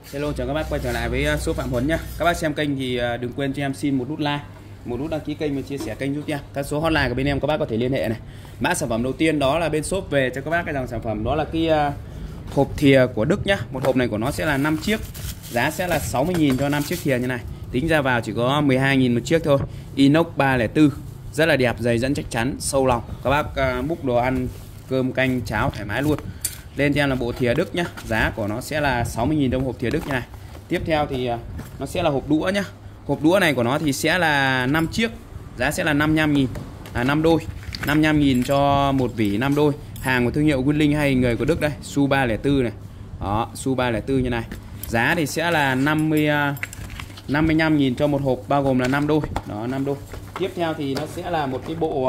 Hello, chào các bác quay trở lại với số Phạm Huấn nhá. Các bác xem kênh thì đừng quên cho em xin một nút like, một nút đăng ký kênh và chia sẻ kênh giúp em. Các số hotline của bên em các bác có thể liên hệ này. Mã sản phẩm đầu tiên đó là bên shop về cho các bác cái dòng sản phẩm đó là cái hộp thìa của Đức nhá. Một hộp này của nó sẽ là 5 chiếc. Giá sẽ là 60.000 cho 5 chiếc thìa như này. Tính ra vào chỉ có 12.000 một chiếc thôi. Inox 304. Rất là đẹp, dày dẫn chắc chắn, sâu lòng. Các bác múc đồ ăn, cơm canh, cháo thoải mái luôn. Lên cho em là bộ thìa Đức nhá. Giá của nó sẽ là 60.000 đồng hộp thìa Đức như này. Tiếp theo thì nó sẽ là hộp đũa nhá. Hộp đũa này của nó thì sẽ là 5 chiếc. Giá sẽ là 55.000, 5 đôi. 55.000 cho một vỉ 5 đôi. Hàng của thương hiệu Winling hay người của Đức đây, Su 304 này. Đó, Su 304 như này. Giá thì sẽ là 55.000 cho một hộp bao gồm là 5 đôi. Đó, 5 đôi. Tiếp theo thì nó sẽ là một cái bộ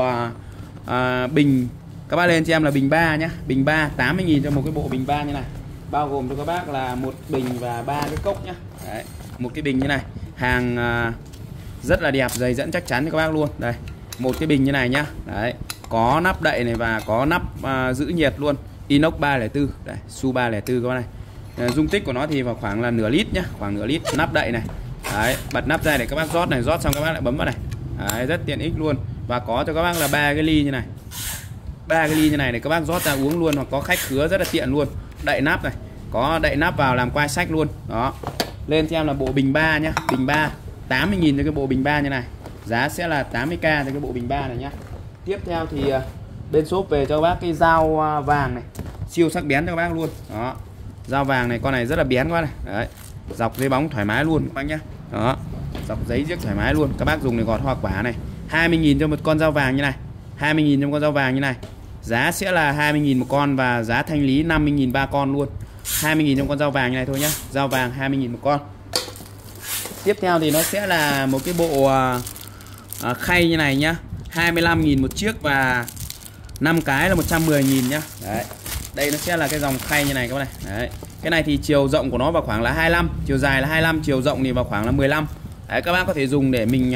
bình. Các bác lên cho em là bình 3 nhá. Bình 3 80.000 cho một cái bộ bình 3 như này. Bao gồm cho các bác là một bình và 3 cái cốc nhá. Đấy, một cái bình như này. Hàng rất là đẹp, dày dẫn chắc chắn cho các bác luôn. Đây, một cái bình như này nhá. Đấy, có nắp đậy này và có nắp giữ nhiệt luôn. Inox 304. Đây, Su 304 các bác này. Dung tích của nó thì vào khoảng là nửa lít nhá, khoảng nửa lít. Nắp đậy này. Đấy, bật nắp ra để các bác rót này, rót xong các bác lại bấm vào này. Đấy, rất tiện ích luôn. Và có cho các bác là 3 cái ly như này. 3 cái ly như này để các bác rót ra uống luôn, hoặc có khách khứa rất là tiện luôn. Đậy nắp này, có đậy nắp vào làm quai sách luôn. Đó. Lên cho em là bộ bình 3 nhá, bình 3 80.000 cho cái bộ bình 3 như này. Giá sẽ là 80k cho cái bộ bình 3 này nhá. Tiếp theo thì bên shop về cho các bác cái dao vàng này, siêu sắc bén cho các bác luôn. Đó. Dao vàng này, con này rất là bén quá này. Đấy. Dọc giấy bóng thoải mái luôn các bác nhá. Đó. Dọc giấy giết thoải mái luôn. Các bác dùng để gọt hoa quả này. 20.000 cho một con dao vàng như này. 20.000 cho một con dao vàng như này. Giá sẽ là 20.000 một con và giá thanh lý 50.000 ba con luôn. 20.000 trong con dao vàng như này thôi nhá. Dao vàng 20.000 một con. Tiếp theo thì nó sẽ là một cái bộ khay như này nhá. 25.000 một chiếc và 5 cái là 110.000 nhá. Đấy. Đây nó sẽ là cái dòng khay như này các bạn này. Đấy. Cái này thì chiều rộng của nó vào khoảng là 25, chiều dài là 25, chiều rộng thì vào khoảng là 15. Đấy, các bác có thể dùng để mình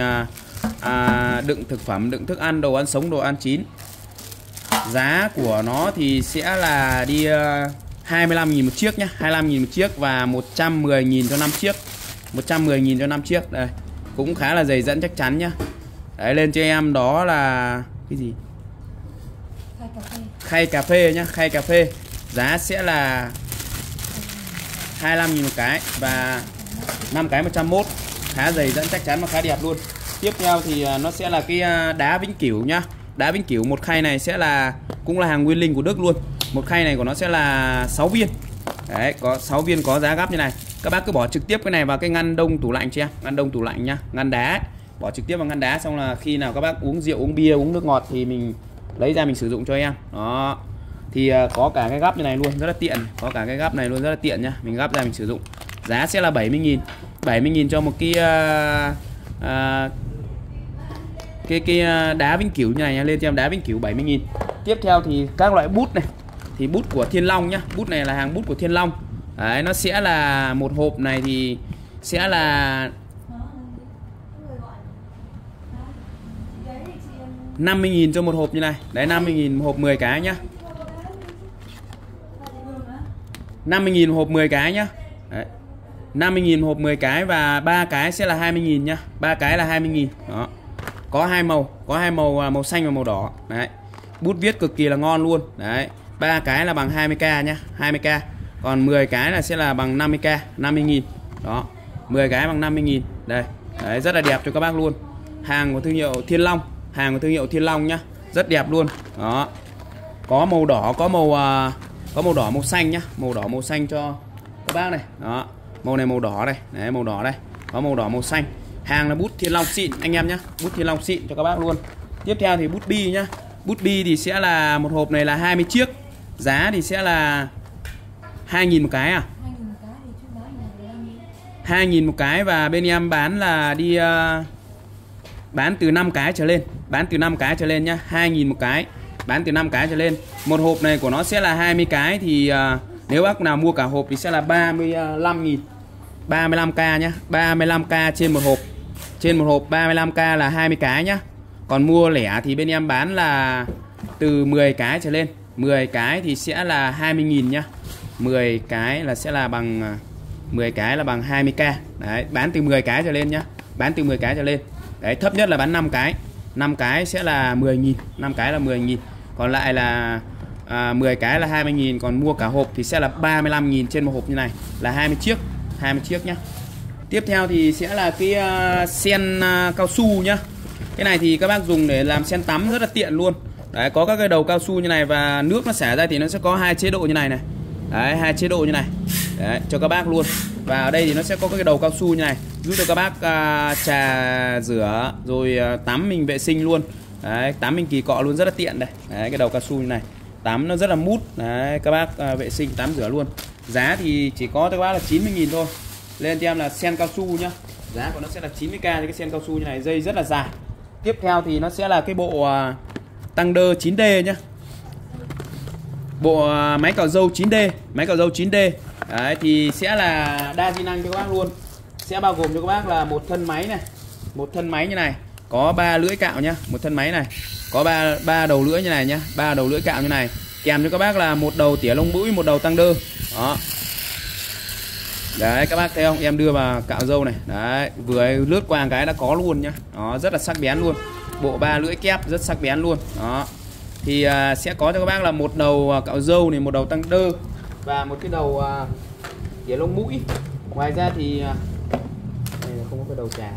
đựng thực phẩm, đựng thức ăn, đồ ăn sống, đồ ăn chín. Giá của nó thì sẽ là đi 25.000 một chiếc nhá, 25.000 một chiếc và 110.000 cho 5 chiếc. 110.000 cho 5 chiếc. Đây, cũng khá là dày dẫn chắc chắn nhá. Đấy, lên cho em đó là cái gì? Khay cà phê nhá, khay cà phê. Giá sẽ là 25.000 một cái và 5 cái 101. Khá dày dẫn chắc chắn và khá đẹp luôn. Tiếp theo thì nó sẽ là cái đá vĩnh cửu nhá. Đá vĩnh cửu, một khay này sẽ là cũng là hàng Winling của Đức luôn. Một khay này của nó sẽ là 6 viên. Đấy, có 6 viên có giá gấp như này. Các bác cứ bỏ trực tiếp cái này vào cái ngăn đông tủ lạnh cho em, ngăn đông tủ lạnh nhá, ngăn đá ấy. Bỏ trực tiếp vào ngăn đá, xong là khi nào các bác uống rượu, uống bia, uống nước ngọt thì mình lấy ra mình sử dụng cho em. Đó. Thì có cả cái gắp như này luôn, rất là tiện. Có cả cái gắp này luôn, rất là tiện nhá. Mình gắp ra mình sử dụng. Giá sẽ là 70.000. 70.000 cho một cái đá vĩnh cửu như này nha. Lên cho em đá vĩnh cửu 70.000. Tiếp theo thì các loại bút này. Thì bút của Thiên Long nhá. Bút này là hàng bút của Thiên Long. Đấy, nó sẽ là một hộp này thì sẽ là 50.000 cho một hộp như này. Đấy, 50.000 một hộp 10 cái nhá. 50.000 một hộp 10 cái nhá. Đấy. 50.000 hộp 10 cái và 3 cái sẽ là 20.000 nhá. 3 cái là 20.000. Đó. Có hai màu, màu xanh và màu đỏ. Đấy. Bút viết cực kỳ là ngon luôn. Đấy. 3 cái là bằng 20k nhá, 20k. Còn 10 cái là sẽ là bằng 50k, 50.000. Đó. 10 cái bằng 50.000. Đây. Đấy, rất là đẹp cho các bác luôn. Hàng của thương hiệu Thiên Long, hàng của thương hiệu Thiên Long nhá. Rất đẹp luôn. Đó. Có màu đỏ, có màu đỏ, màu xanh nhá. Màu đỏ, màu xanh cho các bác này. Đó. Màu này màu đỏ đây. Đấy, màu đỏ đây. Có màu đỏ, màu xanh. Hàng là bút Thiên Long xịn anh em nhá. Bút Thiên Long xịn cho các bác luôn. Tiếp theo thì bút bi nhá. Bút bi thì sẽ là một hộp này là 20 chiếc. Giá thì sẽ là 2.000 một cái à? 2.000 một cái và bên em bán là đi bán từ 5 cái trở lên. Bán từ 5 cái trở lên nhá. 2.000 một cái. Bán từ 5 cái trở lên. Một hộp này của nó sẽ là 20 cái thì nếu bác nào mua cả hộp thì sẽ là 35.000. 35k nhá. 35k trên một hộp. Trên một hộp 35k là 20 cái nhá. Còn mua lẻ thì bên em bán là từ 10 cái trở lên. 10 cái thì sẽ là 20.000 nhá. 10 cái là sẽ là bằng 10 cái là bằng 20k. Đấy, bán từ 10 cái trở lên nhá. Bán từ 10 cái trở lên. Đấy, thấp nhất là bán 5 cái. 5 cái sẽ là 10.000, 5 cái là 10.000. Còn lại là 10 cái là 20.000, còn mua cả hộp thì sẽ là 35.000 trên một hộp như này, là 20 chiếc nhá. Tiếp theo thì sẽ là cái sen cao su nhá. Cái này thì các bác dùng để làm sen tắm rất là tiện luôn. Đấy, có các cái đầu cao su như này và nước nó xả ra thì nó sẽ có 2 chế độ như này này. Đấy, 2 chế độ như này. Đấy, cho các bác luôn. Và ở đây thì nó sẽ có cái đầu cao su như này, giúp cho các bác trà rửa rồi tắm mình vệ sinh luôn. Đấy, tắm mình kỳ cọ luôn, rất là tiện đây. Đấy, cái đầu cao su như này. Tắm nó rất là mút. Đấy, các bác vệ sinh tắm rửa luôn. Giá thì chỉ có cho các bác là 90.000 thôi. Lên cho em là sen cao su nhá. Giá của nó sẽ là 90k cho cái sen cao su như này, dây rất là dài. Tiếp theo thì nó sẽ là cái bộ Thunder 9D nhá. Bộ máy cạo râu 9D, máy cạo râu 9D. Đấy, thì sẽ là đa di năng cho các bác luôn. Sẽ bao gồm cho các bác là một thân máy này, một thân máy như này, có 3 lưỡi cạo nhá, một thân máy này có 3 đầu lưỡi như này nhá, 3 đầu lưỡi cạo như này, kèm cho các bác là một đầu tỉa lông mũi, một đầu Thunder. Đó. Đấy, các bác thấy không? Em đưa vào cạo râu này. Đấy, vừa lướt qua cái đã có luôn nhá. Đó, rất là sắc bén luôn. Bộ 3 lưỡi kép rất sắc bén luôn. Đó. Thì sẽ có cho các bác là một đầu cạo râu này, một đầu Thunder và một cái đầu tỉa lông mũi. Ngoài ra thì đây là không có cái đầu trà.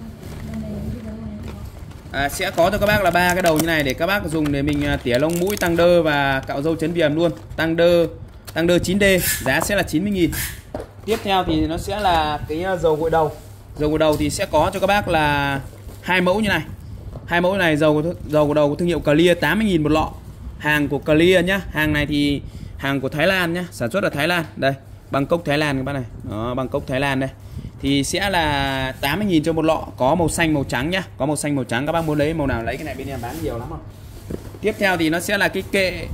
Sẽ có cho các bác là 3 cái đầu như này để các bác dùng để mình tỉa lông mũi, Thunder và cạo râu chấn viền luôn. Thunder 9D, giá sẽ là 90.000. Tiếp theo thì nó sẽ là cái dầu gội đầu. Dầu gội đầu thì sẽ có cho các bác là 2 mẫu như này. 2 mẫu này, dầu gội đầu của thương hiệu Clear 80.000 một lọ. Hàng của Clear nhá. Hàng này thì hàng của Thái Lan nhá, sản xuất ở Thái Lan. Đây, Bangkok Thái Lan các bác này. Đó, Bangkok Thái Lan đây. Thì sẽ là 80.000 cho một lọ, có màu xanh màu trắng nhá. Có màu xanh màu trắng, các bác muốn lấy màu nào lấy, cái này bên em bán nhiều lắm rồi. Tiếp theo thì nó sẽ là cái kệ.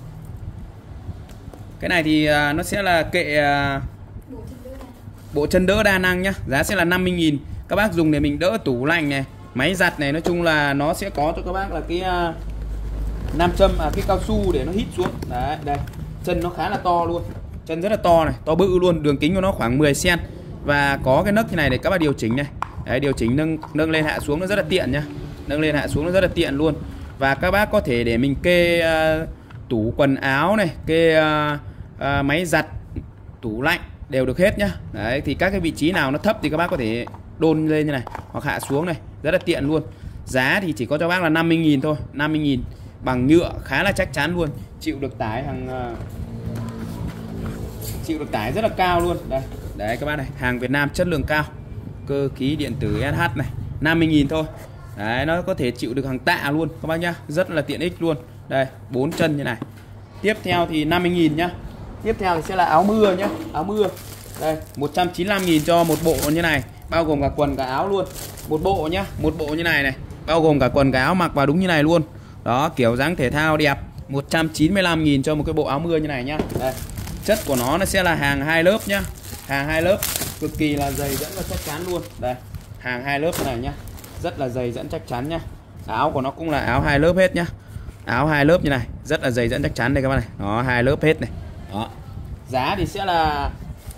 Cái này thì nó sẽ là kệ bộ chân đỡ đa năng nhá, giá sẽ là 50.000. Các bác dùng để mình đỡ tủ lạnh này, máy giặt này, nói chung là nó sẽ có cho các bác là cái nam châm, cái cao su để nó hít xuống. Đấy, đây. Chân nó khá là to luôn. Chân rất là to này, to bự luôn, đường kính của nó khoảng 10 cm và có cái nấc như này để các bác điều chỉnh này. Đấy, điều chỉnh nâng lên hạ xuống nó rất là tiện nhá. Nâng lên hạ xuống nó rất là tiện luôn. Và các bác có thể để mình kê tủ quần áo này, kê máy giặt, tủ lạnh đều được hết nhá. Đấy, thì các cái vị trí nào nó thấp thì các bác có thể đôn lên như này hoặc hạ xuống này, rất là tiện luôn. Giá thì chỉ có cho bác là 50.000 thôi, 50.000, bằng nhựa khá là chắc chắn luôn, chịu được tải chịu được tải rất là cao luôn. Đây, đấy các bác này, hàng Việt Nam chất lượng cao, cơ khí điện tử SH này, 50.000 thôi. Đấy, nó có thể chịu được hàng tạ luôn các bác nhá, rất là tiện ích luôn. Đây, 4 chân như này. Tiếp theo thì 50.000 nhá. Tiếp theo thì sẽ là áo mưa nhá, áo mưa. Đây, 195.000 cho một bộ như này, bao gồm cả quần cả áo luôn. Một bộ nhá, một bộ như này này, bao gồm cả quần cả áo, mặc vào đúng như này luôn. Đó, kiểu dáng thể thao đẹp. 195.000 cho một cái bộ áo mưa như này nhá. Đây, chất của nó sẽ là hàng 2 lớp nhá. Hàng 2 lớp cực kỳ là dày dẫn và chắc chắn luôn. Đây, hàng 2 lớp này nhá, rất là dày dẫn chắc chắn nhá. Áo của nó cũng là áo 2 lớp hết nhá. Áo 2 lớp như này, rất là dày dẫn chắc chắn đây các bạn này. Đó, 2 lớp hết này. Đó. Giá thì sẽ là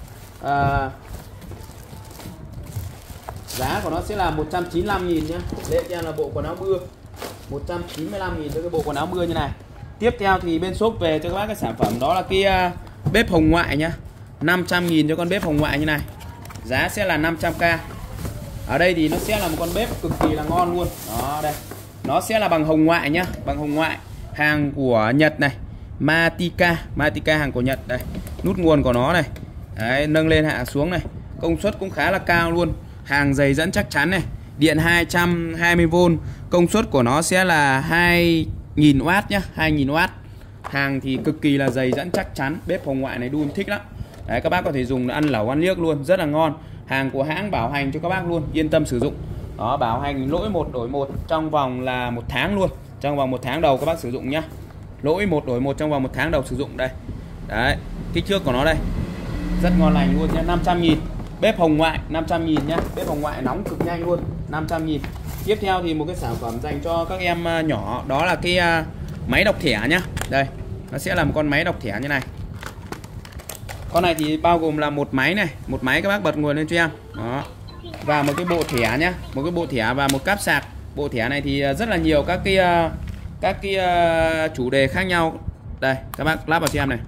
giá của nó sẽ là 195.000 nhá. Đây là bộ quần áo mưa. 195.000 cho cái bộ quần áo mưa như này. Tiếp theo thì bên shop về cho các bác cái sản phẩm đó là cái bếp hồng ngoại nhá. 500.000 cho con bếp hồng ngoại như này. Giá sẽ là 500k. Ở đây thì nó sẽ là một con bếp cực kỳ là ngon luôn. Đó, đây. Nó sẽ là bằng hồng ngoại nhá, bằng hồng ngoại. Hàng của Nhật này, Matika hàng của Nhật đây. Nút nguồn của nó này. Đấy, nâng lên hạ xuống này. Công suất cũng khá là cao luôn. Hàng dày dẫn chắc chắn này. Điện 220V. Công suất của nó sẽ là 2000W nhá, 2000W. Hàng thì cực kỳ là dày dẫn chắc chắn. Bếp hồng ngoại này đun thích lắm. Đấy, các bác có thể dùng ăn lẩu ăn liếc luôn, rất là ngon. Hàng của hãng bảo hành cho các bác luôn, yên tâm sử dụng. Đó, bảo hành lỗi 1 đổi 1 trong vòng là 1 tháng luôn. Trong vòng 1 tháng đầu các bác sử dụng nhá. Lỗi 1 đổi 1 trong vòng 1 tháng đầu sử dụng đây. Đấy, kích thước của nó đây. Rất ngon lành luôn nhá, 500.000. Bếp hồng ngoại 500.000 nhá. Bếp hồng ngoại nóng cực nhanh luôn, 500.000. Tiếp theo thì một cái sản phẩm dành cho các em nhỏ, đó là cái máy đọc thẻ nhá. Đây, nó sẽ là một con máy đọc thẻ như này. Con này thì bao gồm là một máy này, một máy các bác bật nguồn lên cho em. Đó. Và một cái bộ thẻ nhá, một cái bộ thẻ và một cáp sạc. Bộ thẻ này thì rất là nhiều các cái chủ đề khác nhau. Đây, các bác lắp vào cho em này.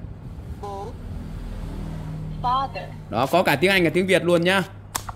Đó, có cả tiếng Anh và tiếng Việt luôn nhá.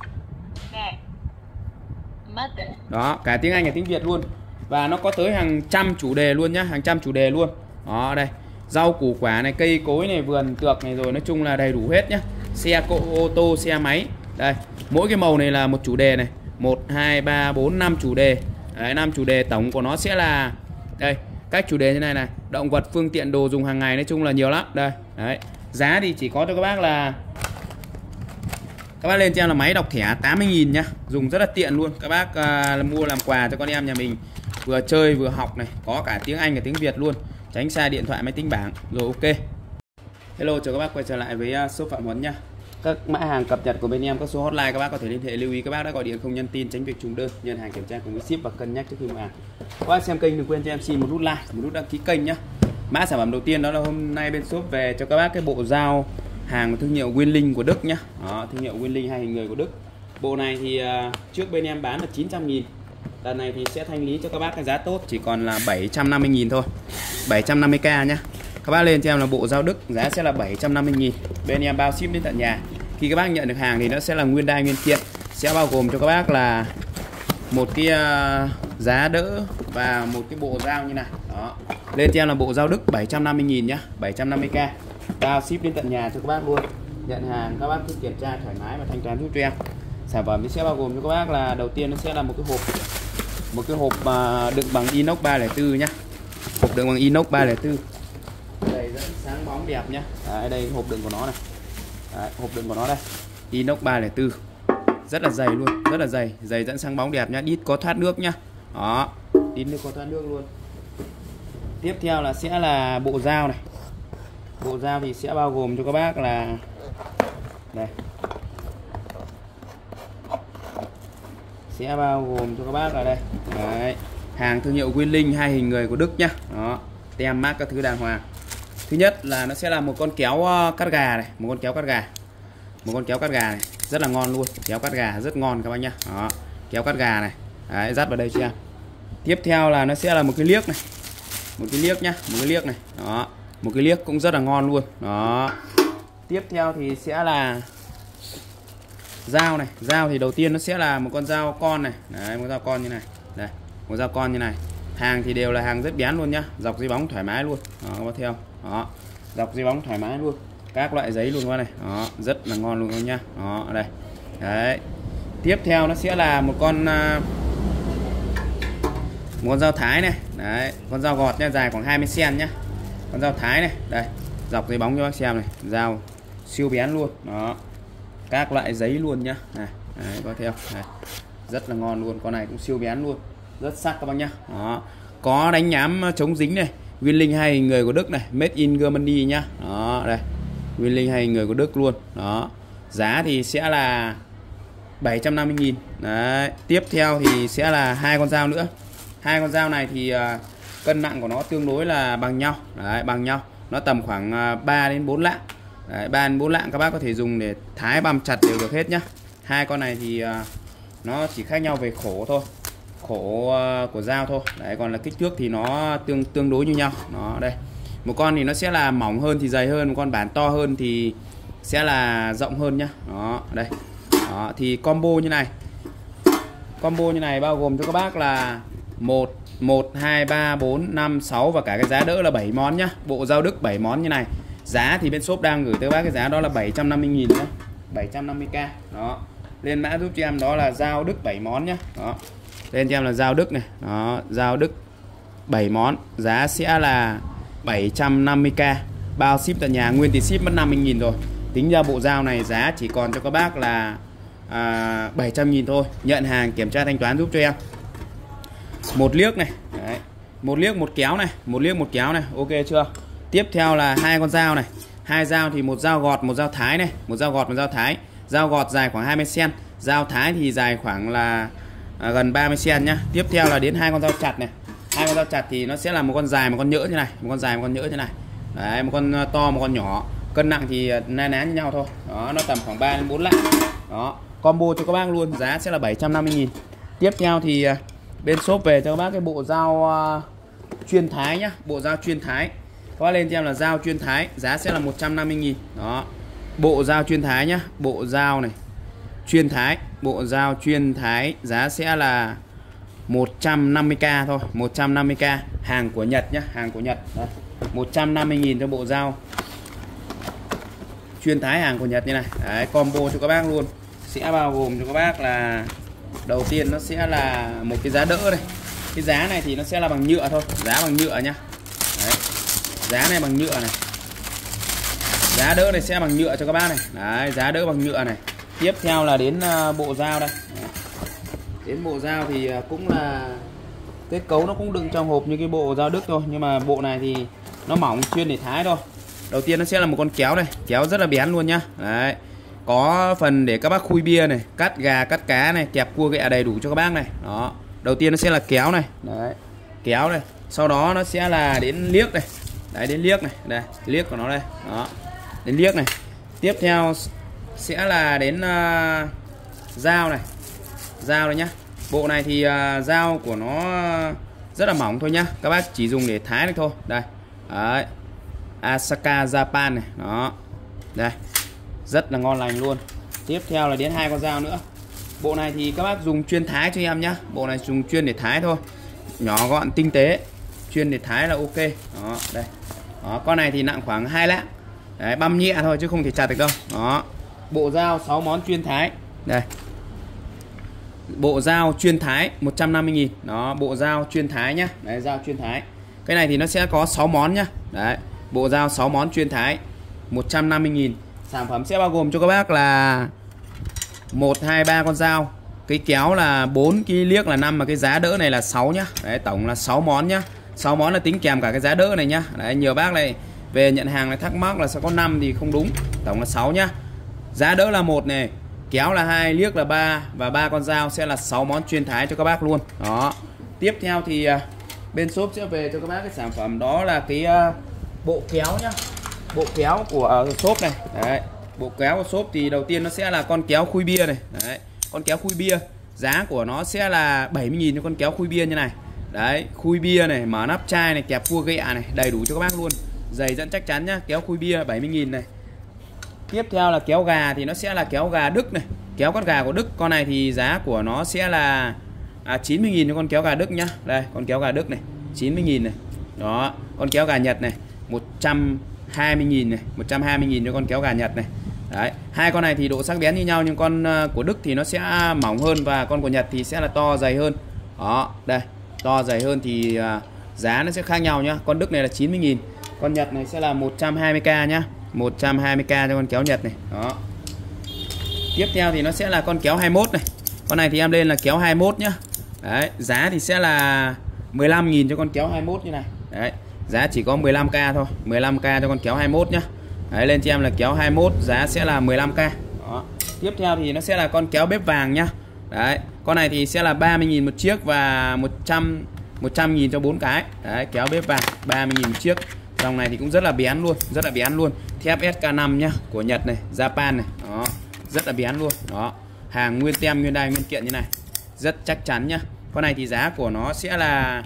Đó, cả tiếng Anh và tiếng Việt luôn. Và nó có tới hàng trăm chủ đề luôn nhá, hàng trăm chủ đề luôn. Đó, đây. Rau củ quả này, cây cối này, vườn tược này, rồi nói chung là đầy đủ hết nhá. Xe cộ, ô tô, xe máy. Đây, mỗi cái màu này là một chủ đề này. 1 2 3 4 5 chủ đề. Đấy, 5 chủ đề tổng của nó sẽ là đây, các chủ đề như này này, động vật, phương tiện, đồ dùng hàng ngày, nói chung là nhiều lắm. Đây, đấy. Giá thì chỉ có cho các bác là các bác lên cho em là máy đọc thẻ 80.000 nhá, dùng rất là tiện luôn. Các bác mua làm quà cho con em nhà mình, vừa chơi vừa học này, có cả tiếng Anh và tiếng Việt luôn, tránh xa điện thoại máy tính bảng. Rồi, ok. Hello, chào các bác quay trở lại với shop Phạm Huấn nhá. Các mã hàng cập nhật của bên em, các số hotline các bác có thể liên hệ. Lưu ý các bác đã gọi điện không nhắn tin, tránh việc trùng đơn, nhận hàng kiểm tra cùng với ship và cân nhắc trước khi mua hàng. Các bác xem kênh đừng quên cho em xin một nút like, một nút đăng ký kênh nhá. Mã sản phẩm đầu tiên đó là hôm nay bên shop về cho các bác cái bộ dao hàng thương hiệu Winling của Đức nhá. Đó, thương hiệu Winling hai hình người của Đức. Bộ này thì trước bên em bán là 900.000. Lần này thì sẽ thanh lý cho các bác cái giá tốt, chỉ còn là 750.000 thôi. 750k nhá. Các bác lên cho em là bộ dao Đức, giá sẽ là 750.000. Bên em bao ship đến tận nhà. Khi các bác nhận được hàng thì nó sẽ là nguyên đai nguyên kiện, sẽ bao gồm cho các bác là một cái giá đỡ và một cái bộ dao như này. Đó. Lên cho em là bộ dao Đức 750.000 nhá, 750k. Bao ship đến tận nhà cho các bác luôn. Nhận hàng các bác cứ kiểm tra thoải mái và thanh toán giúp cho em. Sản phẩm sẽ bao gồm cho các bác là đầu tiên nó sẽ là một cái hộp đựng bằng inox 304 nhá. Hộp đựng bằng inox 304. Đây rất sáng bóng đẹp nhá. Đấy, đây hộp đựng của nó này. Đấy, hộp đựng của nó đây. Inox 304. Rất là dày luôn, rất là dày, dày dẫn sáng bóng đẹp nhá, đít có thoát nước nhá. Đó, đít nước có thoát nước luôn. Tiếp theo là sẽ là bộ dao này. Bộ dao thì sẽ bao gồm cho các bác là đây. Sẽ bao gồm cho các bác là đây. Đấy. Hàng thương hiệu Winling hai hình người của Đức nhá. Đó, tem mác các thứ đàng hoàng. Thứ nhất là nó sẽ là một con kéo cắt gà này, một con kéo cắt gà. Một con kéo cắt gà này, rất là ngon luôn, kéo cắt gà rất ngon các bác nhá. Đó, kéo cắt gà này. Đấy, dắt vào đây cho em. Tiếp theo là nó sẽ là một cái liếc này. Một cái liếc nhá, một cái liếc này. Đó, một cái liếc cũng rất là ngon luôn. Đó. Tiếp theo thì sẽ là dao này. Dao thì đầu tiên nó sẽ là một con dao con này. Đấy, một con dao con như này. Đây, một dao con như này. Hàng thì đều là hàng rất bén luôn nhá, dọc dây bóng thoải mái luôn. Đó, các bác theo. Đó, dọc dây bóng thoải mái luôn. Các loại giấy luôn qua này. Đó, rất là ngon luôn các nhá. Đó, đây. Đấy. Tiếp theo nó sẽ là một con dao thái này. Đấy, con dao gọt nha, dài khoảng 20 cm nhá. Con dao thái này, đây, dọc dây bóng cho bác xem này, dao siêu bén luôn. Đó. Các loại giấy luôn nhá. Này, đấy, có theo. Đây. Rất là ngon luôn, con này cũng siêu bén luôn. Rất sắc các bác nhá. Đó. Có đánh nhám chống dính này. Winling hai hình người của Đức này, made in Germany nhá. Đó, đây. Winling hai hình người của Đức luôn. Đó. Giá thì sẽ là 750.000. Đấy. Tiếp theo thì sẽ là hai con dao nữa. Hai con dao này thì cân nặng của nó tương đối là bằng nhau. Đấy, bằng nhau. Nó tầm khoảng 3 đến 4 lạng. Đấy, 3 đến 4 lạng các bác có thể dùng để thái băm chặt đều được hết nhá. Hai con này thì nó chỉ khác nhau về khổ thôi. Khổ của dao thôi. Đấy, còn là kích thước thì nó tương đối như nhau. Nó đây. Một con thì nó sẽ là mỏng hơn thì dày hơn, một con bản to hơn thì sẽ là rộng hơn nhá. Đó, đây. Đó, thì combo như này. Combo như này bao gồm cho các bác là 1 2 3 4 5 6 và cả cái giá đỡ là 7 món nhá. Bộ dao Đức 7 món như này. Giá thì bên shop đang gửi tới bác cái giá đó là 750.000 nhá. 750k. Đó. Lên mã giúp cho em đó là dao Đức 7 món nhá. Đó. Lên cho em là dao Đức này. Đó, dao Đức 7 món, giá sẽ là 750k. Bao ship tận nhà, nguyên tiền ship mất 50.000 rồi. Tính ra bộ dao này giá chỉ còn cho các bác là 700.000 thôi. Nhận hàng kiểm tra thanh toán giúp cho em. Một liếc này. Đấy. Một liếc một kéo này, một liếc một kéo này, ok chưa? Tiếp theo là hai con dao này. Hai dao thì một dao gọt, một dao thái này, một dao gọt, một dao thái. Dao gọt dài khoảng 20 cm, dao thái thì dài khoảng là gần 30 cm nhá. Tiếp theo là đến hai con dao chặt này. Hai con dao chặt thì nó sẽ là một con dài một con nhỡ như này, một con dài một con nhỡ như này. Đấy, một con to một con nhỏ. cân nặng thì na ná như nhau thôi. Đó, nó tầm khoảng 3 đến 4 lạng. Đó, combo cho các bác luôn, giá sẽ là 750.000. Tiếp theo thì bên shop về cho các bác cái bộ dao chuyên thái nhá, bộ dao chuyên thái. Các bác lên cho em là dao chuyên thái, giá sẽ là 150.000. Đó. Bộ dao chuyên thái nhá, bộ dao này chuyên thái, bộ dao chuyên thái giá sẽ là 150k thôi, 150k, hàng của Nhật nhá, hàng của Nhật. Đây, 150.000 cho bộ dao chuyên thái hàng của Nhật như này. Đấy, combo cho các bác luôn. Sẽ bao gồm cho các bác là đầu tiên nó sẽ là một cái giá đỡ này. Cái giá này thì nó sẽ là bằng nhựa thôi, giá bằng nhựa nhá. Đấy. Giá này bằng nhựa này. Giá đỡ này sẽ bằng nhựa cho các bác này. Đấy, giá đỡ bằng nhựa này. Tiếp theo là đến bộ dao đây. Đấy. Đến bộ dao thì cũng là kết cấu nó cũng đựng trong hộp như cái bộ dao Đức thôi, nhưng mà bộ này thì nó mỏng, chuyên để thái thôi. Đầu tiên nó sẽ là một con kéo này, kéo rất là bén luôn nhá. Đấy. Có phần để các bác khui bia này, cắt gà, cắt cá này, kẹp cua ghẹ đầy đủ cho các bác này. Đó. Đầu tiên nó sẽ là kéo này. Đấy. Kéo này. Sau đó nó sẽ là đến liếc này. Đấy, đến liếc này. Đây, liếc của nó đây. Đó. Đến liếc này. Tiếp theo sẽ là đến dao này. Dao này nhá. Bộ này thì dao của nó rất là mỏng thôi nhá. Các bác chỉ dùng để thái được thôi. Đây. Đấy. Asaka Japan này. Đó. Đây. Rất là ngon lành luôn. Tiếp theo là đến hai con dao nữa. Bộ này thì các bác dùng chuyên thái cho em nhá. Bộ này dùng chuyên để thái thôi. Nhỏ gọn tinh tế. Chuyên để thái là ok. Đó, đây. Đó, con này thì nặng khoảng 2 lạng. Đấy, băm nhẹ thôi chứ không thể chặt được đâu. Đó. Bộ dao 6 món chuyên thái. Đây. Bộ dao chuyên thái 150.000. Đó, bộ dao chuyên thái nhá. Đấy, dao chuyên thái. Cái này thì nó sẽ có 6 món nhá. Đấy. Bộ dao 6 món chuyên thái 150.000. Sản phẩm sẽ bao gồm cho các bác là 1, 2, 3 con dao. Cái kéo là 4, cái liếc là 5, mà cái giá đỡ này là 6 nhá. Đấy, tổng là 6 món nhá. 6 món là tính kèm cả cái giá đỡ này nhá. Đấy, nhiều bác này về nhận hàng này thắc mắc là sẽ có 5 thì không đúng. Tổng là 6 nhá. Giá đỡ là 1 này, kéo là 2, liếc là 3 và 3 con dao sẽ là 6 món chuyên thái cho các bác luôn. Đó. Tiếp theo thì bên shop sẽ về cho các bác cái sản phẩm đó là cái bộ kéo nhá. Bộ kéo của shop này. Đấy. Bộ kéo của shop thì đầu tiên nó sẽ là con kéo khui bia này. Đấy. Con kéo khui bia. Giá của nó sẽ là 70.000 cho con kéo khui bia như này. Đấy. Khui bia này, mở nắp chai này, kẹp cua ghẹ này, đầy đủ cho các bác luôn. Dày dẫn chắc chắn nhá. Kéo khui bia 70.000 này. Tiếp theo là kéo gà thì nó sẽ là kéo gà Đức này. Kéo con gà của Đức. Con này thì giá của nó sẽ là 90.000 cho con kéo gà Đức nhá. Đây, con kéo gà Đức này, 90.000 này. Đó. Con kéo gà Nhật này, 120.000 này, 120.000 cho con kéo gà Nhật này. Đấy, hai con này thì độ sắc bén như nhau, nhưng con của Đức thì nó sẽ mỏng hơn và con của Nhật thì sẽ là to dày hơn. Đó, đây, to dày hơn thì giá nó sẽ khác nhau nhá. Con Đức này là 90.000, con Nhật này sẽ là 120k nhá. 120k cho con kéo Nhật này. Đó. Tiếp theo thì nó sẽ là con kéo 21 này. Con này thì em lên là kéo 21 nhá. Đấy, giá thì sẽ là 15.000 cho con kéo 21 như này. Đấy. Giá chỉ có 15k thôi, 15k cho con kéo 21 nhá. Đấy, lên cho em là kéo 21, giá sẽ là 15k. Đó. Tiếp theo thì nó sẽ là con kéo bếp vàng nhá. Đấy, con này thì sẽ là 30.000 một chiếc và 100.000 cho 4 cái. Đấy, kéo bếp vàng 30.000 một chiếc. Dòng này thì cũng rất là bén luôn, rất là bén luôn. Thép SK5 nhá, của Nhật này, Japan này. Đó, rất là bén luôn. Đó, hàng nguyên tem, nguyên đai, nguyên kiện như này, rất chắc chắn nhá. Con này thì giá của nó sẽ là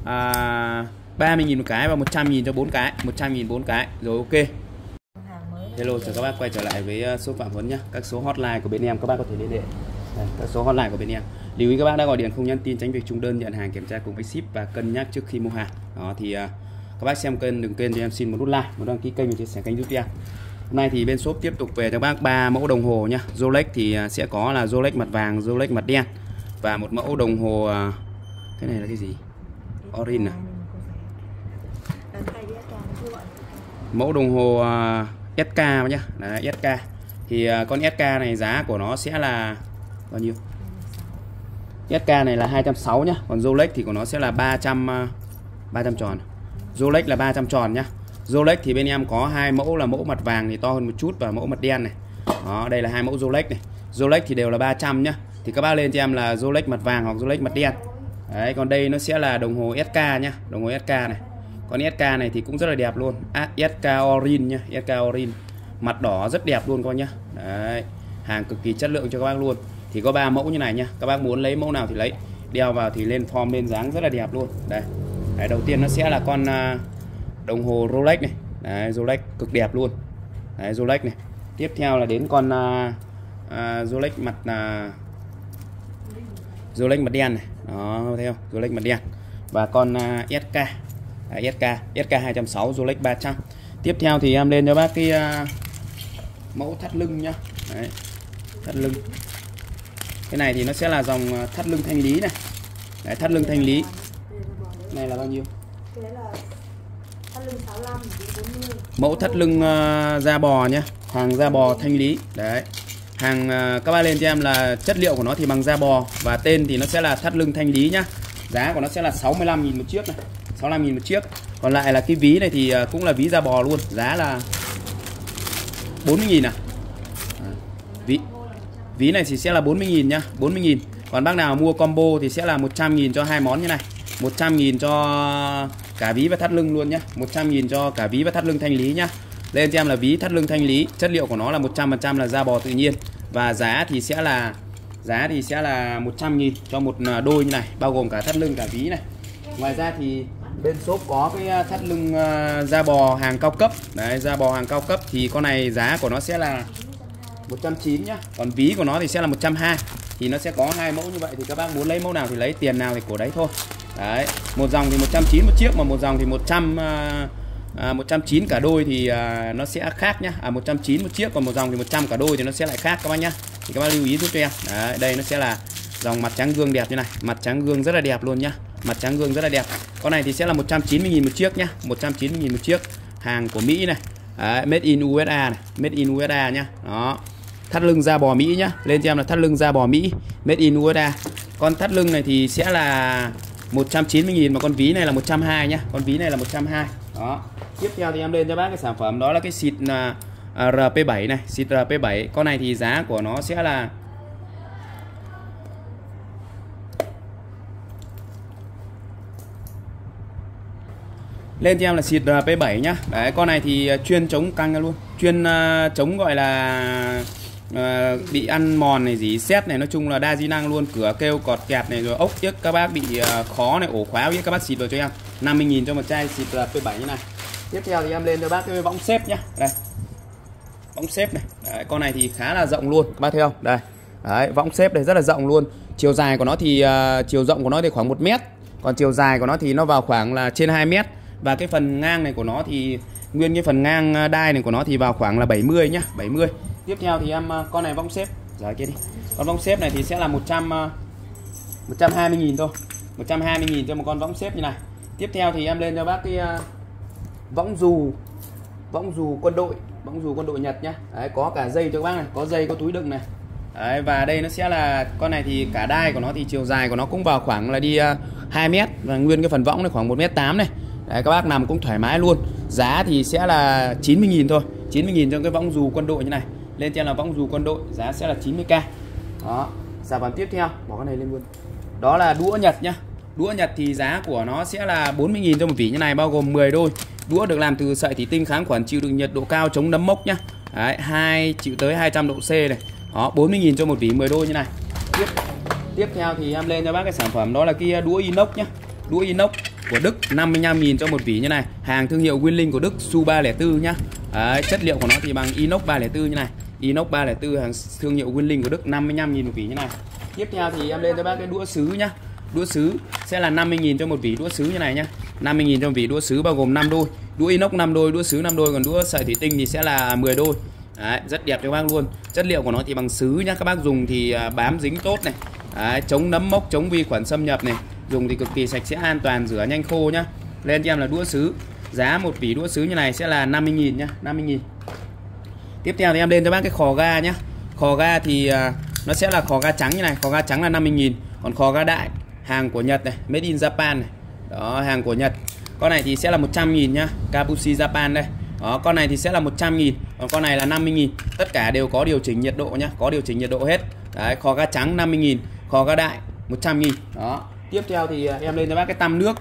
30.000 một cái và 100.000 cho 4 cái, 100.000 4 cái. Rồi ok. Hello, chào các bác quay trở lại với shop Phạm Huấn nhé. Các số hotline của bên em các bác có thể liên hệ. Đây, các số hotline của bên em. Lưu ý các bác đã gọi điện không nhắn tin, tránh việc trùng đơn, nhận hàng kiểm tra cùng với ship và cân nhắc trước khi mua hàng. Đó thì các bác xem kênh đừng quên cho em xin một nút like, một đăng ký kênh và chia sẻ kênh YouTube em. Hôm nay thì bên shop tiếp tục về cho bác 3 mẫu đồng hồ nhá. Rolex thì sẽ có là Rolex mặt vàng, Rolex mặt đen và một mẫu đồng hồ cái này là cái gì? Orin à? Mẫu đồng hồ SK nhá. Đấy, SK. Thì con SK này giá của nó sẽ là bao nhiêu? SK này là 260 nhá. Còn Rolex thì của nó sẽ là 300 tròn. Rolex là 300 tròn nhá. Rolex thì bên em có hai mẫu là mẫu mặt vàng thì to hơn một chút và mẫu mặt đen này. Đó, đây là hai mẫu Rolex này. Rolex thì đều là 300 nhá. Thì các bác lên cho em là Rolex mặt vàng hoặc Rolex mặt đen. Đấy, còn đây nó sẽ là đồng hồ SK nhá, đồng hồ SK này. Con SK này thì cũng rất là đẹp luôn. SK Orin nhá, SK Orin. mặt đỏ rất đẹp luôn coi nhá. Đấy, hàng cực kỳ chất lượng cho các bác luôn. Thì có 3 mẫu như này nhá, các bác muốn lấy mẫu nào thì lấy, đeo vào thì lên form lên dáng rất là đẹp luôn. Đây, đấy đầu tiên nó sẽ là con đồng hồ Rolex này. Đấy, Rolex cực đẹp luôn. Đấy, Rolex này. Tiếp theo là đến con Rolex mặt Rolex mặt đen này. Đó, thấy không? Rolex mặt đen. Và con SK. Đấy, SK 260, Rolex 300. Tiếp theo thì em lên cho bác cái mẫu thắt lưng nhá. Đấy, thắt lưng. Cái này thì nó sẽ là dòng thắt lưng thanh lý này. Đấy, thắt lưng thanh lý. Này là bao nhiêu? Cái là thắt lưng 65 đến 40. Mẫu thắt lưng da bò nhá, hàng da bò thanh lý. Đấy. Hàng các bác lên cho em là chất liệu của nó thì bằng da bò và tên thì nó sẽ là thắt lưng thanh lý nhá. Giá của nó sẽ là 65.000 một chiếc này, 65.000 một chiếc. Còn lại là cái ví này thì cũng là ví da bò luôn, giá là 40.000 à. Ví này thì sẽ là 40.000 nhá, 40.000. Còn bác nào mua combo thì sẽ là 100.000 cho hai món như này. 100.000 cho cả ví và thắt lưng luôn nhá. 100.000 cho cả ví và thắt lưng thanh lý nhá. Lên cho em là ví thắt lưng thanh lý, chất liệu của nó là 100% là da bò tự nhiên và giá thì sẽ là 100.000 cho một đôi như này, bao gồm cả thắt lưng cả ví này. Ngoài ra thì bên shop có cái thắt lưng da bò hàng cao cấp. Đấy, da bò hàng cao cấp thì con này giá của nó sẽ là 190 nhá. Còn ví của nó thì sẽ là 120. Thì nó sẽ có hai mẫu như vậy, thì các bác muốn lấy mẫu nào thì lấy, tiền nào thì của đấy thôi. Đấy, một dòng thì 190 một chiếc, mà một dòng thì 190 cả đôi thì nó sẽ khác nhá. 190 một chiếc, còn một dòng thì 100 cả đôi thì nó sẽ lại khác các bác nhá. Thì các bác lưu ý giúp cho em. Đấy, đây nó sẽ là dòng mặt trắng gương đẹp như này, mặt trắng gương rất là đẹp luôn nhá. Mặt trắng gương rất là đẹp. Con này thì sẽ là 190.000 một chiếc nhá, 190.000 một chiếc. Hàng của Mỹ này. Đấy, made in USA này, made in USA nhá. Đó. Thắt lưng da bò Mỹ nhá. Lên cho em là thắt lưng da bò Mỹ, made in USA. Con thắt lưng này thì sẽ là 190.000, mà con ví này là 120 nhá. Con ví này là 120. Đó. Tiếp theo thì em lên cho bác cái sản phẩm đó là cái xịt RP7 này, xịt RP7. Con này thì giá của nó sẽ là lên cho em là xịt RP7 nhá. Đấy, con này thì chuyên chống căng luôn, chuyên chống gọi là bị ăn mòn này, dỉ sét này, nói chung là đa di năng luôn, cửa kêu cọt kẹt này, rồi ốc tiếc các bác bị khó này, ổ khóa biết các bác xịt vào cho em. 50.000 cho một chai xịt RP7 như này. Tiếp theo thì em lên cho bác cái võng xếp nhá. Đây, võng xếp này. Đấy, con này thì khá là rộng luôn, các bác thấy không? Đây, đấy, võng xếp đây rất là rộng luôn. Chiều dài của nó thì chiều rộng của nó thì khoảng 1 mét, còn chiều dài của nó thì nó vào khoảng là trên 2 mét. Và cái phần ngang này của nó thì nguyên cái phần ngang đai này của nó thì vào khoảng là 70 nhá, 70. Tiếp theo thì em con này võng xếp giải kia đi. Con võng xếp này thì sẽ là 120.000 thôi. 120.000 cho một con võng xếp như này. Tiếp theo thì em lên cho bác cái võng dù quân đội, võng dù quân đội Nhật nhá. Đấy, có cả dây cho các bác này, có dây, có túi đựng này. Đấy, và đây nó sẽ là con này thì cả đai của nó thì chiều dài của nó cũng vào khoảng là đi 2 mét, và nguyên cái phần võng này khoảng 1m8 này. Đấy, các bác nằm cũng thoải mái luôn. Giá thì sẽ là 90.000 thôi, 90.000 cho cái võng dù quân đội như này. Lên trên là võng dù quân đội, giá sẽ là 90k. Đó, sản phẩm tiếp theo, bỏ cái này lên luôn. Đó là đũa Nhật nhá. Đũa Nhật thì giá của nó sẽ là 40.000 cho một vỉ như này, bao gồm 10 đôi. Đũa được làm từ sợi thủy tinh kháng khuẩn, chịu đựng nhiệt độ cao, chống nấm mốc nhá. Đấy, chịu tới 200 độ C này. Đó, 40.000 cho một vỉ 10 đôi như này. Tiếp theo thì em lên cho bác cái sản phẩm đó là cái đũa inox nhá. Đũa inox của Đức, 55.000 cho một vỉ như này. Hàng thương hiệu Winling của Đức, Su 304 nhá. Đấy, chất liệu của nó thì bằng inox 304 như này. Inox 304 hàng thương hiệu Winling của Đức, 55.000 một vỉ như này. Tiếp theo thì em lên cho bác cái đũa sứ nhá. Đũa sứ sẽ là 50.000 cho một vỉ đũa sứ như này nhá. 50.000 cho một vỉ đũa sứ, bao gồm 5 đôi. Đũa inox 5 đôi, đũa sứ 5 đôi, còn đũa sợi thủy tinh thì sẽ là 10 đôi. Đấy, rất đẹp cho các bác luôn. Chất liệu của nó thì bằng sứ nhá, các bác dùng thì bám dính tốt này. Đấy, chống nấm mốc, chống vi khuẩn xâm nhập này. Dùng thì cực kỳ sạch sẽ, an toàn, rửa nhanh khô nhá. Lên cho em là đũa sứ. Giá một vỉ đũa sứ như này sẽ là 50.000 nhá, 50.000. Tiếp theo thì em lên cho bác cái khò ga nhá. Khò ga thì nó sẽ là khò ga trắng như này, khò ga trắng là 50.000. Còn khò ga đại, hàng của Nhật này, made in Japan này. Đó, hàng của Nhật. Con này thì sẽ là 100.000 nhá, Kabushi Japan đây. Đó, con này thì sẽ là 100.000, còn con này là 50.000. Tất cả đều có điều chỉnh nhiệt độ nhá, có điều chỉnh nhiệt độ hết. Đấy, khò ga trắng 50.000, khò ga đại 100.000. Đó. Tiếp theo thì em lên cho bác cái tăm nước nhá.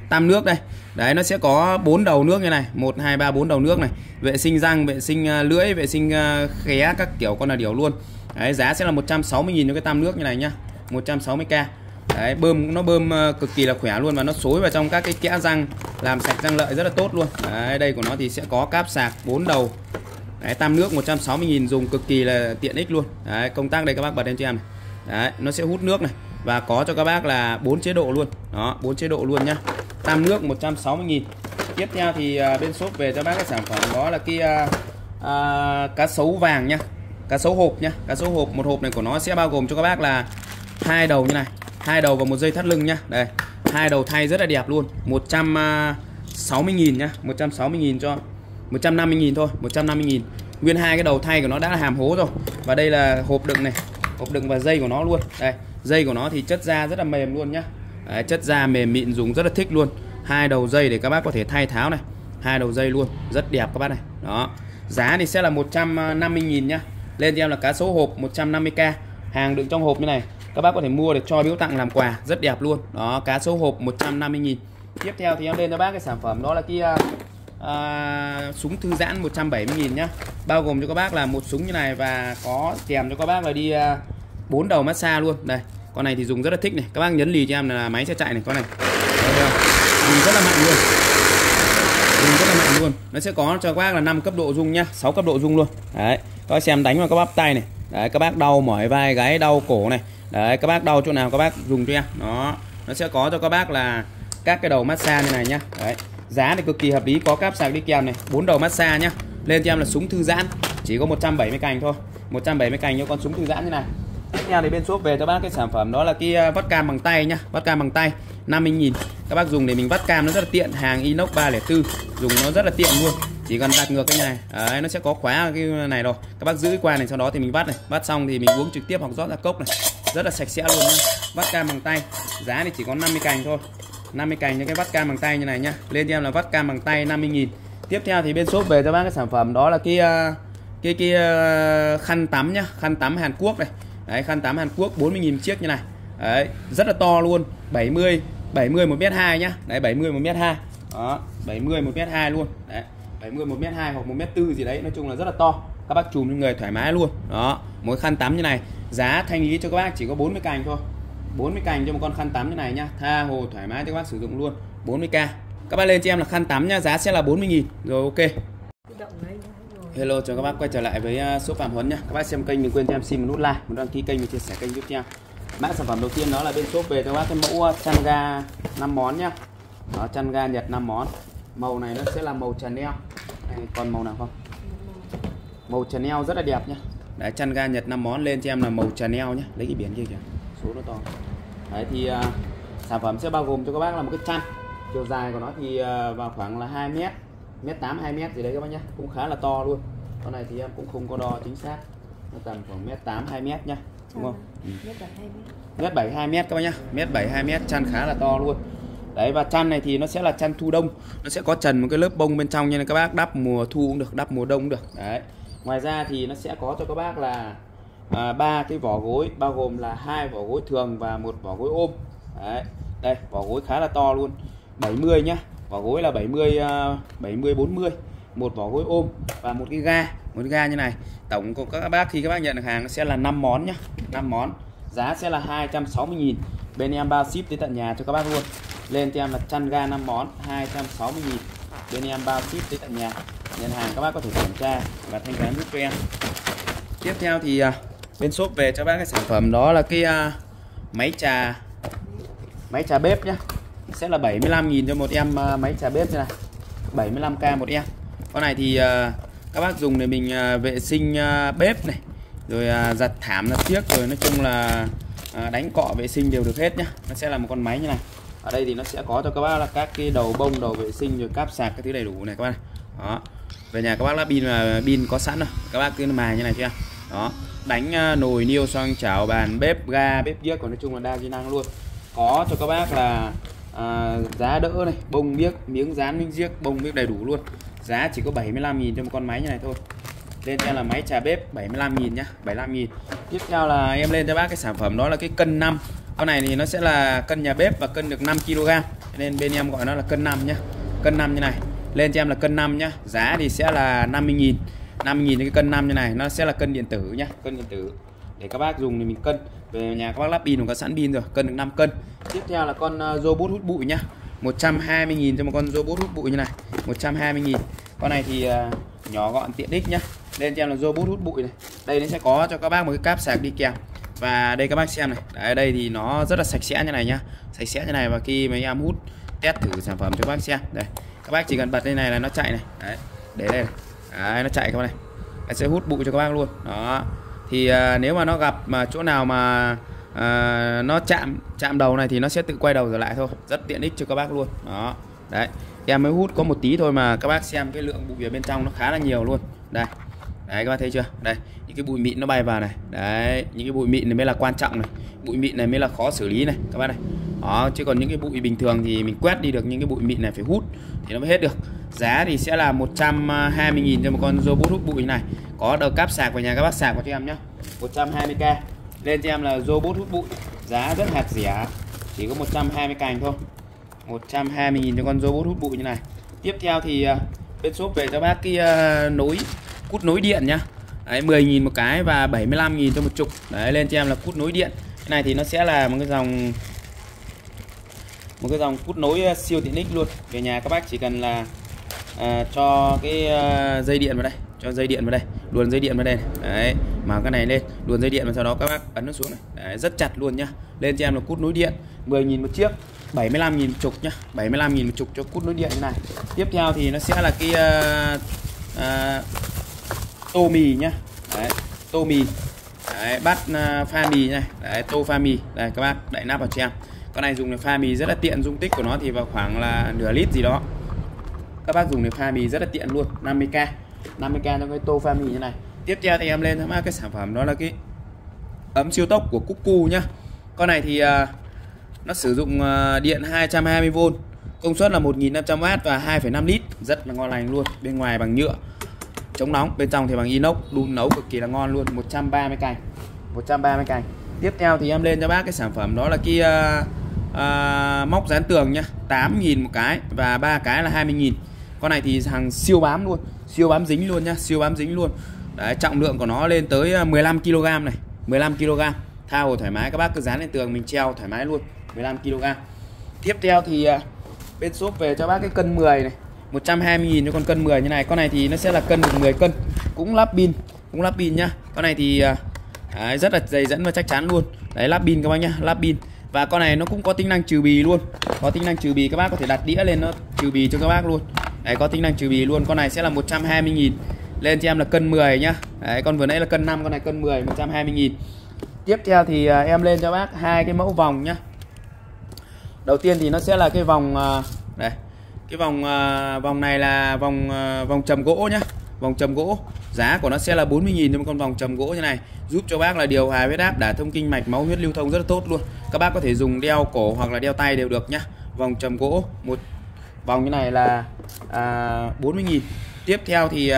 Tam nước đây. Đấy, nó sẽ có 4 đầu nước như này, 1 2 3 4 đầu nước này. Vệ sinh răng, vệ sinh lưỡi, vệ sinh khé các kiểu con là điểu luôn. Đấy, giá sẽ là 160.000 cho cái tam nước như này nhá. 160k. Đấy, nó bơm cực kỳ là khỏe luôn và nó xối vào trong các cái kẽ răng, làm sạch răng lợi rất là tốt luôn. Đấy, đây của nó thì sẽ có cáp sạc 4 đầu. Đấy, tam nước 160.000 dùng cực kỳ là tiện ích luôn. Đấy, công tắc đây các bác bật lên cho em này. Đấy, nó sẽ hút nước này và có cho các bác là 4 chế độ luôn. Đó, 4 chế độ luôn nhá. Tam nước 160.000. Tiếp theo thì bên shop về cho bác cái sản phẩm đó là cái cá sấu vàng nhá. Cá sấu hộp nhá. Cá sấu hộp, một hộp này của nó sẽ bao gồm cho các bác là 2 đầu như này, 2 đầu và một dây thắt lưng nhá. Đây, 2 đầu thay rất là đẹp luôn. 160.000 nhá. 160.000 cho 150.000 thôi, 150.000. Nguyên 2 cái đầu thay của nó đã là hàm hố rồi. Và đây là hộp đựng này, hộp đựng và dây của nó luôn. Đây, dây của nó thì chất da rất là mềm luôn nhá. Đấy, chất da mềm mịn dùng rất là thích luôn. 2 đầu dây để các bác có thể thay tháo này. 2 đầu dây luôn, rất đẹp các bác này. Đó. Giá thì sẽ là 150.000 nhá. Lên cho em là cá sấu hộp 150k. Hàng đựng trong hộp như này, các bác có thể mua để cho biếu tặng làm quà, rất đẹp luôn. Đó, cá sấu hộp 150.000. Tiếp theo thì em lên cho bác cái sản phẩm đó là cái súng thư giãn 170.000 nhá. Bao gồm cho các bác là một súng như này và có kèm cho các bác là đi 4 đầu massage luôn. Đây, con này thì dùng rất là thích này. Các bác nhấn lì cho em là máy sẽ chạy này, con này. Dùng rất là mạnh luôn. Dùng rất là mạnh luôn. Nó sẽ có cho các bác là 5 cấp độ rung nhá, 6 cấp độ rung luôn. Đấy, các bác xem đánh vào các bắp tay này. Đấy, các bác đau mỏi vai gáy, đau cổ này. Đấy, các bác đau chỗ nào các bác dùng cho em. Đó, nó sẽ có cho các bác là các cái đầu massage như này nhá. Đấy, giá thì cực kỳ hợp lý, có cáp sạc đi kèm này, 4 đầu massage nhá. Lên cho em là súng thư giãn, chỉ có 170 cành thôi. 170 cành cho con súng thư giãn như này. Tiếp theo thì bên shop về cho bác cái sản phẩm đó là cái vắt cam bằng tay nhá. Vắt cam bằng tay 50.000. Các bác dùng để mình vắt cam nó rất là tiện, hàng inox 304, dùng nó rất là tiện luôn. Chỉ cần đặt ngược cái này. Đấy, nó sẽ có khóa cái này rồi. Các bác giữ cái quai này, sau đó thì mình vắt này, vắt xong thì mình uống trực tiếp hoặc rót ra cốc này. Rất là sạch sẽ luôn nhá. Vắt cam bằng tay, giá thì chỉ có 50 cành thôi. 50 cành cho cái vắt cam bằng tay như này nhá. Lên cho em là vắt cam bằng tay 50.000. Tiếp theo thì bên shop về cho bác cái sản phẩm đó là cái khăn tắm nhá, khăn tắm Hàn Quốc này. Đấy, khăn tắm Hàn Quốc 40.000 chiếc như này. Đấy, rất là to luôn, 70 1m2 nhá. Đấy, 70 1m2. Đó, 70 1m2 luôn. Đấy, 70 1m2 hoặc 1m4 gì đấy, nói chung là rất là to. Các bác chùm cho người thoải mái luôn. Đó, mỗi khăn tắm như này, giá thanh lý cho các bác chỉ có 40 cành thôi. 40 cành cho một con khăn tắm như này nhá, tha hồ thoải mái cho các bác sử dụng luôn. 40k. Các bác lên cho em là khăn tắm nhá, giá sẽ là 40.000. Rồi, ok. Hello, chào các bác quay trở lại với shop Phạm Huấn nhá. Các bác xem kênh đừng quên cho em xin một nút like, một đăng ký kênh và chia sẻ kênh giúp cho em. Mã sản phẩm đầu tiên đó là bên shop về cho các bác cái mẫu chăn ga 5 món nhá. Đó, chăn ga Nhật 5 món. Màu này nó sẽ là màu Chanel. Đây, còn màu nào không? Màu Chanel rất là đẹp nhá. Đấy, chăn ga Nhật 5 món, lên cho em là màu Chanel nhá. Lấy cái biển kia kìa, số nó to. Đấy thì sản phẩm sẽ bao gồm cho các bác là một cái chăn. Chiều dài của nó thì vào khoảng là 2 mét, 1m8 2m gì đấy các bác nhá, cũng khá là to luôn. Con này thì em cũng không có đo chính xác, nó tầm khoảng 1m8 2m nhá, đúng không? Mét 7 2m các bác nhá, 1m7 2m, chăn khá là to luôn. Đấy, và chăn này thì nó sẽ là chăn thu đông, nó sẽ có trần một cái lớp bông bên trong, như này các bác đắp mùa thu cũng được, đắp mùa đông cũng được. Đấy, ngoài ra thì nó sẽ có cho các bác là 3 cái vỏ gối, bao gồm là 2 vỏ gối thường và 1 vỏ gối ôm. Đấy, đây vỏ gối khá là to luôn, 70 nhá, vỏ gối là 70 40, một vỏ gối ôm và một cái ga như này. Tổng của các bác khi các bác nhận được hàng sẽ là 5 món nhá, 5 món, giá sẽ là 260.000. Bên em bao ship tới tận nhà cho các bác luôn. Lên cho em là chăn ga 5 món 260.000, bên em bao ship tới tận nhà. Nhận hàng các bác có thể kiểm tra và thanh toán giúp cho em. Tiếp theo thì bên shop về cho bác cái sản phẩm đó là cái máy trà bếp nhá, sẽ là 75.000 cho một em máy trà bếp như này, 75k một em. Con này thì các bác dùng để mình vệ sinh bếp này, rồi giặt thảm giặt chiếc, rồi nói chung là đánh cọ vệ sinh đều được hết nhá. Nó sẽ là một con máy như này. Ở đây thì nó sẽ có cho các bác là các cái đầu bông, đầu vệ sinh, rồi cáp sạc, cái thứ đầy đủ này các bác này. Đó, về nhà các bác lắp pin có sẵn rồi, các bác cứ mài như này chưa. Đó, đánh nồi niêu xoong chảo bàn bếp ga bếp giếc, còn nói chung là đa di năng luôn. Có cho các bác là giá đỡ này, bông biếc, miếng dán, miếng giếc, bông biếc đầy đủ luôn. Giá chỉ có 75.000 cho một con máy như này thôi. Lên cho là máy trà bếp 75.000 nhá, 75.000. Tiếp theo là em lên cho bác cái sản phẩm đó là cái cân 5. Con này thì nó sẽ là cân nhà bếp và cân được 5 kg. nên bên em gọi nó là cân 5 nhá. Cân 5 như này. Lên cho em là cân 5 nhá. Giá thì sẽ là 50.000. 50.000 cái cân 5 như này, nó sẽ là cân điện tử nhá, cân điện tử. Để các bác dùng thì mình cân. Về nhà các bác lắp pin có sẵn pin rồi, cân được 5 cân. Tiếp theo là con robot hút bụi nhá. 120.000 cho một con robot hút bụi như này. 120.000. Con này thì nhỏ gọn tiện ích nhá. Lên cho em là robot hút bụi này. Đây nó sẽ có cho các bác một cái cáp sạc đi kèm. Và đây các bác xem này. Đấy, đây thì nó rất là sạch sẽ như này nhá. Sạch sẽ như này, và khi mấy em hút test thử sản phẩm cho các bác xem. Đây. Các bác chỉ cần bật đây này là nó chạy này. Đấy. Để đây này. Đấy, nó chạy các bác này. Nó sẽ hút bụi cho các bác luôn. Đó. Thì nếu mà nó gặp mà chỗ nào mà nó chạm đầu này thì nó sẽ tự quay đầu trở lại thôi. Rất tiện ích cho các bác luôn. Đó. Đấy. Em mới hút có một tí thôi mà các bác xem cái lượng bụi ở bên trong nó khá là nhiều luôn. Đây. Đấy các bác thấy chưa? Đây, những cái bụi mịn nó bay vào này. Đấy, những cái bụi mịn này mới là quan trọng này. Bụi mịn này mới là khó xử lý này các bác này. Đó, chứ còn những cái bụi bình thường thì mình quét đi được, những cái bụi mịn này phải hút thì nó mới hết được. Giá thì sẽ là 120.000 cho một con robot hút bụi như này. Có đầu cáp sạc vào nhà các bác sạc vào cho em nhá. 120k. Lên cho em là robot hút bụi. Giá rất hạt rẻ, chỉ có 120 cành thôi. 120.000 cho con robot hút bụi như này. Tiếp theo thì bên shop về cho bác cái cút nối điện nhá. Đấy, 10.000 một cái và 75.000 cho một chục. Đấy, lên cho em là cút nối điện. Cái này thì nó sẽ là một cái dòng cút nối siêu tiện ích luôn. Về nhà các bác chỉ cần là cho cái dây điện vào đây, cho dây điện vào đây, luồn dây điện vào đây này. Đấy, mở cái này lên, luồn dây điện và sau đó các bác ấn nó xuống này. Đấy, rất chặt luôn nhá. Lên cho em là cút nối điện, 10.000 một chiếc, 75.000 một chục nhá, 75.000 một chục cho cút nối điện như này. Tiếp theo thì nó sẽ là cái tô mì nhá. Đấy, tô mì. Đấy, bát pha mì này. Đấy, tô pha mì. Đây các bác đậy nắp vào cho em. Con này dùng để pha mì rất là tiện, dung tích của nó thì vào khoảng là nửa lít gì đó. Các bác dùng để pha mì rất là tiện luôn. 50k. 50k cho cái tô pha mì như này. Tiếp theo thì em lên cho cái sản phẩm đó là cái ấm siêu tốc của Cuckoo nhá. Con này thì nó sử dụng điện 220V, công suất là 1.500W và 2,5 lít, rất là ngon lành luôn. Bên ngoài bằng nhựa chống nóng, bên trong thì bằng inox, đun nấu cực kỳ là ngon luôn. 130 cành. 130 cành. Tiếp theo thì em lên cho bác cái sản phẩm đó là cái móc dán tường nhá, 8.000 một cái và 3 cái là 20.000. Con này thì hàng siêu bám luôn, siêu bám dính luôn nhá, siêu bám dính luôn. Đấy, trọng lượng của nó lên tới 15 kg này, 15 kg. Tha hồ thoải mái, các bác cứ dán lên tường mình treo thoải mái luôn, 15 kg. Tiếp theo thì bên shop về cho bác cái cân 10 này, 120.000 cho con cân 10 như này. Con này thì nó sẽ là cân được 10 cân, cũng lắp pin nhá. Con này thì rất là dày dẫn và chắc chắn luôn. Đấy, lắp pin các bác nhá, lắp pin. Và con này nó cũng có tính năng trừ bì luôn. Có tính năng trừ bì, các bác có thể đặt đĩa lên nó trừ bì cho các bác luôn. Đấy, có tính năng trừ bì luôn. Con này sẽ là 120.000. Lên cho em là cân 10 nhá. Đấy, con vừa nãy là cân 5, con này cân 10, 120.000. Tiếp theo thì em lên cho bác hai cái mẫu vòng nhá. Đầu tiên thì nó sẽ là cái vòng đây. Cái vòng này là vòng trầm gỗ nhá. Vòng trầm gỗ. Giá của nó sẽ là 40.000 cho một con vòng trầm gỗ như này, giúp cho bác là điều hòa huyết áp, đả thông kinh mạch, máu huyết lưu thông rất là tốt luôn. Các bác có thể dùng đeo cổ hoặc là đeo tay đều được nhá. Vòng trầm gỗ, một vòng như này là 40.000. Tiếp theo thì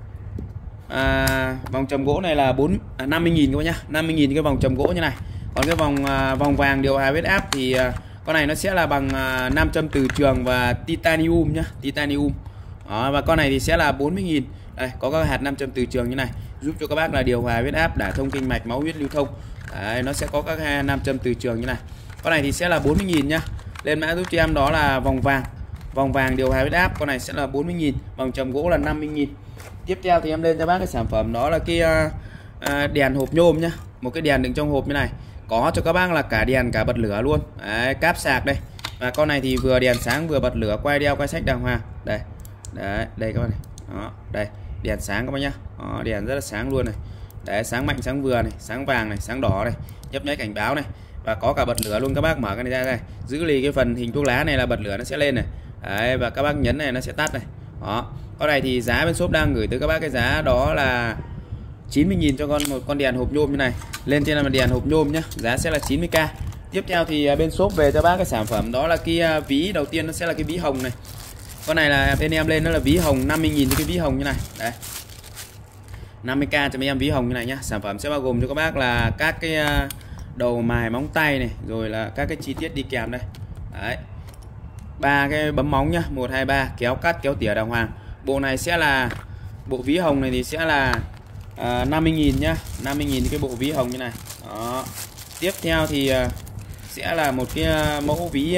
vòng trầm gỗ này là 50.000 các bác nhá. 50.000 cái vòng trầm gỗ như này. Còn cái vòng vàng điều hòa huyết áp thì con này nó sẽ là bằng nam châm từ trường và titanium nhá, titanium. Đó, và con này thì sẽ là 40.000. Đây, có các hạt nam châm từ trường như này, giúp cho các bác là điều hòa huyết áp, đả thông kinh mạch, máu huyết lưu thông. Đấy, nó sẽ có các nam châm từ trường như này. Con này thì sẽ là 40.000 nhá. Lên mã giúp cho em đó là vòng vàng điều hòa huyết áp, con này sẽ là 40.000, vòng trầm gỗ là 50.000. Tiếp theo thì em lên cho bác cái sản phẩm đó là cái đèn hộp nhôm nhá. Một cái đèn đựng trong hộp như này, có cho các bác là cả đèn cả bật lửa luôn. Đấy, cáp sạc đây. Và con này thì vừa đèn sáng vừa bật lửa, quay đeo quay sách đàng hoàng. Đây. Đấy, đây các bạn này. Đó, đây, đèn sáng các bác nhá. Đó, đèn rất là sáng luôn này. Đấy, sáng mạnh, sáng vừa này, sáng vàng này, sáng đỏ này, nhấp nháy cảnh báo này. Và có cả bật lửa luôn, các bác mở cái này ra đây. Giữ lì cái phần hình thuốc lá này là bật lửa nó sẽ lên này. Đấy, và các bác nhấn này nó sẽ tắt này. Đó. Con này thì giá bên shop đang gửi tới các bác cái giá đó là 90.000 cho một con đèn hộp nhôm như này. Lên trên là đèn hộp nhôm nhá, giá sẽ là 90k. Tiếp theo thì bên shop về cho bác cái sản phẩm đó là cái ví. Đầu tiên nó sẽ là cái ví hồng này. Con này là bên em lên nó là ví hồng, 50.000 cho cái ví hồng như này. Đấy, 50k cho mấy em ví hồng như này nhá. Sản phẩm sẽ bao gồm cho các bác là các cái đầu mài móng tay này, rồi là các cái chi tiết đi kèm đây. Đấy, ba cái bấm móng nhá, 1 2 3, kéo cắt kéo tỉa đàng hoàng. Bộ này sẽ là bộ ví hồng này thì sẽ là 50.000 nhá, 50.000 cái bộ ví hồng như này. Đó. Tiếp theo thì sẽ là một cái mẫu ví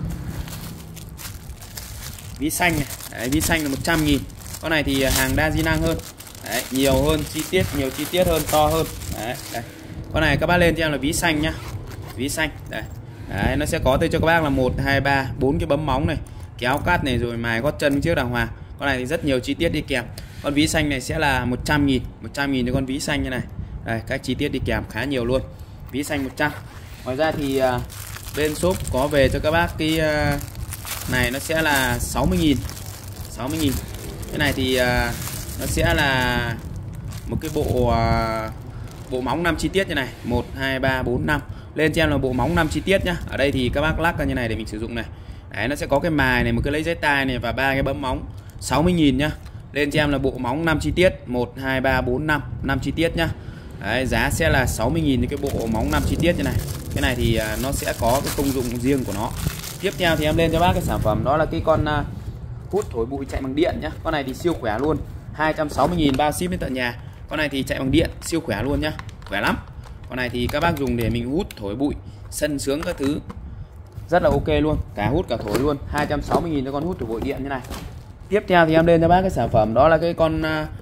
ví xanh này. Đấy, ví xanh là 100.000. Con này thì hàng đa di năng hơn. Đấy, nhiều hơn chi tiết, nhiều chi tiết hơn, to hơn. Đấy, đây. Con này các bác lên cho em là ví xanh nhá. Ví xanh. Đây. Đấy, nó sẽ có tới cho các bác là 1 2 3 4 cái bấm móng này, kéo cắt này, rồi mài gót chân trước đàng hoàng. Con này thì rất nhiều chi tiết đi kèm. Con ví xanh này sẽ là 100.000, 100.000 cho con ví xanh như này. Đây, các chi tiết đi kèm khá nhiều luôn. Ví xanh 100. Ngoài ra thì bên shop có về cho các bác cái này nó sẽ là 60.000. 60.000. Cái này thì nó sẽ là một cái bộ móng 5 chi tiết như này, 1 2 3 4 5. Lên cho em là bộ móng 5 chi tiết nhá. Ở đây thì các bác lắc ra như này để mình sử dụng này. Đấy, nó sẽ có cái mài này, một cái lấy giấy tai này và ba cái bấm móng. 60.000 nhá. Lên cho em là bộ móng 5 chi tiết, 1 2 3 4 5, 5 chi tiết nhá. Đấy, giá sẽ là 60.000 cái bộ móng 5 chi tiết như này. Cái này thì nó sẽ có cái công dụng riêng của nó. Tiếp theo thì em lên cho bác cái sản phẩm đó là cái con hút thổi bụi chạy bằng điện nhá. Con này thì siêu khỏe luôn, 260.000 bao ship đến tận nhà. Con này thì chạy bằng điện, siêu khỏe luôn nhá, khỏe lắm. Con này thì các bác dùng để mình hút thổi bụi, sân sướng các thứ rất là ok luôn, cả hút cả thổi luôn. 260.000 cho con hút thổi bụi điện như này. Tiếp theo thì em lên cho bác cái sản phẩm đó là cái con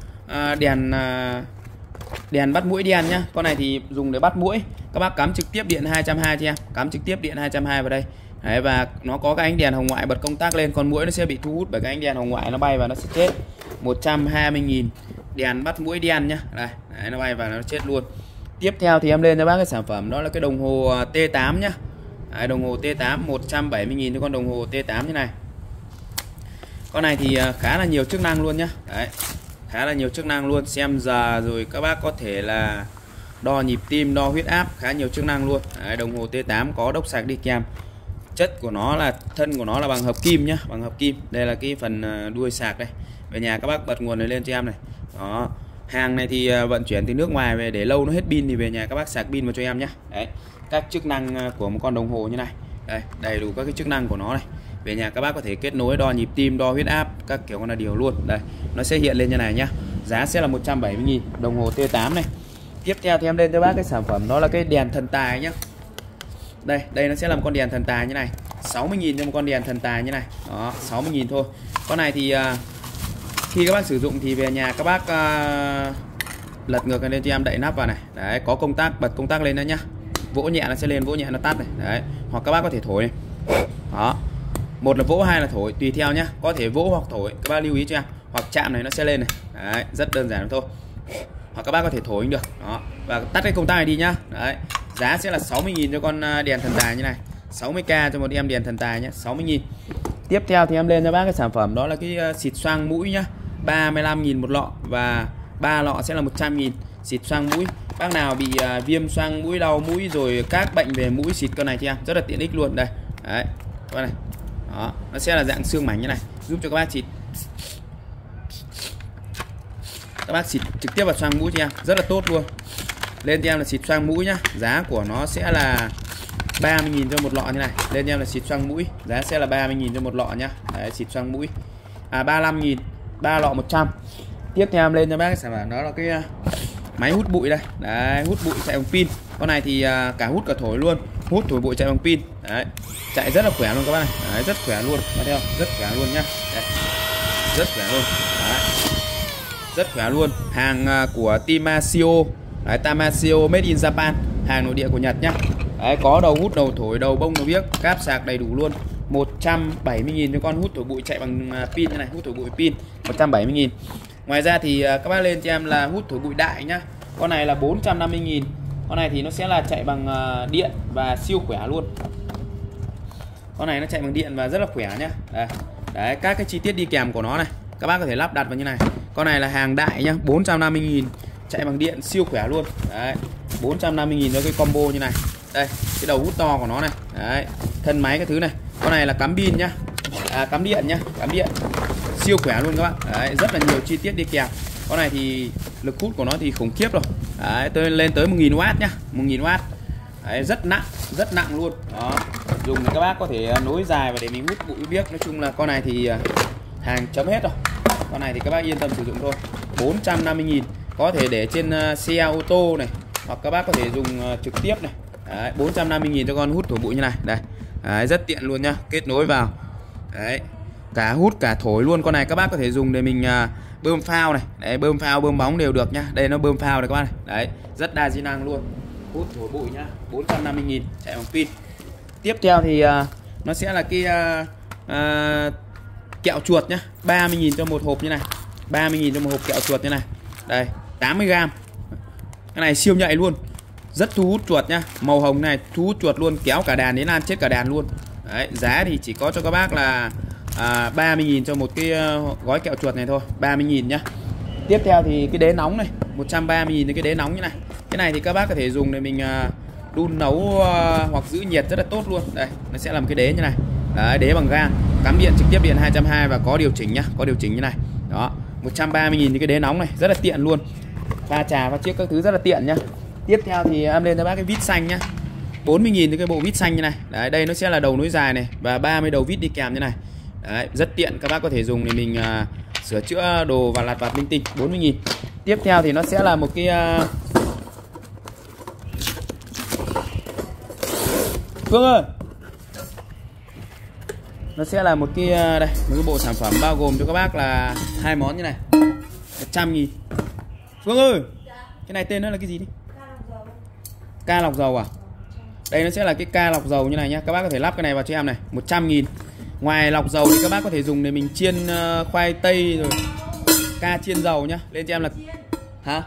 đèn bắt muỗi đen nhá. Con này thì dùng để bắt muỗi. Các bác cắm trực tiếp điện 220 cho em, cắm trực tiếp điện 220 vào đây. Đấy, và nó có cái ánh đèn hồng ngoại bật công tắc lên, con muỗi nó sẽ bị thu hút bởi cái ánh đèn hồng ngoại, nó bay và nó sẽ chết. 120.000 đèn bắt muỗi đen nhá. Đây, đấy, nó bay và nó chết luôn. Tiếp theo thì em lên cho bác cái sản phẩm đó là cái đồng hồ T8 nhá. Đấy, đồng hồ T8 170.000 cho con đồng hồ T8 như này. Con này thì khá là nhiều chức năng luôn nhá. Đấy, khá là nhiều chức năng luôn, xem giờ rồi các bác có thể là đo nhịp tim, đo huyết áp, khá nhiều chức năng luôn. Đấy, đồng hồ T8 có đốc sạc đi kèm. Chất của nó là thân của nó là bằng hợp kim nhá, bằng hợp kim. Đây là cái phần đuôi sạc đây. Về nhà các bác bật nguồn này lên cho em này. Đó. Hàng này thì vận chuyển từ nước ngoài về, để lâu nó hết pin thì về nhà các bác sạc pin vào cho em nhé. Đấy, các chức năng của một con đồng hồ như này. Đây, đầy đủ các cái chức năng của nó này. Về nhà các bác có thể kết nối đo nhịp tim, đo huyết áp, các kiểu con là điều luôn. Đây, nó sẽ hiện lên như này nhá. Giá sẽ là 170.000 đồng hồ T8 này. Tiếp theo thì em lên cho bác cái sản phẩm đó là cái đèn thần tài nhá. Đây nó sẽ là một con đèn thần tài như này. 60.000 cho một con đèn thần tài như này. Đó, 60.000 thôi. Con này thì khi các bác sử dụng thì về nhà các bác lật ngược lên cho em, đậy nắp vào này. Đấy, có công tắc, bật công tắc lên đó nhá. Vỗ nhẹ nó sẽ lên, vỗ nhẹ nó tắt này. Đấy, hoặc các bác có thể thổi này. Đó. Một là vỗ, hai là thổi, tùy theo nhá. Có thể vỗ hoặc thổi, các bác lưu ý cho em. Hoặc chạm này nó sẽ lên này. Đấy, rất đơn giản thôi. Hoặc các bác có thể thổi cũng được. Đó. Và tắt cái công tắc này đi nhá. Đấy. Giá sẽ là 60.000 cho con đèn thần tài như này. 60k cho một em đèn thần tài nhé, 60.000. Tiếp theo thì em lên cho bác cái sản phẩm đó là cái xịt xoang mũi nhá. 35.000 một lọ và 3 lọ sẽ là 100.000. Xịt xoang mũi. Bác nào bị viêm xoang mũi, đau mũi rồi các bệnh về mũi, xịt con này cho em, rất là tiện ích luôn. Đây. Đấy. Con này. Đó, nó sẽ là dạng xương mảnh như này, giúp cho các bác xịt. Các bác xịt trực tiếp vào xoang mũi cho em, rất là tốt luôn. Lên cho em là xịt xoang mũi nhá. Giá của nó sẽ là 30.000 cho một lọ như này. Lên cho em là xịt xoang mũi, giá sẽ là 30.000 cho một lọ nhá. Đấy, xịt xoang mũi. 35.000, 3 lọ 100. Tiếp theo em lên cho bác cái sản phẩm đó là cái máy hút bụi đây. Đấy, hút bụi chạy bằng pin. Con này thì cả hút cả thổi luôn. Hút thổi bụi chạy bằng pin. Đấy, chạy rất là khỏe luôn các bác này. Đấy, rất khỏe luôn. Bắt theo, rất khỏe luôn nhá. Đây. Rất khỏe luôn. Đấy. Rất khỏe luôn. Hàng của Tamasio. Đấy, Tamasio made in Japan, hàng nội địa của Nhật nhá. Đấy, có đầu hút, đầu thổi, đầu bông, đầu biếc, cáp sạc đầy đủ luôn. 170.000 cho con hút thổi bụi chạy bằng pin như này, hút thổi bụi pin 170.000. Ngoài ra thì các bác lên cho em là hút thổi bụi đại nhá. Con này là 450.000. Con này thì nó sẽ là chạy bằng điện và siêu khỏe luôn. Con này nó chạy bằng điện và rất là khỏe nhá. Đấy, các cái chi tiết đi kèm của nó này, các bác có thể lắp đặt vào như này. Con này là hàng đại nhá, 450.000, chạy bằng điện siêu khỏe luôn. Đấy, 450.000 cho cái combo như này. Đây, cái đầu hút to của nó này. Đấy, thân máy cái thứ này. Con này là cắm pin nhá. Cắm điện nhá, cắm điện. Siêu khỏe luôn các bạn. Đấy, rất là nhiều chi tiết đi kèm. Con này thì lực hút của nó thì khủng khiếp rồi. Đấy, lên tới 1000W nhá, 1000W. Đấy, rất nặng luôn. Đó. dùng thì các bác có thể nối dài và để mình hút bụi biếc. Nói chung là con này thì hàng chấm hết rồi. Con này thì các bác yên tâm sử dụng thôi. 450.000, có thể để trên xe ô tô này, hoặc các bác có thể dùng trực tiếp này. Đấy, 450.000 cho con hút thổi bụi như này. Đây. Đấy, rất tiện luôn nhá, kết nối vào. Đấy. Cả hút cả thổi luôn. Con này các bác có thể dùng để mình bơm phao này. Đấy, bơm phao bơm bóng đều được nhá. Đây nó bơm phao này các bác này. Đấy, rất đa di năng luôn. Hút thổi bụi nhá, 450.000, chạy bằng pin. Tiếp theo thì nó sẽ là cái kẹo chuột nhá, 30.000 cho một hộp như này. 30.000 cho một hộp kẹo chuột như này. Đây, 80g. Cái này siêu nhạy luôn. Rất thu hút chuột nhá. Màu hồng này thu hút chuột luôn, kéo cả đàn đến ăn chết cả đàn luôn. Đấy, giá thì chỉ có cho các bác là 30.000 cho một cái gói kẹo chuột này thôi, 30.000 nhá. Tiếp theo thì cái đế nóng này, 130.000 cái đế nóng như này. Cái này thì các bác có thể dùng để mình đun nấu hoặc giữ nhiệt rất là tốt luôn. Đây, nó sẽ làm cái đế như này. Đấy, đế bằng gang, cắm điện trực tiếp điện 220 và có điều chỉnh nhá, có điều chỉnh như này. Đó, 130.000 cái đế nóng này, rất là tiện luôn. Pha trà pha chiếc các thứ rất là tiện nhá. Tiếp theo thì em lên cho bác cái vít xanh nhá. 40.000 cái bộ vít xanh như này. Đấy, đây nó sẽ là đầu nối dài này và 30 đầu vít đi kèm như này. Đấy, rất tiện, các bác có thể dùng để mình sửa chữa đồ và lặt vặt linh tinh. 40.000. Tiếp theo thì nó sẽ là một cái Phương ơi, nó sẽ là một cái đây, một cái bộ sản phẩm bao gồm cho các bác là hai món như này, 100.000. Phương ơi, cái này tên nó là cái gì đi? Ca lọc dầu à? Đây nó sẽ là cái ca lọc dầu như này nhá. Các bác có thể lắp cái này vào cho em này, 100.000. Ngoài lọc dầu thì các bác có thể dùng để mình chiên khoai tây rồi ca chiên dầu nhá. Lên cho em là hả?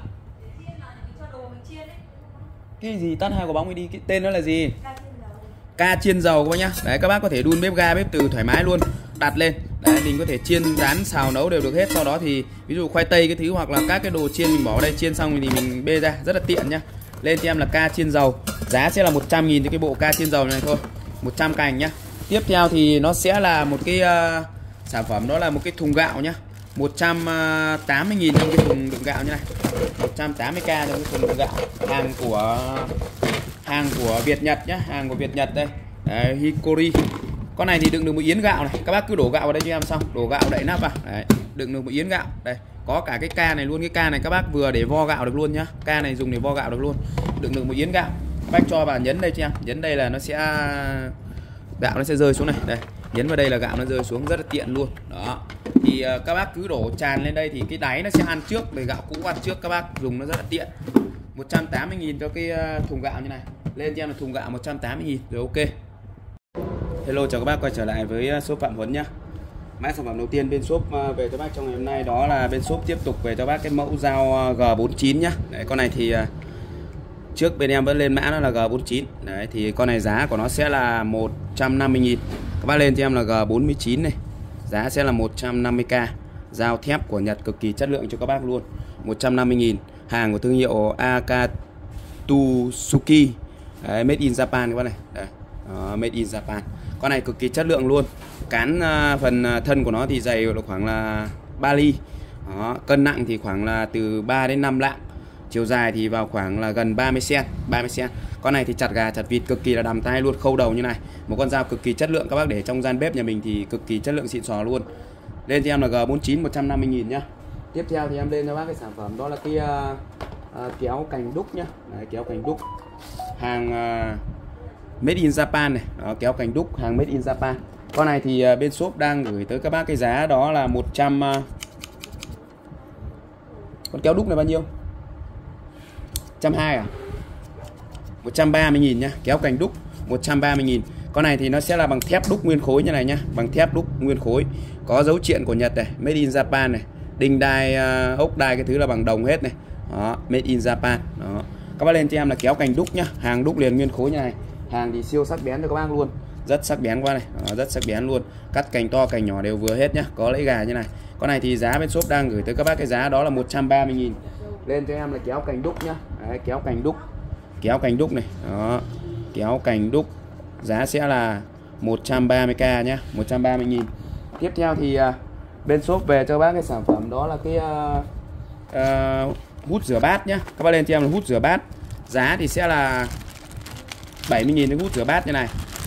Cái gì tắt hai quả bóng đi, cái tên nó là gì? Ca chiên dầu các bác nhá. Đấy, các bác có thể đun bếp ga bếp từ thoải mái luôn, đặt lên. Đấy, mình có thể chiên rán xào nấu đều được hết. Sau đó thì ví dụ khoai tây cái thứ hoặc là các cái đồ chiên mình bỏ vào đây, chiên xong thì mình bê ra, rất là tiện nhá. Lên cho em là ca chiên dầu, giá sẽ là 100.000 cho cái bộ ca chiên dầu này thôi, 100 cành nhá. Tiếp theo thì nó sẽ là một cái sản phẩm, đó là một cái thùng gạo nhá, 180.000 trong cái thùng đựng gạo như này, 180k trong cái thùng đựng gạo. Hàng của Việt Nhật nhá, hàng của Việt Nhật đây. Đấy, Hikori. Con này thì đựng được một yến gạo này, các bác cứ đổ gạo vào đây cho em xong, đổ gạo đậy nắp vào. Đấy, đựng được một yến gạo. Đây, có cả cái ca này luôn, cái ca này các bác vừa để vo gạo được luôn nhá. Ca này dùng để vo gạo được luôn. Đựng được một yến gạo. Các bác cho vào nhấn đây cho em, nhấn đây là nó sẽ gạo nó sẽ rơi xuống này. Đây, nhấn vào đây là gạo nó rơi xuống, rất là tiện luôn. Đó. Thì các bác cứ đổ tràn lên đây thì cái đáy nó sẽ ăn trước, rồi gạo cũ ăn trước, các bác dùng nó rất là tiện. 180.000 cho cái thùng gạo như này. Lên cho em là thùng gạo 180.000 rồi, ok. Hello, chào các bác quay trở lại với shop Phạm Huấn nhá. Mã sản phẩm đầu tiên bên shop về cho bác trong ngày hôm nay đó là bên shop tiếp tục về cho bác cái mẫu dao G49 nhá. Đấy, con này thì trước bên em vẫn lên mã nó là G49. Đấy, thì con này giá của nó sẽ là 150.000. Các bác lên cho em là G49 này, giá sẽ là 150k. Dao thép của Nhật cực kỳ chất lượng cho các bác luôn, 150.000. Hàng của thương hiệu Akatsuki. Đấy, made in Japan các bác này. Đấy. Đó, made in Japan. Con này cực kỳ chất lượng luôn. Cán phần thân của nó thì dày khoảng là 3 ly. Đó, cân nặng thì khoảng là từ 3 đến 5 lạng. Chiều dài thì vào khoảng là gần 30 cm. Con này thì chặt gà chặt vịt cực kỳ là đầm tay luôn, khâu đầu như này. Một con dao cực kỳ chất lượng, các bác để trong gian bếp nhà mình thì cực kỳ chất lượng xịn sò luôn. Lên cho em là G49 150.000 nhá. Tiếp theo thì em lên cho bác cái sản phẩm đó là cái kéo cành đúc nhá. Đấy, kéo cành đúc hàng made in Japan này. Đó, kéo cành đúc hàng made in Japan. Con này thì bên shop đang gửi tới các bác cái giá đó là 100. Con kéo đúc này bao nhiêu? 120 à? 130.000 nhá. Kéo cành đúc 130.000. Con này thì nó sẽ là bằng thép đúc nguyên khối như này nhá, bằng thép đúc nguyên khối, có dấu triện của Nhật này, made in Japan này. Đinh đai ốc đai cái thứ là bằng đồng hết này. Đó, made in Japan. Đó. Các bác lên cho em là kéo cành đúc nhá, hàng đúc liền nguyên khối như này. Hàng thì siêu sắc bén cho các bác luôn, rất sắc bén qua này. Đó, rất sắc bén luôn. Cắt cành to cành nhỏ đều vừa hết nhá, có lẫy gà như này. Con này thì giá bên shop đang gửi tới các bác cái giá đó là 130.000. Lên cho em là kéo cành đúc nhá. Đấy, kéo cành đúc. Kéo cành đúc này. Đó. Kéo cành đúc. Giá sẽ là 130k nhá, 130.000. Tiếp theo thì bên shop về cho bác cái sản phẩm đó là cái hút rửa bát nhá. Các bác lên cho em là hút rửa bát. Giá thì sẽ là 70.000 cái hút rửa bát như này.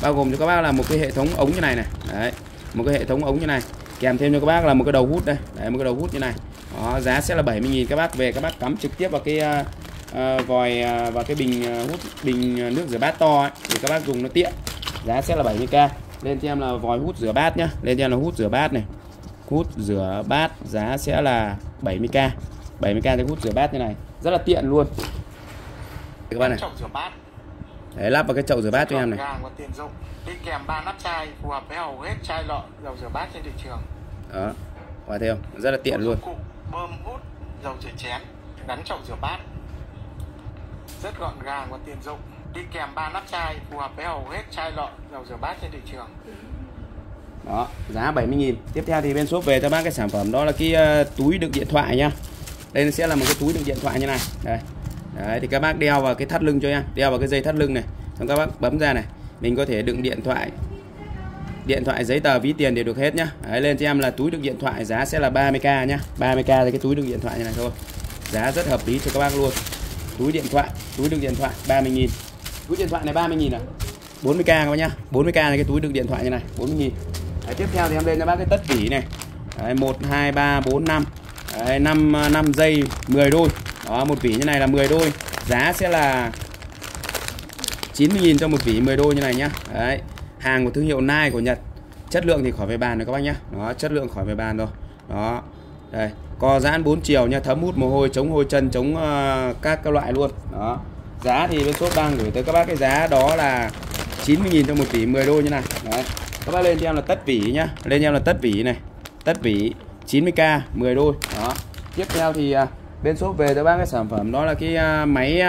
bao gồm cho các bác là một cái hệ thống ống như này này. Đấy, một cái hệ thống ống như này, kèm thêm cho các bác là một cái đầu hút đây. Đấy, một cái đầu hút như này. Đó, giá sẽ là 70.000, các bác về các bác cắm trực tiếp vào cái vòi và cái bình hút, bình nước rửa bát to ấy, thì các bác dùng nó tiện. Giá sẽ là 70k. Lên cho em là vòi hút rửa bát nhá. Lên cho em là hút rửa bát này. Hút rửa bát giá sẽ là 70k. 70k cái hút rửa bát như này, rất là tiện luôn. Các bạn này. Chậu rửa bát. Đấy, lắp vào cái chậu rửa bát cho em này. Tiền dụng. Đi kèm 3 nắp chai phù hợp với hầu hết chai lọ dầu rửa bát trên thị trường. Đó, qua theo, rất là tiện luôn. Cụ bơm hút dầu rửa chén, gắn chậu rửa bát. Rất gọn gàng và tiện dụng. Đi kèm 3 nắp chai phù hợp với hầu hết chai lọ dầu rửa bát trên thị trường. Đó, giá 70.000. Tiếp theo thì bên shop về cho bác cái sản phẩm đó là cái túi đựng điện thoại nhá. Đây sẽ là một cái túi đựng điện thoại như này. Đây. Đấy, thì các bác đeo vào cái thắt lưng cho em, đeo vào cái dây thắt lưng này, xong các bác bấm ra này, mình có thể đựng điện thoại, giấy tờ, ví tiền đều được hết nhá. Đấy, lên cho em là túi đựng điện thoại, giá sẽ là 30k nhá. 30k thì cái túi đựng điện thoại như này thôi. Giá rất hợp lý cho các bác luôn. Túi đựng điện thoại 30.000. Túi điện thoại này 30.000 à? 40k các bác nhá. 40k là cái túi đựng điện thoại như này, 40.000. Đấy, tiếp theo thì em lên cho bác cái tất vỉ này. Đấy, 1 2 3 4 5. Đấy, 5 dây 10 đôi. Đó, một vỉ như này là 10 đôi. Giá sẽ là 90.000 cho một vỉ 10 đôi như này nhá. Đấy, hàng của thương hiệu Nike của Nhật. Chất lượng thì khỏi phải bàn rồi các bác nhá. Đó, chất lượng khỏi phải bàn rồi. Đó. Đây, co giãn 4 chiều nha, thấm hút mồ hôi, chống hôi chân, chống các loại luôn. Đó. Giá thì bên shop đang gửi tới các bác cái giá đó là 90.000 cho một vỉ 10 đôi như này. Đấy. Các bác lên cho em là tất vỉ nhá. Lên cho em là tất vỉ này. Tất vỉ 90k 10 đôi. Đó. Tiếp theo thì bên shop về cho bác cái sản phẩm đó là cái máy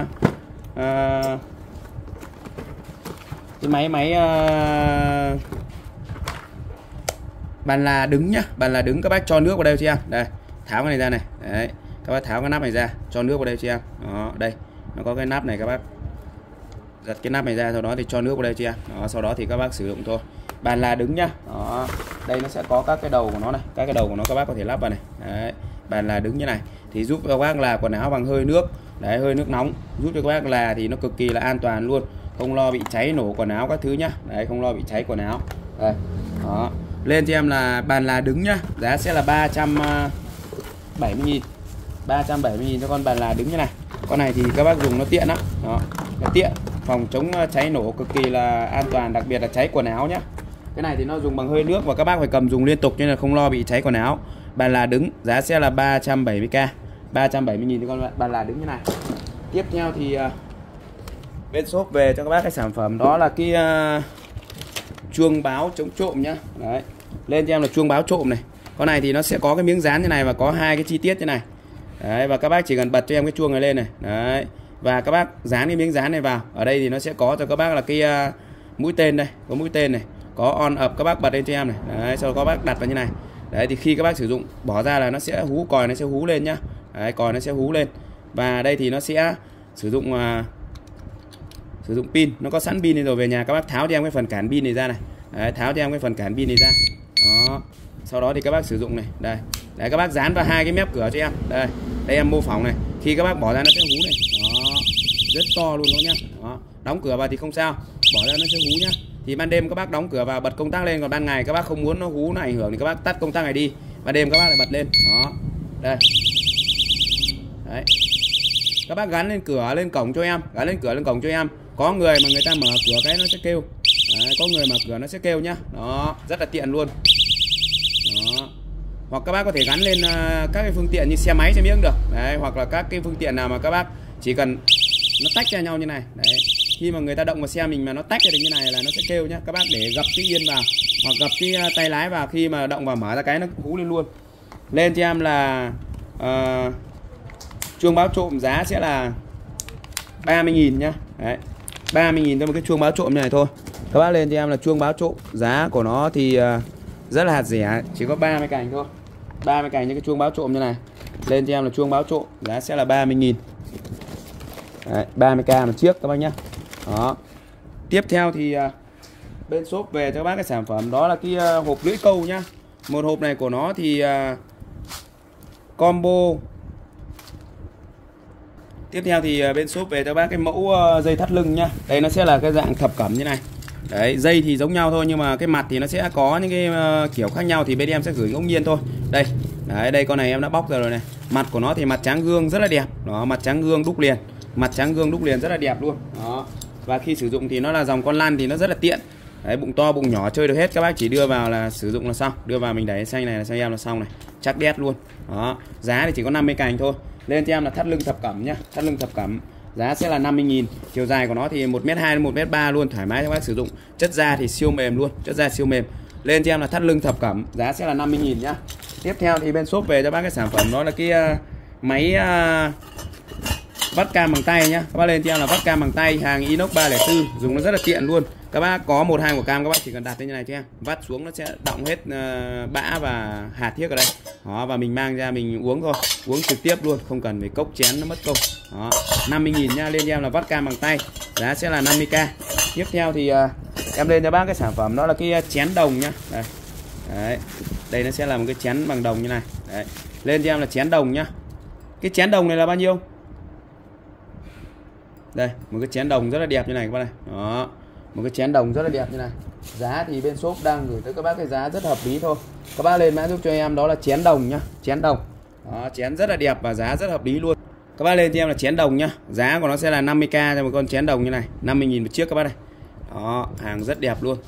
bàn là đứng nhá. Bàn là đứng các bác cho nước vào đây cho em. Đây, tháo cái này ra này. Đấy, các bác tháo cái nắp này ra, cho nước vào đây cho em. Đó, đây, nó có cái nắp này, các bác giật cái nắp này ra, sau đó thì cho nước vào đây cho em. Đó, sau đó thì các bác sử dụng thôi. Bàn là đứng nhá. Đó, đây nó sẽ có các cái đầu của nó này, các cái đầu của nó các bác có thể lắp vào này. Đấy, bàn là đứng như này thì giúp các bác là quần áo bằng hơi nước. Đấy, hơi nước nóng giúp cho các bác là thì nó cực kỳ là an toàn luôn, không lo bị cháy nổ quần áo các thứ nhá. Đấy, không lo bị cháy quần áo. Đây. Đó, lên cho em là bàn là đứng nhá, giá sẽ là 370.000. 370.000 cho con bàn là đứng như này. Con này thì các bác dùng nó tiện lắm. Đó, nó tiện, phòng chống cháy nổ cực kỳ là an toàn, đặc biệt là cháy quần áo nhá. Cái này thì nó dùng bằng hơi nước và các bác phải cầm dùng liên tục nên là không lo bị cháy quần áo. Bàn là đứng, giá sẽ là 370k. 370.000 cho con bàn là đứng như này. Tiếp theo thì bên shop về cho các bác cái sản phẩm đó là cái chuông báo chống trộm nhá. Đấy, lên cho em là chuông báo trộm này. Con này thì nó sẽ có cái miếng dán như này và có hai cái chi tiết như này. Đấy, và các bác chỉ cần bật cho em cái chuông này lên này. Đấy, và các bác dán cái miếng dán này vào. Ở đây thì nó sẽ có cho các bác là cái mũi tên đây, có mũi tên này, có on up, các bác bật lên cho em này. Đấy, sau đó các bác đặt vào như này. Đấy, thì khi các bác sử dụng bỏ ra là nó sẽ hú, còi nó sẽ hú lên nhá. Đấy, còi nó sẽ hú lên. Và đây thì nó sẽ sử dụng pin, nó có sẵn pin rồi, về nhà các bác tháo cho em cái phần cản pin này ra này. Đấy, tháo cho em cái phần cản pin này ra. Đó. Sau đó thì các bác sử dụng này. Đây. Đấy, các bác dán vào hai cái mép cửa cho em. Đây. Đây em mô phỏng này. Khi các bác bỏ ra nó sẽ hú này. Đó. Rất to luôn đó nhá. Đó. Đóng cửa vào thì không sao, bỏ ra nó sẽ hú nhá. Thì ban đêm các bác đóng cửa vào bật công tắc lên, còn ban ngày các bác không muốn nó hú nó ảnh hưởng thì các bác tắt công tắc này đi. Ban đêm các bác lại bật lên. Đó. Đây. Đấy. Các bác gắn lên cửa lên cổng cho em, gắn lên cửa lên cổng cho em. Có người mà người ta mở cửa cái nó sẽ kêu. Đấy, có người mở cửa nó sẽ kêu nhá. Đó, rất là tiện luôn. Đó. Hoặc các bác có thể gắn lên các cái phương tiện như xe máy, xe miếng được. Đấy, hoặc là các cái phương tiện nào mà các bác chỉ cần nó tách ra nhau như này. Đấy. Khi mà người ta động vào xe mình mà nó tách ra được như này là nó sẽ kêu nhá. Các bác để gập cái yên vào hoặc gập cái tay lái vào, khi mà động vào mở ra cái nó hú lên luôn. Lên cho em là chuông báo trộm, giá sẽ là 30.000 nhá. Đấy, 30.000 cho một cái chuông báo trộm như này thôi. Các bác lên cho em là chuông báo trộm, giá của nó thì rất là hạt rẻ, chỉ có 30 cành thôi. 30 cành những cái chuông báo trộm như này. Lên cho em là chuông báo trộm, giá sẽ là 30.000. Đấy, 30k một chiếc các bác nhá. Đó. Tiếp theo thì bên shop về cho các bác cái sản phẩm đó là cái hộp lưỡi câu nhá. Một hộp này của nó thì combo. Tiếp theo thì bên shop về cho bác cái mẫu dây thắt lưng nhá. Đây nó sẽ là cái dạng thập cẩm như này. Đấy, dây thì giống nhau thôi nhưng mà cái mặt thì nó sẽ có những cái kiểu khác nhau, thì bên em sẽ gửi ngẫu nhiên thôi. Đây. Đấy, đây con này em đã bóc ra rồi này. Mặt của nó thì mặt trắng gương rất là đẹp. Đó, mặt trắng gương đúc liền. Mặt trắng gương đúc liền rất là đẹp luôn. Đó. Và khi sử dụng thì nó là dòng con lăn thì nó rất là tiện. Đấy, bụng to bụng nhỏ chơi được hết, các bác chỉ đưa vào là sử dụng là xong. Đưa vào mình đẩy xanh này là xanh em là xong này. Chắc đét luôn. Đó, giá thì chỉ có 50 cành thôi. Lên cho em là thắt lưng thập cẩm nhá. Thắt lưng thập cẩm giá sẽ là 50.000. Chiều dài của nó thì 1m2 đến 1m3 luôn, thoải mái cho các bác sử dụng. Chất da thì siêu mềm luôn, chất da siêu mềm. Lên cho em là thắt lưng thập cẩm, giá sẽ là 50.000 nhá. Tiếp theo thì bên shop về cho bác cái sản phẩm đó là cái máy vắt cam bằng tay nhá. Các bác lên cho em là vắt cam bằng tay, hàng inox 304, dùng nó rất là tiện luôn. Các bác có một hàng của cam, các bác chỉ cần đặt lên như này cho em, vắt xuống nó sẽ đọng hết bã và hạt thiết ở đây. Đó, và mình mang ra mình uống thôi, uống trực tiếp luôn, không cần phải cốc chén nó mất công. Đó, 50.000 nha. Lên cho em là vắt cam bằng tay, giá sẽ là 50k. Tiếp theo thì em lên cho bác cái sản phẩm đó là cái chén đồng nhá. Đây. Đấy. Đây nó sẽ là một cái chén bằng đồng như này. Đấy. Lên cho em là chén đồng nhá. Cái chén đồng này là bao nhiêu? Đây, một cái chén đồng rất là đẹp như này các bác này. Đó, một cái chén đồng rất là đẹp như này. Giá thì bên shop đang gửi tới các bác cái giá rất hợp lý thôi. Các bác lên mã giúp cho em đó là chén đồng nhá, chén đồng. Đó, chén rất là đẹp và giá rất hợp lý luôn. Các bác lên cho em là chén đồng nhá. Giá của nó sẽ là 50k cho một con chén đồng như này, 50.000 một chiếc các bác này. Đó, hàng rất đẹp luôn.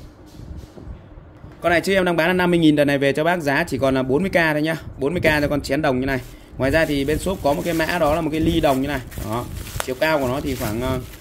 Con này chứ em đang bán là 50.000, đợt này về cho bác giá chỉ còn là 40k thôi nhá. 40k cho con chén đồng như này. Ngoài ra thì bên shop có một cái mã đó là một cái ly đồng như này. Đó, chiều cao của nó thì khoảng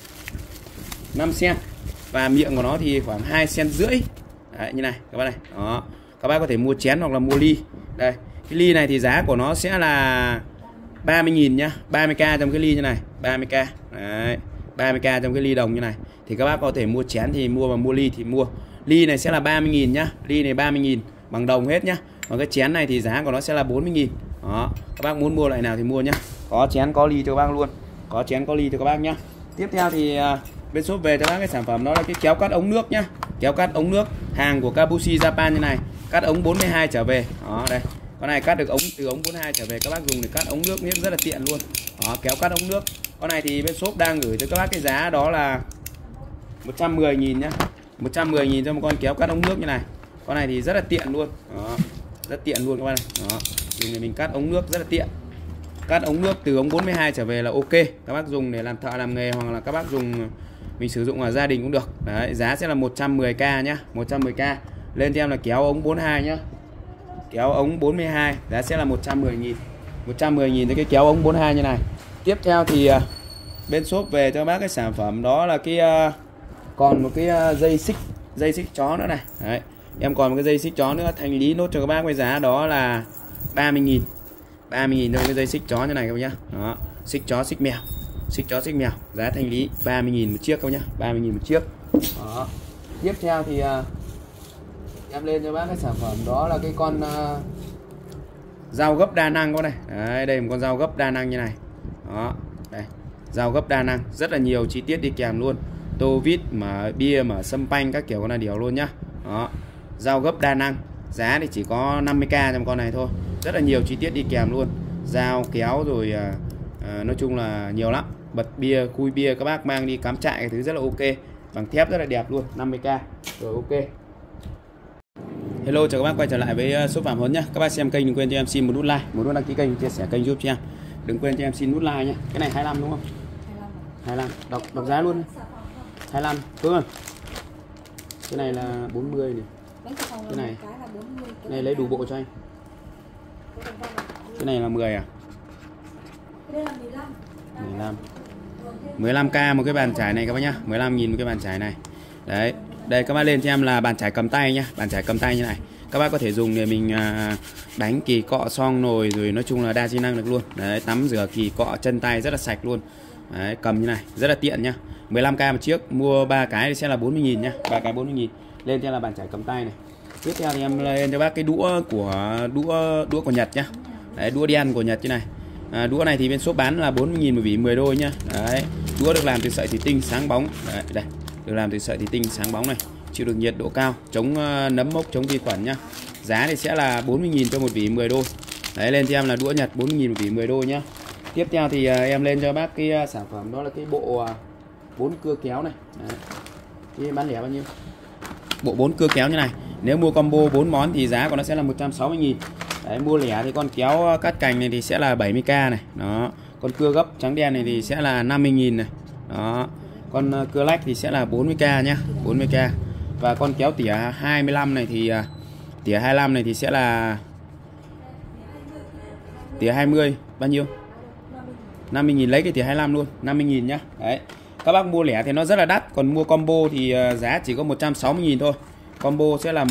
5 cm và miệng của nó thì khoảng 2 cm rưỡi. Đấy, như này các bác này. Đó, các bác có thể mua chén hoặc là mua ly. Đây, cái ly này thì giá của nó sẽ là 30.000 nhá, 30k trong cái ly như này, 30k. Đấy, 30k trong cái ly đồng như này. Thì các bác có thể mua chén thì mua và mua ly thì mua. Ly này sẽ là 30.000 nhá, ly này 30.000 bằng đồng hết nhá. Còn cái chén này thì giá của nó sẽ là 40.000. Đó, các bác muốn mua loại nào thì mua nhá. Có chén có ly cho các bác luôn. Có chén có ly cho các bác nhá. Tiếp theo thì bên shop về cho bác cái sản phẩm đó là cái kéo cắt ống nước nhá. Kéo cắt ống nước, hàng của Kabushi Japan như này. Cắt ống 42 trở về. Đó, đây. Con này cắt được ống từ ống 42 trở về, các bác dùng để cắt ống nước rất là tiện luôn. Đó, kéo cắt ống nước. Con này thì bên shop đang gửi cho các bác cái giá đó là 110.000 nhá. 110.000 cho một con kéo cắt ống nước như này. Con này thì rất là tiện luôn. Đó, rất tiện luôn các bạn này. Đó, dùng để mình cắt ống nước rất là tiện. Cắt ống nước từ ống 42 trở về là ok. Các bác dùng để làm thợ làm nghề hoặc là các bác dùng mình sử dụng ở gia đình cũng được. Đấy, giá sẽ là 110k nhá, 110k. Lên cho em là kéo ống 42 nhá. Kéo ống 42 giá sẽ là 110.000. 110.000 cho cái kéo ống 42 như này. Tiếp theo thì bên shop về cho bác cái sản phẩm đó là cái còn một cái dây xích chó nữa này. Đấy, em còn một cái dây xích chó nữa, thanh lý nốt cho các bác với giá đó là 30.000. 30.000 thôi cái dây xích chó như này các bác nhá. Đó, xích chó xích mèo. Xích chó xích mèo, giá thanh lý 30.000 một chiếc các bác nhá, 30.000 một chiếc. Đó. Tiếp theo thì em lên cho bác cái sản phẩm đó là cái con dao gấp đa năng các bác này. Đấy, đây một con dao gấp đa năng như này. Đó, đây. Dao gấp đa năng, rất là nhiều chi tiết đi kèm luôn. Tô vít, mở bia, mở sâm panh các kiểu con là điều luôn nhá. Đó, dao gấp đa năng, giá thì chỉ có 50k trong con này thôi. Rất là nhiều chi tiết đi kèm luôn. Dao kéo rồi nói chung là nhiều lắm. Bật bia, khui bia các bác mang đi cắm trại cái thứ rất là ok. Bằng thép rất là đẹp luôn, 50k. Rồi ok. Hello, chào các bác quay trở lại với shop Phạm Huấn nhá. Các bác xem kênh đừng quên cho em xin một nút like, một nút đăng ký kênh, chia sẻ kênh giúp cho em. Đừng quên cho em xin nút like nhá. Cái này 25 đúng không? 25. Đọc giá luôn. 25. Đúng không? Cái này là 40 này. Cái này. Cái này lấy đủ bộ cho anh. Cái này là 10 à? Đây là 15. 15k một cái bàn chải này các bác nhá. 15.000 một cái bàn chải này. Đấy. Đây các bác lên cho em là bàn chải cầm tay nhá. Bàn chải cầm tay như này. Các bác có thể dùng để mình đánh kỳ cọ xong nồi rồi, nói chung là đa chức năng được luôn. Đấy, tắm rửa kỳ cọ chân tay rất là sạch luôn. Đấy, cầm như này rất là tiện nhá. 15k một chiếc, mua 3 cái thì sẽ là 40.000 nhá. 3 cái 40.000. Lên cho là bàn chải cầm tay này. Tiếp theo thì em lên cho bác cái đũa của Nhật nhá. Đấy, đũa đen của Nhật như này. Đũa này thì bên shop bán là 40.000 một vỉ 10 đôi nhá. Đấy, đũa được làm từ sợi thủy tinh sáng bóng. Đấy, đây, được làm từ sợi thủy tinh sáng bóng này, chịu được nhiệt độ cao, chống nấm mốc, chống vi khuẩn nhá. Giá thì sẽ là 40.000 cho một vỉ 10 đôi. Đấy, lên cho em là đũa Nhật 40.000 một vỉ 10 đôi nhá. Tiếp theo thì em lên cho bác cái sản phẩm đó là cái bộ 4 cưa kéo này. Đấy. Cái bán lẻ bao nhiêu? bộ 4 cưa kéo như này. Nếu mua combo 4 món thì giá của nó sẽ là 160.000. Đấy, mua lẻ thì con kéo cắt cành này thì sẽ là 70k này. Đó. Con cưa gấp trắng đen này thì sẽ là 50.000 này. Đó. Con cưa lách thì sẽ là 40k nhá, 40k. Và con kéo tỉa 25 này thì tỉa 25 này thì sẽ là tỉa 20 bao nhiêu? 50.000, lấy cái tỉa 25 luôn, 50.000 nhá. Đấy. Các bác mua lẻ thì nó rất là đắt, còn mua combo thì giá chỉ có 160.000 thôi. Combo sẽ là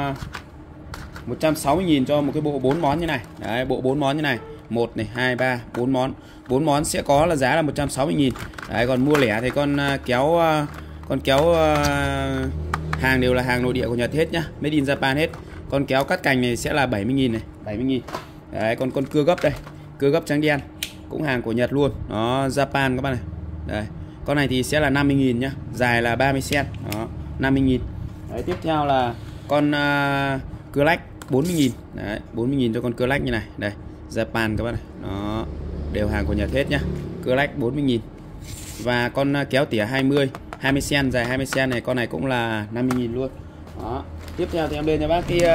160.000 cho một cái bộ 4 món như này. Đấy, bộ 4 món như này. 1 này, 2 3 4 món. 4 món sẽ có là giá là 160.000. Đấy, còn mua lẻ thì con kéo hàng đều là hàng nội địa của Nhật hết nhá, made in Japan hết. Con kéo cắt cành này sẽ là 70.000 này, 70.000. Đấy, còn con cưa gấp đây, cưa gấp trắng đen cũng hàng của Nhật luôn. Nó Japan các bạn này. Đây. Con này thì sẽ là 50.000 nhá, dài là 30 cm. Đó, 50.000. Đấy, tiếp theo là con cưa lách 40.000. Đấy, 40.000 cho con cưa lách như này. Đây, Japan các bạn này. Nó đều hàng của Nhật hết nhá. Cưa lách 40.000. Và con kéo tỉa 20 cm, dài 20 cm này, con này cũng là 50.000 luôn. Đó. Tiếp theo thì em lên cho bác cái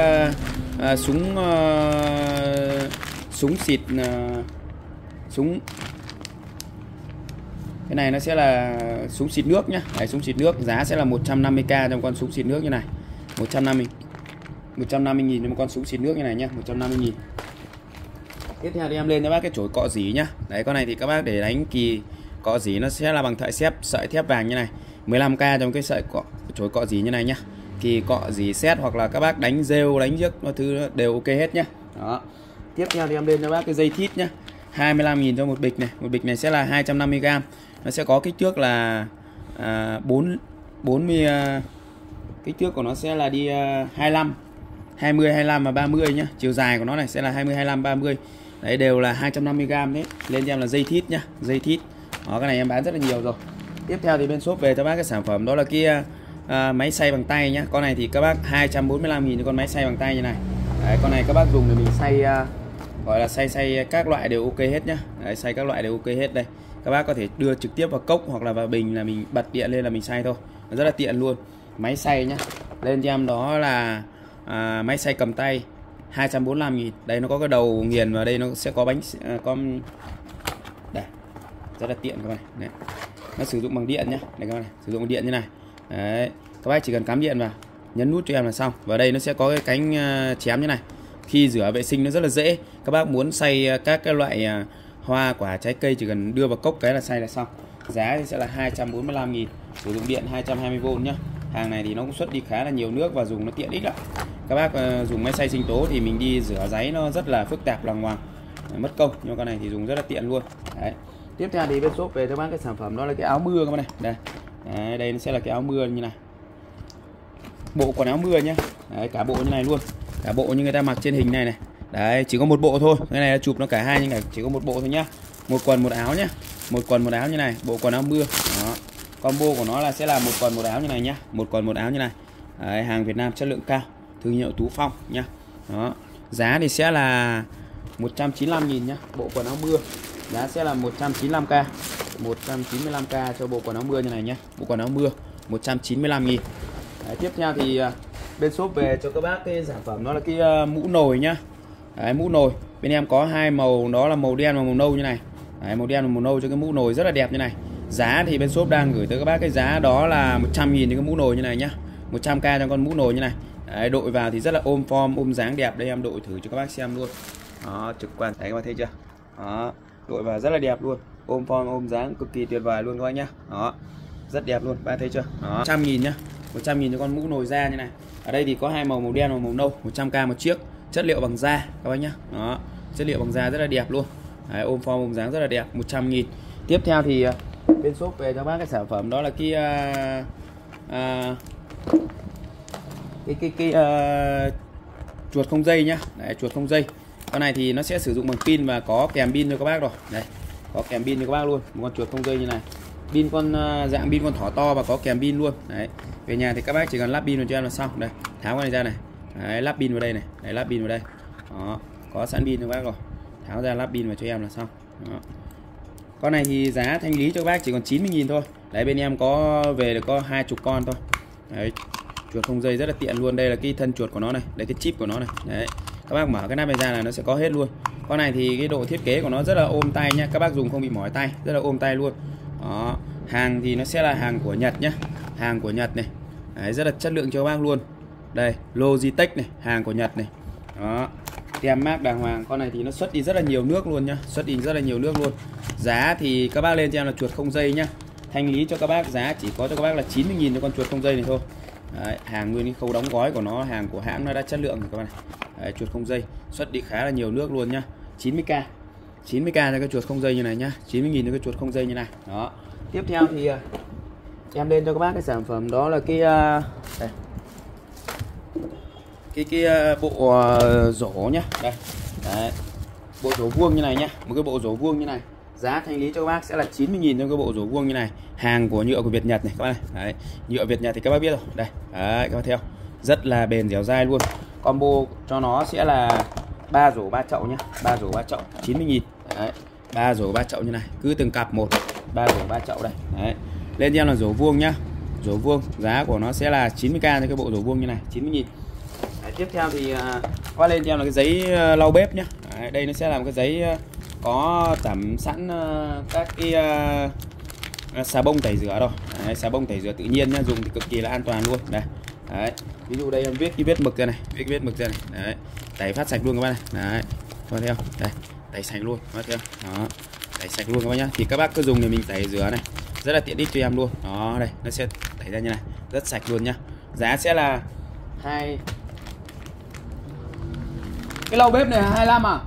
súng xịt súng. Cái này nó sẽ là súng xịt nước nhá. Đấy, súng xịt nước giá sẽ là 150k trong con súng xịt nước như này. 150.000 cho một con súng xịt nước như này nhá, 150.000. Tiếp theo thì em lên cho bác cái chổi cọ dỉ nhá. Đấy, con này thì các bác để đánh kỳ cọ dỉ nó sẽ là bằng sợi thép vàng như này. 15k trong cái chổi cọ dỉ như này nhá. Kỳ cọ dỉ xét hoặc là các bác đánh rêu, đánh giấc, mọi thứ đều ok hết nhá. Đó. Tiếp theo thì em lên cho bác cái dây thít nhá. 25.000 cho một bịch này. Một bịch này sẽ là 250g. Nó sẽ có kích thước là 40, kích thước của nó sẽ là đi 25, 20, 25 và 30 nhá. Chiều dài của nó này sẽ là 20, 25, 30. Đấy, đều là 250g đấy. Lên cho em là dây thít nhá, dây thít. Đó, cái này em bán rất là nhiều rồi. Tiếp theo thì bên shop về cho bác cái sản phẩm đó là cái máy xay bằng tay nhá. Con này thì các bác 245.000 cho con máy xay bằng tay như này. Đấy, con này các bác dùng để mình xay gọi là xay các loại đều ok hết nhá. Đấy, xay các loại đều ok hết đây. Các bác có thể đưa trực tiếp vào cốc hoặc là vào bình là mình bật điện lên là mình xay thôi. Nó rất là tiện luôn. Máy xay nhá. Lên cho em đó là máy xay cầm tay 245.000. Đây nó có cái đầu nghiền và đây nó sẽ có bánh con đây. Rất là tiện các bạn này. Nó sử dụng bằng điện nhá. Đây các bạn này, sử dụng bằng điện như này. Đấy, các bác chỉ cần cắm điện vào, nhấn nút cho em là xong. Và đây nó sẽ có cái cánh chém như này. Khi rửa vệ sinh nó rất là dễ. Các bác muốn xay các cái loại hoa quả trái cây chỉ cần đưa vào cốc cái là xay là xong. Giá thì sẽ là 245.000, sử dụng điện 220V nhá. Hàng này thì nó cũng xuất đi khá là nhiều nước và dùng nó tiện ích lắm. Các bác dùng máy xay sinh tố thì mình đi rửa giấy nó rất là phức tạp lằng ngoằng, mất công, nhưng con này thì dùng rất là tiện luôn. Đấy. Tiếp theo thì bên shop về cho bác cái sản phẩm đó là cái áo mưa các bạn này. Đây. Đấy, đây nó sẽ là cái áo mưa như này. Bộ quần áo mưa nhá. Đấy, cả bộ như này luôn. Cả bộ như người ta mặc trên hình này này. Đấy, chỉ có một bộ thôi. Cái này là chụp nó cả hai nhưng chỉ có một bộ thôi nhá. Một quần một áo nhá. Một quần một áo như này, bộ quần áo mưa. Đó. Combo của nó là sẽ là một quần một áo như này nhá. Một quần một áo như này. Đấy, hàng Việt Nam chất lượng cao, thương hiệu Tú Phong nhá. Đó. Giá thì sẽ là 195.000 nhá. Bộ quần áo mưa. Giá sẽ là 195k. 195k cho bộ quần áo mưa như này nhá. Bộ quần áo mưa 195.000. Đấy, tiếp theo thì bên shop về cho các bác cái sản phẩm đó là cái mũ nồi nhá. Đấy, mũ nồi bên em có hai màu, đó là màu đen và màu nâu như này. Đấy, màu đen và màu nâu cho cái mũ nồi rất là đẹp như này. Giá thì bên shop đang gửi tới các bác cái giá đó là 100.000 cho cái mũ nồi như này nhá. 100k cho con mũ nồi như này. Đấy, đội vào thì rất là ôm form, ôm dáng đẹp. Đây em đội thử cho các bác xem luôn. Đó, trực quan. Đấy, các bác thấy chưa? Đó, đội vào rất là đẹp luôn, ôm form, ôm dáng cực kỳ tuyệt vời luôn các bác nhá. Đó, rất đẹp luôn, bạn thấy chưa? Đó, 100.000 nhá. 100.000 cho con mũ nồi da như này. Ở đây thì có hai màu, màu đen và màu nâu, 100k một chiếc. Chất liệu bằng da các bác nhá. Đó, chất liệu bằng da rất là đẹp luôn. Đấy, ôm form ôm dáng rất là đẹp, 100.000. Tiếp theo thì bên shop về cho bác cái sản phẩm đó là cái chuột không dây nhá. Đấy, chuột không dây. Con này thì nó sẽ sử dụng bằng pin và có kèm pin cho các bác rồi. Đây, có kèm pin cho các bác luôn. Một con chuột không dây như này. Pin con dạng pin con thỏ to và có kèm pin luôn. Đấy. Về nhà thì các bác chỉ cần lắp pin vào cho em là xong. Đây, tháo cái này ra này. Đấy, lắp pin vào đây này. Đấy, lắp pin vào đây. Đó, có sẵn pin cho các bác rồi. Tháo ra lắp pin vào cho em là xong. Đó. Con này thì giá thanh lý cho các bác chỉ còn 90.000 thôi. Đấy, bên em có về được có 20 con thôi. Đấy, chuột không dây rất là tiện luôn. Đây là cái thân chuột của nó này, đây cái chip của nó này. Đấy, các bác mở cái nắp này ra là nó sẽ có hết luôn. Con này thì cái độ thiết kế của nó rất là ôm tay nhá, các bác dùng không bị mỏi tay, rất là ôm tay luôn. Đó, hàng thì nó sẽ là hàng của Nhật nhá, hàng của Nhật này. Đấy, rất là chất lượng cho các bác luôn. Đây, Logitech này, hàng của Nhật này. Đó, tem mác đàng hoàng. Con này thì nó xuất đi rất là nhiều nước luôn nhá, xuất đi rất là nhiều nước luôn. Giá thì các bác lên cho em là chuột không dây nhá. Thanh lý cho các bác giá chỉ có cho các bác là 90.000 cho con chuột không dây này thôi. Đấy, hàng nguyên cái khâu đóng gói của nó, hàng của hãng nó đã chất lượng rồi các bạn này. Đấy, chuột không dây xuất đi khá là nhiều nước luôn nhá. 90k 90k cho cái chuột không dây như này nhá, 90.000 cho cái chuột không dây như này. Đó, tiếp theo thì em lên cho các bác cái sản phẩm đó là cái đây. Cái bộ rổ nhá. Đây. Đấy, bộ rổ vuông như này nhá, một cái bộ rổ vuông như này. Giá thanh lý cho các bác sẽ là 90.000 cho cái bộ rổ vuông như này. Hàng của nhựa của Việt Nhật này các bác này. Đấy, nhựa Việt Nhật thì các bác biết rồi. Đây, đấy, các bác theo. Rất là bền dẻo dai luôn. Combo cho nó sẽ là 3 rổ 3 chậu nhá. 3 rổ 3 chậu 90.000. Đấy, 3 rổ 3 chậu như này, cứ từng cặp một, 3 rổ 3 chậu đây. Đấy. Lên cho em là rổ vuông nhá. Rổ vuông, giá của nó sẽ là 90k cho cái bộ rổ vuông như này, 90.000. Đấy, tiếp theo thì qua lên cho em là cái giấy lau bếp nhá. Đấy, đây nó sẽ là một cái giấy có tẩm sẵn các cái xà bông tẩy rửa rồi. Đấy, xà bông tẩy rửa tự nhiên nhá, dùng thì cực kỳ là an toàn luôn. Đây. Đấy. Ví dụ đây em viết cái vết mực ra này, viết cái vết mực ra này. Đấy. Tẩy phát sạch luôn các bác này. Đấy. Coi theo. Đây, tẩy sạch luôn, coi theo. Đó. Tẩy sạch luôn các bác nhá. Thì các bác cứ dùng để mình tẩy rửa này. Rất là tiện ích cho em luôn. Đó, đây, nó sẽ tẩy ra như này, rất sạch luôn nhá. Giá sẽ là cái lau bếp này 25 à?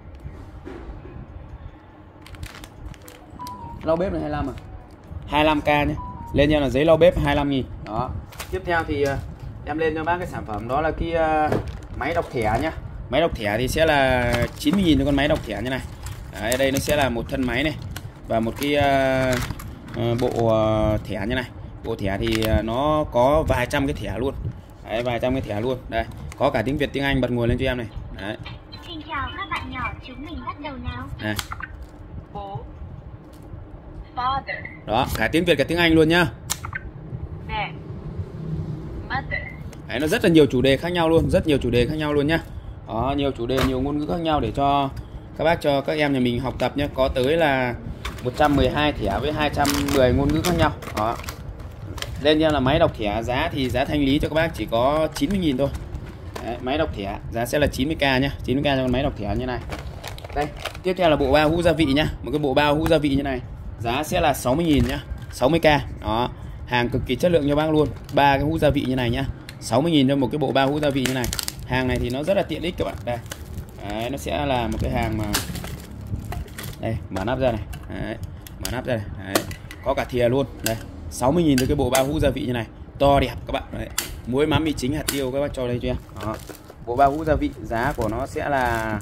Lau bếp này 25 à? 25k nhé. Lên cho là giấy lau bếp 25.000. Đó. Tiếp theo thì em lên cho bác cái sản phẩm đó là cái máy đọc thẻ nhá. Máy đọc thẻ thì sẽ là 90.000 cho con máy đọc thẻ như này. Đấy, đây nó sẽ là một thân máy này và một cái bộ thẻ như này. Bộ thẻ thì nó có vài trăm cái thẻ luôn. Đấy, vài trăm cái thẻ luôn. Đây, có cả tiếng Việt tiếng Anh, bật nguồn lên cho em này. Đấy. Xin chào các bạn nhỏ, chúng mình bắt đầu nào. Này. Bố. Father. Đó, cả tiếng Việt cả tiếng Anh luôn nhá. Mẹ. Mother. Đấy, nó rất là nhiều chủ đề khác nhau luôn, rất nhiều chủ đề khác nhau luôn nhá. Đó, nhiều chủ đề, nhiều ngôn ngữ khác nhau để cho các bác, cho các em nhà mình học tập nhé. Có tới là 112 thẻ với 210 ngôn ngữ khác nhau. Đó. Lên cho là máy đọc thẻ, giá thì giá thanh lý cho các bác chỉ có 90.000 thôi. Đấy, máy đọc thẻ giá sẽ là 90k nhá, 90k cho con máy đọc thẻ như này. Đây, tiếp theo là bộ bao hũ gia vị nhá, một cái bộ bao hũ gia vị như này, giá sẽ là 60.000 nhá, 60k. Đó, hàng cực kỳ chất lượng cho bác luôn. 3 cái hũ gia vị như này nhá, 60.000 cho một cái bộ bao hũ gia vị như này. Hàng này thì nó rất là tiện ích các bạn. Đây. Đấy, nó sẽ là một cái hàng mà đây, mở nắp ra này. Đấy, mở nắp ra này. Đấy, có cả thìa luôn. Đây, 60.000 cho cái bộ bao hũ gia vị như này, to đẹp các bạn. Đấy, muối mắm mì chính hạt tiêu các bác cho đây cho em. Đó. Bộ bao hũ gia vị giá của nó sẽ là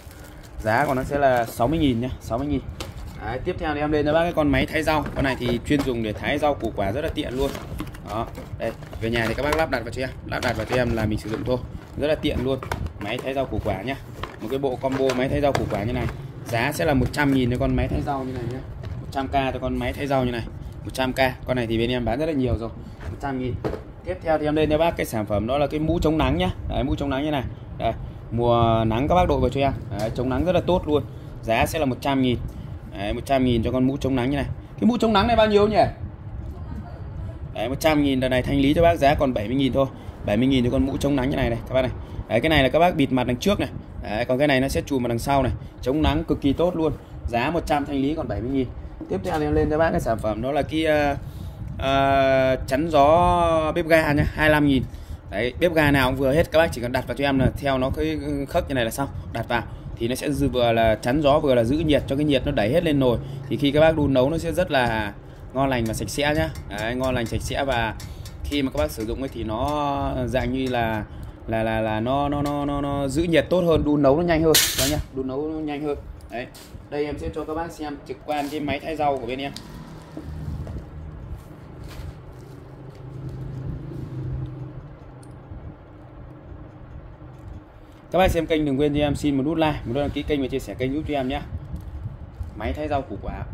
60.000 nhá, 60.000. Đấy, tiếp theo thì em lên cho bác cái con máy thái rau. Con này thì chuyên dùng để thái rau củ quả, rất là tiện luôn. Đó, đây, về nhà thì các bác lắp đặt vào cho em, lắp đặt vào cho em là mình sử dụng thôi, rất là tiện luôn. Máy thái rau củ quả nhá, một cái bộ combo máy thái rau củ quả như này, giá sẽ là 100.000 cho con máy thái rau như này nhá, 100k cho con máy thái rau như này, 100k. Con này thì bên em bán rất là nhiều rồi, 100.000. Tiếp theo thì em lên cho bác cái sản phẩm đó là cái mũ chống nắng nhá. Đấy, mũ chống nắng như này. Đây, mùa nắng các bác đội vào cho em. Đấy, chống nắng rất là tốt luôn. Giá sẽ là 100.000. Đấy, 100.000 cho con mũ chống nắng như này. Cái mũ chống nắng này bao nhiêu nhỉ? Đấy, 100.000 đợt này thanh lý cho bác giá còn 70.000 thôi. 70.000 cho con mũ chống nắng như này này các bác này. Đấy, cái này là các bác bịt mặt đằng trước này. Đấy, còn cái này nó sẽ chùm vào đằng sau này. Chống nắng cực kỳ tốt luôn. Giá 100 thanh lý còn 70.000. Tiếp theo em lên cho bác cái sản phẩm đó là cái chắn gió bếp ga nhá, 25.000. Đấy, bếp ga nào cũng vừa hết, các bác chỉ cần đặt vào cho em là theo nó cái khớp như này là xong, đặt vào thì nó sẽ vừa là chắn gió vừa là giữ nhiệt, cho cái nhiệt nó đẩy hết lên nồi, thì khi các bác đun nấu nó sẽ rất là ngon lành và sạch sẽ nhá. Đấy, ngon lành sạch sẽ, và khi mà các bác sử dụng ấy thì nó dạng như là nó giữ nhiệt tốt hơn, đun nấu nó nhanh hơn đó nhá, đun nấu nó nhanh hơn. Đấy, đây em sẽ cho các bác xem trực quan cái máy thái rau của bên em. Các bác xem kênh đừng quên cho em xin một nút like, một nút đăng ký kênh và chia sẻ kênh giúp cho em nhé. Máy thái rau củ quả.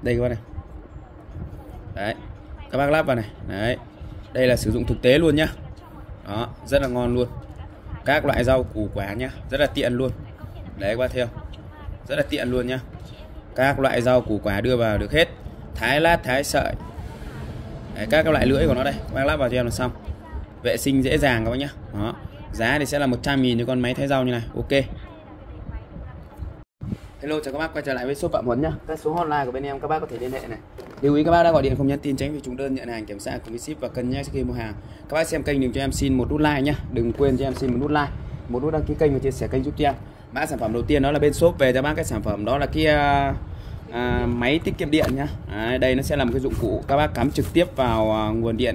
Đây các bác này. Đấy, các bác lắp vào này. Đấy, đây là sử dụng thực tế luôn nhá. Đó, rất là ngon luôn. Các loại rau củ quả nhá, rất là tiện luôn. Đấy các bác theo, rất là tiện luôn nhá. Các loại rau củ quả đưa vào được hết, thái lát thái sợi. Đấy, các loại lưỡi của nó đây, các bác lắp vào cho em là xong. Vệ sinh dễ dàng các bác nhá. Đó, giá thì sẽ là 100.000 cho con máy thái rau như này. Ok. Hello, chào các bác quay trở lại với shop Phạm Huấn nhá. Các số hotline của bên em các bác có thể liên hệ này. Lưu ý các bác đã gọi điện không nhắn tin tránh vì trùng đơn, nhận hàng kiểm tra cùng với ship và cân nhắc khi mua hàng. Các bác xem kênh đừng cho em xin một nút like nhá. Đừng quên cho em xin một nút like, một nút đăng ký kênh và chia sẻ kênh giúp cho em. Mã sản phẩm đầu tiên đó là bên shop về cho bác cái sản phẩm đó là cái máy tiết kiệm điện nhá. Đây nó sẽ là một cái dụng cụ các bác cắm trực tiếp vào nguồn điện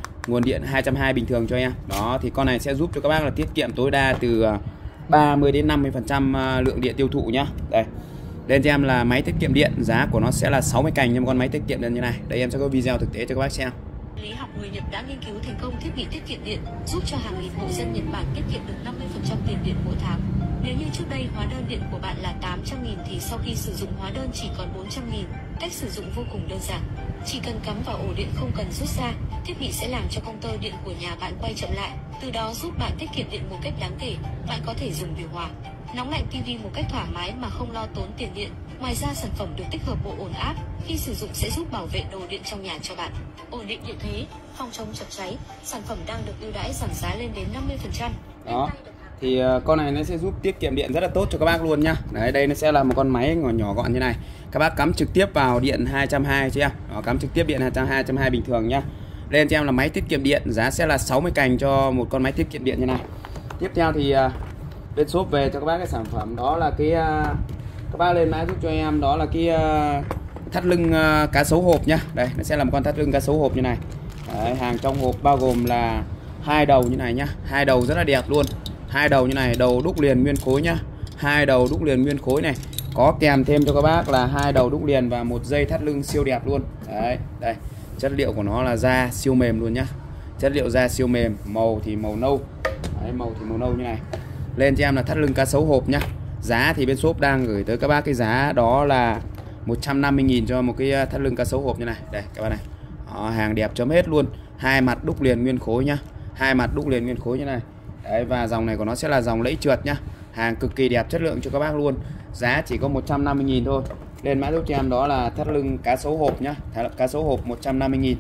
220 bình thường cho em. Đó thì con này sẽ giúp cho các bác là tiết kiệm tối đa từ 30 đến 50% lượng điện tiêu thụ nhá. Đây. Lên cho em là máy tiết kiệm điện, giá của nó sẽ là 60 cành cho một con máy tiết kiệm điện như này. Đây em sẽ có video thực tế cho các bác xem. Lý học người Nhật đã nghiên cứu thành công thiết bị tiết kiệm điện, giúp cho hàng nghìn hộ dân Nhật Bản tiết kiệm được 50% tiền điện mỗi tháng. Nếu như trước đây hóa đơn điện của bạn là 800.000 thì sau khi sử dụng hóa đơn chỉ còn 400.000. Cách sử dụng vô cùng đơn giản. Chỉ cần cắm vào ổ điện không cần rút ra, thiết bị sẽ làm cho công tơ điện của nhà bạn quay chậm lại, từ đó giúp bạn tiết kiệm điện một cách đáng kể. Bạn có thể dùng điều hòa, nóng lạnh tivi một cách thoải mái mà không lo tốn tiền điện. Ngoài ra sản phẩm được tích hợp bộ ổn áp, khi sử dụng sẽ giúp bảo vệ đồ điện trong nhà cho bạn. Ổn định điện thế, phòng chống chập cháy, sản phẩm đang được ưu đãi giảm giá lên đến 50%. Đó. Thì con này nó sẽ giúp tiết kiệm điện rất là tốt cho các bác luôn nhá. Đấy, đây nó sẽ là một con máy nhỏ gọn như này. Các bác cắm trực tiếp vào điện 220 cho em. Đó, cắm trực tiếp điện 220 bình thường nhá. Lên cho em là máy tiết kiệm điện, giá sẽ là 60 cành cho một con máy tiết kiệm điện như này. Tiếp theo thì bên shop về cho các bác cái sản phẩm đó là cái các bác lên mã giúp cho em đó là cái thắt lưng cá sấu hộp nhá. Đây, nó sẽ là một con thắt lưng cá sấu hộp như này. Đấy, hàng trong hộp bao gồm là 2 đầu như này nhá. 2 đầu rất là đẹp luôn. 2 đầu như này, đầu đúc liền nguyên khối nhá. 2 đầu đúc liền nguyên khối này. Có kèm thêm cho các bác là 2 đầu đúc liền và một dây thắt lưng siêu đẹp luôn. Đấy, đây. Chất liệu của nó là da siêu mềm luôn nhá. Chất liệu da siêu mềm, màu thì màu nâu. Đấy, màu thì màu nâu như này. Lên cho em là thắt lưng cá sấu hộp nhá. Giá thì bên shop đang gửi tới các bác cái giá đó là 150.000 cho một cái thắt lưng cá sấu hộp như này. Đây các bác này. Đó, hàng đẹp chấm hết luôn. 2 mặt đúc liền nguyên khối nhá. 2 mặt đúc liền nguyên khối như này. Đấy, và dòng này của nó sẽ là dòng lẫy trượt nhá. Hàng cực kỳ đẹp, chất lượng cho các bác luôn. Giá chỉ có 150.000 thôi. Lên mã giúp cho em đó là thắt lưng cá sấu hộp nhá. Cá sấu hộp 150.000.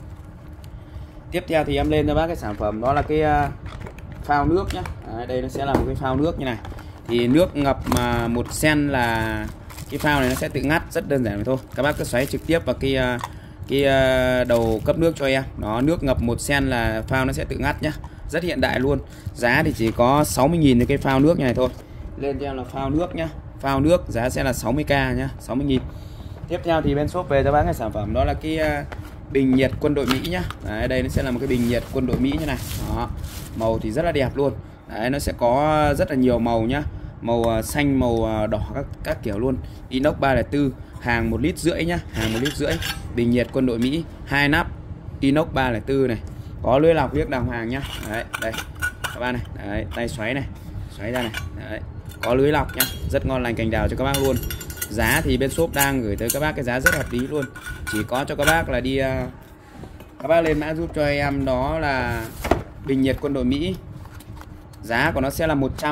Tiếp theo thì em lên cho bác cái sản phẩm đó là cái phao nước nhá. Đây nó sẽ là một cái phao nước như này. Thì nước ngập mà 1 sen là cái phao này nó sẽ tự ngắt, rất đơn giản thôi. Các bác cứ xoáy trực tiếp vào cái đầu cấp nước cho em. Đó, nước ngập 1 sen là phao nó sẽ tự ngắt nhá. Rất hiện đại luôn. Giá thì chỉ có 60.000 cho cái phao nước như này thôi. Lên cho em là phao nước nhá. Phao nước giá sẽ là 60k nhá, 60.000. Tiếp theo thì bên shop về cho bác cái sản phẩm đó là cái bình nhiệt quân đội Mỹ nhá. Đấy, đây nó sẽ là một cái bình nhiệt quân đội Mỹ như này. Đó. Màu thì rất là đẹp luôn. Đấy, nó sẽ có rất là nhiều màu nhá. Màu xanh, màu đỏ các kiểu luôn. Inox 304, hàng 1,5 lít nhá, hàng 1,5 lít. Bình nhiệt quân đội Mỹ, 2 nắp inox 304 này. Có lưới lọc viết đàng hoàng nhá. Đấy, đây. Các bạn này, đấy, tay xoáy này, xoáy ra này. Đấy. Có lưới lọc nhá, rất ngon lành cành đào cho các bác luôn. Giá thì bên shop đang gửi tới các bác cái giá rất hợp lý luôn. Chỉ có cho các bác là đi các bác lên mã giúp cho em đó là bình nhiệt quân đội Mỹ. Giá của nó sẽ là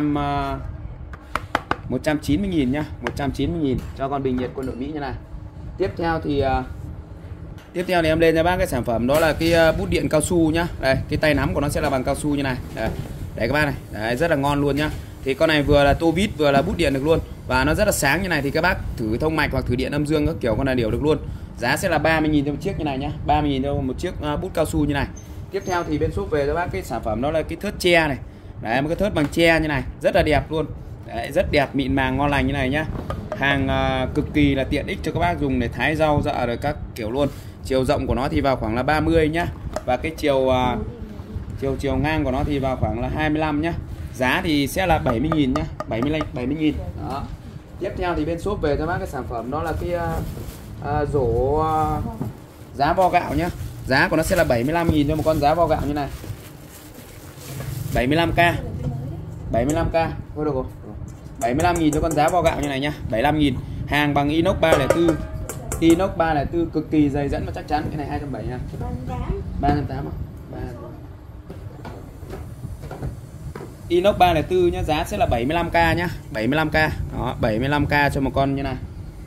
190.000 nhá, 190.000 cho con bình nhiệt quân đội Mỹ như này. Tiếp theo thì em lên cho bác cái sản phẩm đó là cái bút điện cao su nhá. Đây, cái tay nắm của nó sẽ là bằng cao su như này. Đây các bác này. Đấy, rất là ngon luôn nhá. Thì con này vừa là tô vít vừa là bút điện được luôn. Và nó rất là sáng như này thì các bác thử thông mạch hoặc thử điện âm dương các kiểu con này đều được luôn. Giá sẽ là 30.000 cho một chiếc như này nhá. 30.000 cho một chiếc bút cao su như này. Tiếp theo thì bên shop về cho bác cái sản phẩm đó là cái thớt tre này. Đấy, một cái thớt bằng tre như này, rất là đẹp luôn. Đấy, rất đẹp, mịn màng, ngon lành như này nhá. Hàng cực kỳ là tiện ích cho các bác dùng để thái rau dạ rồi các kiểu luôn. Chiều rộng của nó thì vào khoảng là 30 nhá. Và cái chiều ngang của nó thì vào khoảng là 25 nhá. Giá thì sẽ là 70.000 nhá, 70.000. Đó. Tiếp theo thì bên shop về cho bác cái sản phẩm đó là cái rổ giá vo gạo nhá. Giá của nó sẽ là 75.000 cho một con giá vo gạo như này. 75k. Thôi được rồi. 75.000 cho con giá vo gạo như này nhá. 75.000. Hàng bằng inox 304. Inox 304 cực kỳ dày dẫn và chắc chắn. Cái này 270 nha. 380 à? Inox 304 nhá, giá sẽ là 75k nhá, 75k. Đó, 75k cho một con như này.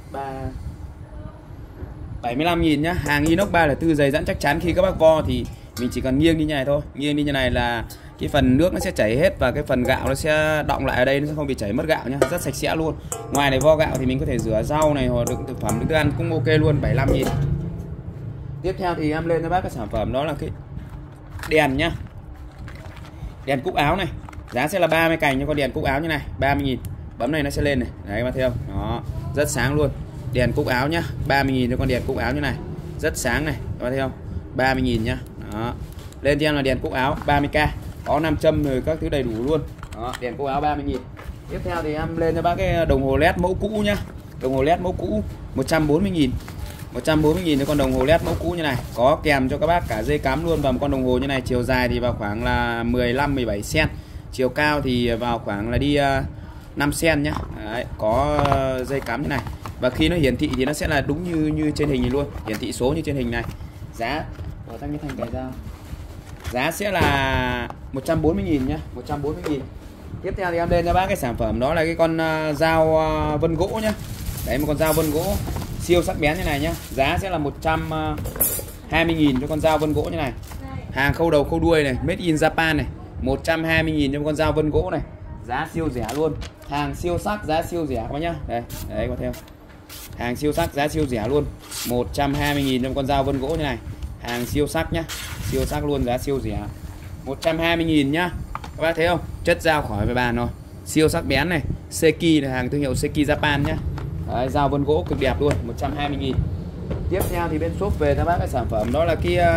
75.000 nhá. Hàng inox 304 dày dẫn chắc chắn, khi các bác vo thì mình chỉ cần nghiêng đi như này thôi. Nghiêng đi như này là cái phần nước nó sẽ chảy hết và cái phần gạo nó sẽ đọng lại ở đây, nó sẽ không bị chảy mất gạo nhá, rất sạch sẽ luôn. Ngoài này vo gạo thì mình có thể rửa rau này hoặc đựng thực phẩm, đựng thức ăn cũng ok luôn. 75.000. Tiếp theo thì em lên cho bác cái sản phẩm đó là cái đèn nhá. Đèn cúc áo này, giá sẽ là 30 cành cho con đèn cúc áo như này, 30.000. Bấm này nó sẽ lên này, đấy các bác thấy không? Đó, rất sáng luôn. Đèn cúc áo nhá, 30.000 cho con đèn cúc áo như này, rất sáng này, các bác thấy không? 30.000 nhá. Đó. Lên cho em là đèn cúc áo 30k, có nam châm rồi các thứ đầy đủ luôn. Đó, đèn cúc áo 30.000. Tiếp theo thì em lên cho bác cái đồng hồ led mẫu cũ nhá. Đồng hồ led mẫu cũ 140.000. 140.000 cho con đồng hồ led mẫu cũ như này, có kèm cho các bác cả dây cắm luôn và một con đồng hồ như này. Chiều dài thì vào khoảng là 15-17 cm, chiều cao thì vào khoảng là đi 5 cm nhá. Đấy, có dây cắm như này. Và khi nó hiển thị thì nó sẽ là đúng như trên hình này luôn, hiển thị số như trên hình này. Giá của tăng cái thanh cài dao, giá sẽ là 140.000 nhá, 140.000. Tiếp theo thì em lên cho bác cái sản phẩm đó là cái con dao vân gỗ nhá. Đấy, một con dao vân gỗ siêu sắc bén như này nhá. Giá sẽ là 120.000 cho con dao vân gỗ như này. Hàng khâu đầu khâu đuôi này, made in Japan này. 120.000 cho con dao vân gỗ này. Giá siêu rẻ luôn. Hàng siêu sắc, giá siêu rẻ các bác nhá. Đây, đấy có theo. Hàng siêu sắc, giá siêu rẻ luôn. 120.000 cho con dao vân gỗ như này. Hàng siêu sắc nhá. Siêu sắc luôn, giá siêu rẻ. 120.000 nhá. Các bác thấy không? Chất dao khỏi về bàn rồi. Siêu sắc bén này. Seki là hàng thương hiệu Seki Japan nhá. Đấy, dao vân gỗ cực đẹp luôn, 120.000. Tiếp theo thì bên shop về cho bác cái sản phẩm đó là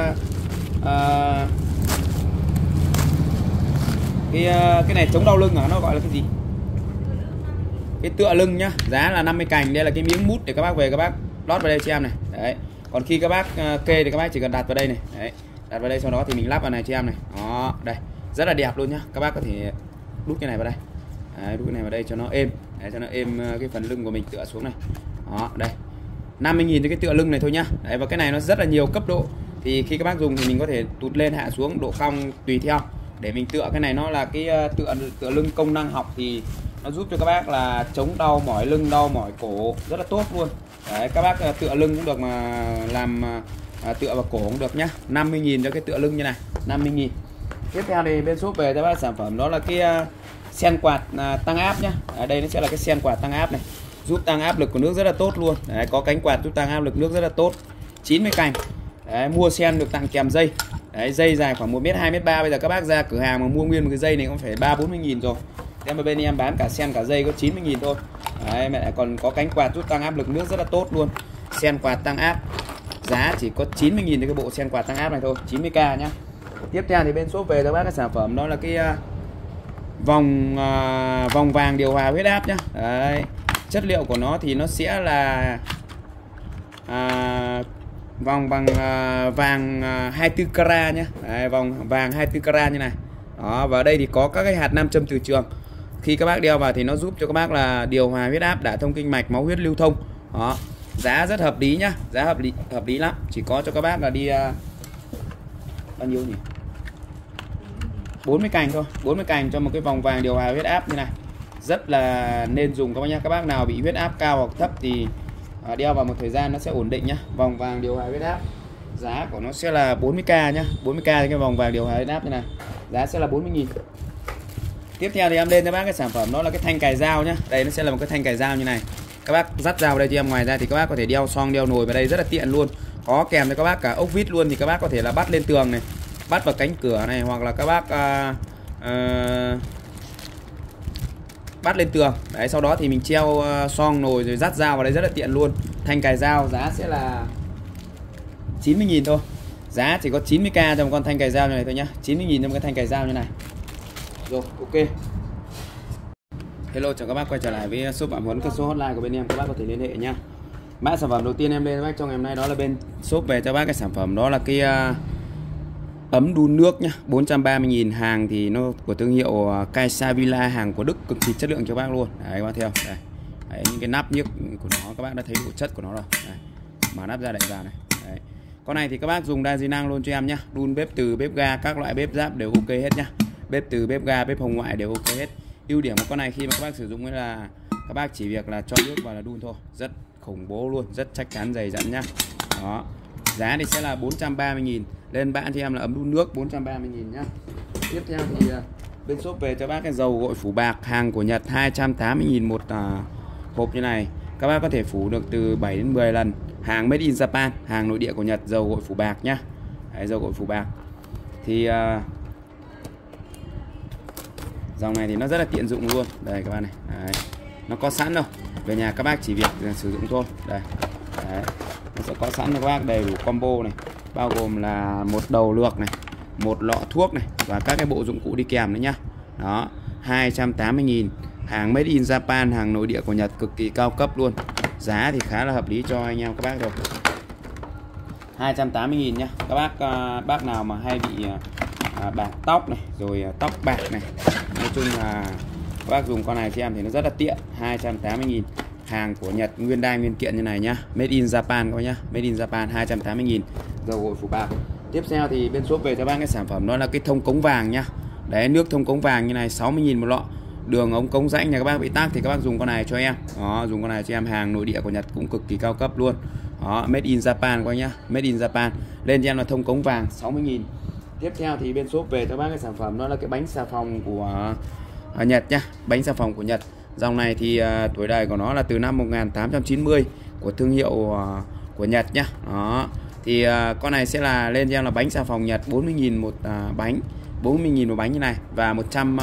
cái này chống đau lưng à, nó gọi là cái gì? Cái tựa lưng nhá, giá là 50 cành. Đây là cái miếng mút để các bác về các bác lót vào đây cho em này. Đấy. Còn khi các bác kê thì các bác chỉ cần đặt vào đây này. Đấy. Đặt vào đây sau đó thì mình lắp vào này cho em này. Đó, đây. Rất là đẹp luôn nhá. Các bác có thể đút cái này vào đây. Đấy, đút cái này vào đây cho nó êm. Đấy, cho nó êm cái phần lưng của mình tựa xuống này. Đó, đây. 50.000 cho cái tựa lưng này thôi nhá. Đấy, và cái này nó rất là nhiều cấp độ. Thì khi các bác dùng thì mình có thể tụt lên hạ xuống độ cong tùy theo để mình tựa. Cái này nó là cái tựa lưng công năng học thì nó giúp cho các bác là chống đau mỏi lưng, đau mỏi cổ rất là tốt luôn. Đấy, các bác tựa lưng cũng được mà làm tựa vào cổ cũng được nhá. 50.000 cho cái tựa lưng như này, 50.000. Tiếp theo thì bên shop về cho bác sản phẩm đó là cái sen quạt tăng áp nhá. Ở đây nó sẽ là cái sen quạt tăng áp này, giúp tăng áp lực của nước rất là tốt luôn. Đấy, có cánh quạt giúp tăng áp lực nước rất là tốt. 90 cành. Đấy, mua sen được tặng kèm dây. Đấy, dây dài khoảng 1m, 2m3. Bây giờ các bác ra cửa hàng mà mua nguyên một cái dây này cũng phải 30-40.000 rồi. Em ở bên em bán cả sen cả dây có 90.000 thôi. Đấy, mẹ lại còn có cánh quạt giúp tăng áp lực nước rất là tốt luôn. Sen quạt tăng áp. Giá chỉ có 90.000 cho cái bộ sen quạt tăng áp này thôi, 90k nhá. Tiếp theo thì bên shop về cho bác cái sản phẩm đó là cái vòng vàng điều hòa huyết áp nhá. Đấy. Chất liệu của nó thì nó sẽ là vòng bằng vàng 24 carat nhá. Đấy, vòng vàng 24 carat như này. Đó, và ở đây thì có các cái hạt nam châm từ trường. Khi các bác đeo vào thì nó giúp cho các bác là điều hòa huyết áp, đả thông kinh mạch, máu huyết lưu thông. Đó. Giá rất hợp lý nhá, giá hợp lý lắm. Chỉ có cho các bác là đi bao nhiêu nhỉ? 40 cành thôi, 40 cành cho một cái vòng vàng điều hòa huyết áp như này. Rất là nên dùng các bác nhá. Các bác nào bị huyết áp cao hoặc thấp thì đeo vào một thời gian nó sẽ ổn định nhá. Vòng vàng điều hòa huyết áp. Giá của nó sẽ là 40k nhá, 40k cái vòng vàng điều hòa huyết áp như này. Giá sẽ là 40.000. Tiếp theo thì em lên cho bác cái sản phẩm đó là cái thanh cài dao nhá. Đây nó sẽ là một cái thanh cài dao như này. Các bác dắt dao vào đây cho em. Ngoài ra thì các bác có thể đeo xoong, đeo nồi vào đây rất là tiện luôn. Có kèm cho các bác cả ốc vít luôn, thì các bác có thể là bắt lên tường này, bắt vào cánh cửa này, hoặc là các bác bắt lên tường. Đấy, sau đó thì mình treo xoong nồi rồi dắt dao vào đây rất là tiện luôn. Thanh cài dao giá sẽ là 90.000 thôi. Giá chỉ có 90k cho một con thanh cài dao như này thôi nhá. 90.000 cho một cái thanh cài dao như này. Rồi, ok. Hello, chào các bác quay trở lại với shop Phạm Huấn, cái số hotline của bên em. Các bác có thể liên hệ nhá. Mã sản phẩm đầu tiên em lên cho bác trong ngày hôm nay đó là bên shop về cho bác cái sản phẩm đó là cái ấm đun nước nhá, 430.000. Hàng thì nó của thương hiệu Kaisavilla, hàng của Đức, cực kỳ chất lượng cho bác luôn. Đấy, các bác theo đây. Đấy, những cái nắp nhức của nó các bác đã thấy độ chất của nó rồi. Đấy. Mở nắp ra đậy vào này. Đấy. Con này thì các bác dùng đa di năng luôn cho em nhá. Đun bếp từ, bếp ga, các loại bếp giáp đều ok hết nhá. Bếp từ, bếp ga, bếp hồng ngoại đều ok hết. Ưu điểm của con này khi mà các bác sử dụng ấy là các bác chỉ việc là cho nước vào là đun thôi. Rất khủng bố luôn, rất chắc chắn dày dặn nhá. Đó. Giá thì sẽ là 430.000. Lên bạn cho em là ấm đun nước 430.000 nhá. Tiếp theo thì bên shop về cho bác cái dầu gội phủ bạc hàng của Nhật 280.000 một hộp như này. Các bác có thể phủ được từ 7 đến 10 lần. Hàng made in Japan, hàng nội địa của Nhật, dầu gội phủ bạc nhá. Đấy, dầu gội phủ bạc. Thì dòng này thì nó rất là tiện dụng luôn. Đây các bạn này. Đấy. Nó có sẵn đâu. Về nhà các bác chỉ việc sử dụng thôi. Đây. Đấy. Nó sẽ có sẵn cho các bác đầy đủ combo này, bao gồm là một đầu lược này, một lọ thuốc này và các cái bộ dụng cụ đi kèm nữa nhá. Đó, 280.000, hàng made in Japan, hàng nội địa của Nhật, cực kỳ cao cấp luôn. Giá thì khá là hợp lý cho anh em các bác rồi. 280.000 nhá. Các bác nào mà hay bị bạc tóc này, rồi tóc bạc này, nói chung là các bác dùng con này cho em thì nó rất là tiện. 280.000, hàng của Nhật, nguyên đai nguyên kiện như này nhá, made in Japan các bác nhá, made in Japan 280.000, dầu gội phủ bạc. Tiếp theo thì bên shop về cho bác cái sản phẩm đó là cái thông cống vàng nhá. Đấy, nước thông cống vàng như này 60.000 một lọ. Đường ống cống rãnh nhà các bác bị tắc thì các bác dùng con này cho em. Đó, dùng con này cho em, hàng nội địa của Nhật cũng cực kỳ cao cấp luôn. Đó, made in Japan các bác nhá, made in Japan. Lên cho em là thông cống vàng 60.000. Tiếp theo thì bên shop về cho bác cái sản phẩm đó là cái bánh xà phòng của Nhật nhá, bánh xà phòng của Nhật. Dòng này thì tuổi đời của nó là từ năm 1890 của thương hiệu của Nhật nhá. Đó. Thì con này sẽ là lên cho em là bánh xà phòng Nhật 40.000 một bánh, 40.000 một bánh như này và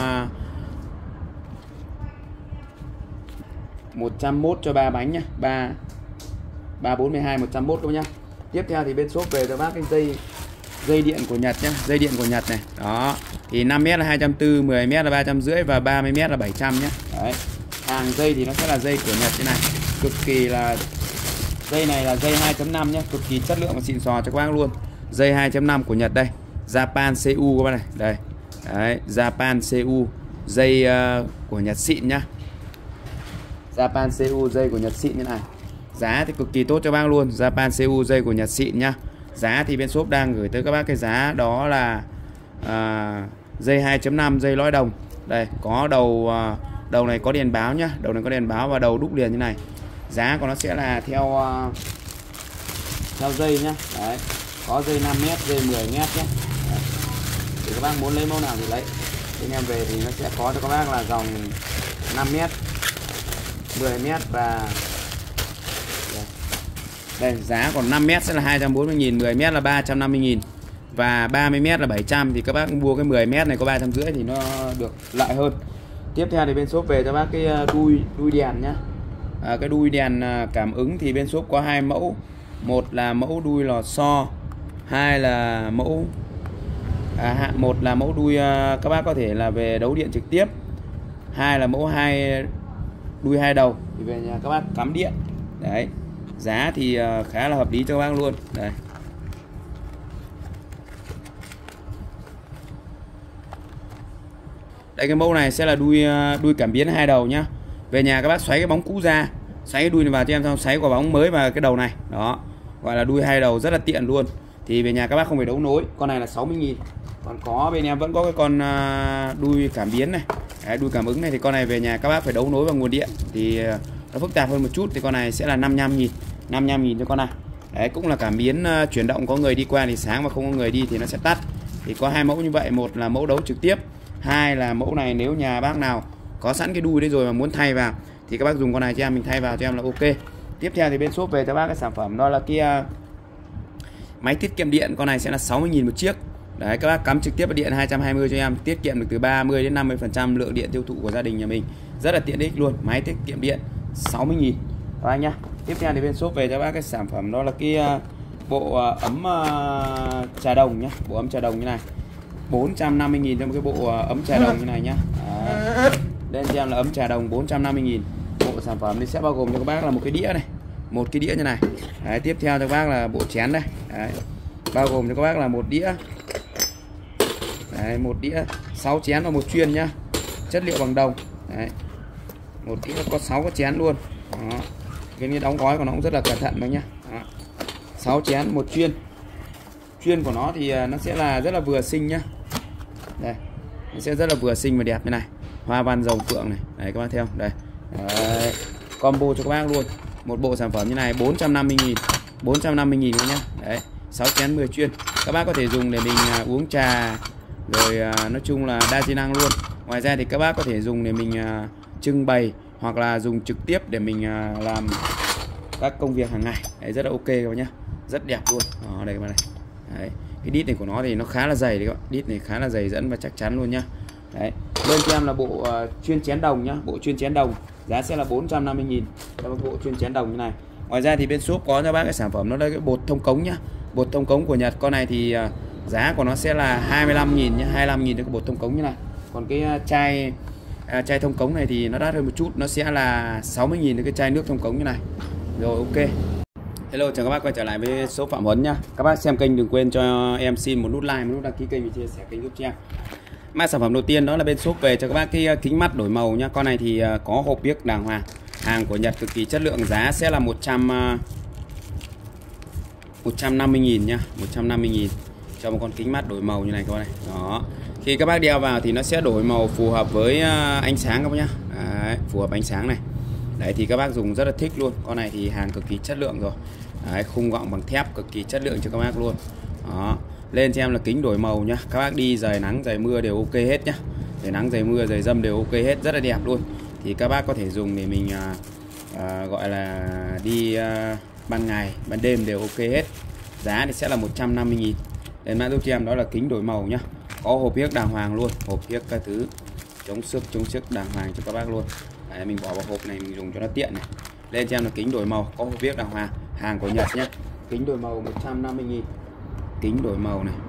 101 cho 3 bánh nhá. 3 42 101 luôn nhá. Tiếp theo thì bên shop về cho bác cái dây điện của Nhật nhá, dây điện của Nhật này. Đó. Thì 5m là 240, 10m là 350 và 30m là 700 nhá. Đấy. Hàng dây thì nó sẽ là dây của Nhật như này. Cực kỳ là dây này là dây 2.5 nhá, cực kỳ chất lượng và xịn sò cho các bác luôn. Dây 2.5 của Nhật đây. Japan CU các bác này. Đây. Đấy, Japan CU, dây của Nhật xịn nhá. Japan CU, dây của Nhật xịn như này. Giá thì cực kỳ tốt cho bác luôn. Japan CU, dây của Nhật xịn nhá. Giá thì bên shop đang gửi tới các bác cái giá đó là dây 2.5, dây lõi đồng. Đây, có đầu này có đèn báo nhá, đầu này có đèn báo và đầu đúc liền như này. Giá của nó sẽ là theo dây nhá. Đấy. Có dây 5m, dây 10m nhé. Đấy. Thì các bác muốn lấy mẫu nào thì lấy. Bên em về thì nó sẽ có cho các bác là dòng 5m, 10m và đây, giá còn 5m sẽ là 240.000, 10m là 350.000 và 30m là 700. Thì các bác mua cái 10m này có 350 thì nó được lợi hơn. Tiếp theo thì bên shop về cho bác cái đuôi đèn nhá. Cái đuôi đèn cảm ứng thì bên shop có 2 mẫu. Một là mẫu đuôi lò xo, hai là mẫu một là mẫu đuôi các bác có thể là về đấu điện trực tiếp, hai là mẫu đuôi 2 đầu thì về nhà các bác cắm điện. Đấy. Giá thì khá là hợp lý cho các bác luôn. Đây. Đây, cái mẫu này sẽ là đuôi cảm biến 2 đầu nhá. Về nhà các bác xoáy cái bóng cũ ra, xoáy cái đuôi này vào cho em, xong xoáy quả bóng mới vào cái đầu này. Đó, gọi là đuôi 2 đầu, rất là tiện luôn. Thì về nhà các bác không phải đấu nối. Con này là 60.000. Còn có bên em vẫn có cái con đuôi cảm biến này. Đấy, đuôi cảm ứng này thì con này về nhà các bác phải đấu nối vào nguồn điện thì nó phức tạp hơn một chút. Thì con này sẽ là 55.000, 55.000 cho con này. Đấy, cũng là cảm biến chuyển động, có người đi qua thì sáng mà không có người đi thì nó sẽ tắt. Thì có 2 mẫu như vậy, một là mẫu đấu trực tiếp, hai là mẫu này nếu nhà bác nào có sẵn cái đuôi đấy rồi mà muốn thay vào thì các bác dùng con này cho em, mình thay vào cho em là ok. Tiếp theo thì bên shop về cho bác cái sản phẩm đó là cái máy tiết kiệm điện. Con này sẽ là 60.000 một chiếc. Đấy, các bác cắm trực tiếp vào điện 220 cho em, tiết kiệm được từ 30 đến 50% lượng điện tiêu thụ của gia đình nhà mình. Rất là tiện ích luôn. Máy tiết kiệm điện 60.000 các bác nhá. Tiếp theo thì bên shop về cho bác cái sản phẩm đó là cái bộ ấm trà đồng nhá, bộ ấm trà đồng như này. 450.000 cho một cái bộ ấm trà đồng như này nhá. Lên cho em là ấm trà đồng 450.000. Bộ sản phẩm thì sẽ bao gồm cho các bác là một cái đĩa này, một cái đĩa như này. Đấy, tiếp theo cho các bác là bộ chén đây. Đấy, bao gồm cho các bác là một đĩa. Đấy, một đĩa 6 chén và một chuyên nhá, chất liệu bằng đồng. Đấy, một đĩa có 6 cái chén luôn. Đó. Cái đóng gói của nó cũng rất là cẩn thận đấy nhá. Đó. 6 chén một chuyên. Chuyên của nó thì nó sẽ là rất là vừa xinh nhá. Đây, nó sẽ rất là vừa xinh và đẹp như này. Hoa văn rồng phượng này. Đấy các bác theo. Đây. Đấy. Combo cho các bác luôn. Một bộ sản phẩm như này 450.000. 450.000 nhá. Đấy, 6 chén 10 chuyên. Các bác có thể dùng để mình uống trà, rồi nói chung là đa di năng luôn. Ngoài ra thì các bác có thể dùng để mình trưng bày, hoặc là dùng trực tiếp để mình làm các công việc hàng ngày. Đấy, rất là ok các bác nhá. Rất đẹp luôn. Đó, đây các bạn này. Đấy. Cái đít này của nó thì nó khá là dày đấy các bạn. Đít này khá là dày dẫn và chắc chắn luôn nhá. Đấy. Lên cho em là bộ chuyên chén đồng nhá. Bộ chuyên chén đồng giá sẽ là 450.000 cho bộ chuyên chén đồng như này. Ngoài ra thì bên shop có cho bác cái sản phẩm nó là cái bột thông cống nhá. Bột thông cống của Nhật. Con này thì giá của nó sẽ là 25.000 nhá. 25.000 cho cái bột thông cống như này. Còn cái chai thông cống này thì nó đắt hơn một chút, nó sẽ là 60.000 cho cái chai nước thông cống như này. Rồi ok. Hello, chào các bác quay trở lại với số Phạm Huấn nhá. Các bác xem kênh đừng quên cho em xin một nút like, một nút đăng ký kênh và chia sẻ kênh giúp cho em. Mã sản phẩm đầu tiên đó là bên shop về cho các bác cái kính mắt đổi màu nhá. Con này thì có hộp biếc đàng hoàng, hàng của Nhật cực kỳ chất lượng, giá sẽ là 150.000 nhá, 150.000 cho một con kính mắt đổi màu như này các bác này. Đó. Khi các bác đeo vào thì nó sẽ đổi màu phù hợp với ánh sáng các bác nhá. Đấy, phù hợp ánh sáng này. Đấy thì các bác dùng rất là thích luôn. Con này thì hàng cực kỳ chất lượng rồi. Đấy, khung gọng bằng thép cực kỳ chất lượng cho các bác luôn. Đó. Lên cho em là kính đổi màu nhá. Các bác đi giày nắng giày mưa đều ok hết nhá. Giày nắng giày mưa giày dâm đều ok hết, rất là đẹp luôn. Thì các bác có thể dùng để mình gọi là đi ban ngày ban đêm đều ok hết. Giá thì sẽ là 150.000. Lên mã giúp cho em đó là kính đổi màu nhá. Có hộp biếc đàng hoàng luôn, hộp biếc các thứ chống xước đàng hoàng cho các bác luôn. Đấy, mình bỏ vào hộp này mình dùng cho nó tiện này. Lên cho em là kính đổi màu, có hộp biếc đàng hoàng, hàng của Nhật nhé. Kính đổi màu 150.000. Kính đổi màu này,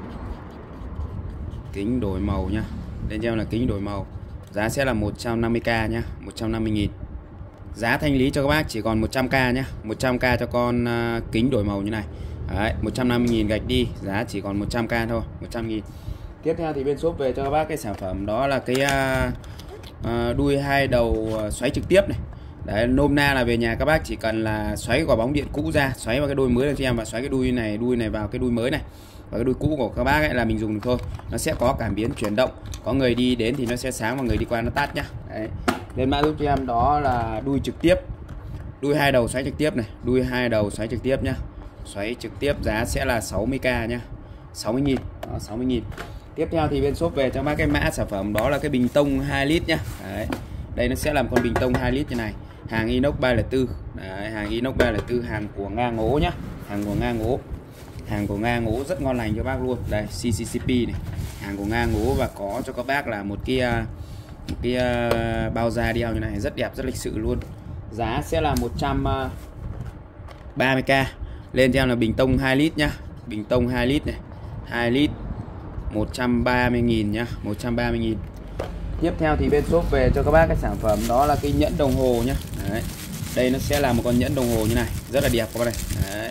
kính đổi màu nhá. Lên cho em là kính đổi màu, giá sẽ là 150k nhá, 150.000. Giá thanh lý cho các bác chỉ còn 100k nhá, 100k cho con kính đổi màu như này. Đấy, 150.000 gạch đi, giá chỉ còn 100k thôi, 100.000. Tiếp theo thì bên shop về cho các bác cái sản phẩm đó là cái đuôi hai đầu xoáy trực tiếp này. Đấy, nôm na là về nhà các bác chỉ cần là xoáy quả bóng điện cũ ra, xoáy vào cái đuôi mới lên cho em và xoáy cái đuôi này vào cái đuôi mới này. Và cái đuôi cũ của các bác ấy là mình dùng được thôi. Nó sẽ có cảm biến chuyển động, có người đi đến thì nó sẽ sáng và người đi qua nó tắt nhá. Đấy. Lên mã giúp cho em đó là đuôi trực tiếp. Đuôi hai đầu xoáy trực tiếp này, đuôi hai đầu xoáy trực tiếp nhá. Xoáy trực tiếp giá sẽ là 60k nhá. 60.000. Đó, 60.000. Tiếp theo thì bên shop về cho bác cái mã sản phẩm đó là cái bình tông 2 lít nhá. Đấy. Đây nó sẽ là một con bình tông 2 lít như này. Hàng inox 304. Đấy, hàng inox 304, hàng của Nga Ngố nhá. Hàng của Nga Ngố. Hàng của Nga Ngố rất ngon lành cho bác luôn. Đây, CCCP này. Hàng của Nga Ngố và có cho các bác là một cái bao da đeo như này, rất đẹp, rất lịch sự luôn. Giá sẽ là 130k. Lên cho em là bình tông 2 lít nhá. Bình tông 2 lít này. 2 lít 130.000 nhá, 130.000. Tiếp theo thì bên shop về cho các bác cái sản phẩm đó là cái nhẫn đồng hồ nhá. Đấy. Đây nó sẽ là một con nhẫn đồng hồ như này, rất là đẹp các bác này. Đấy.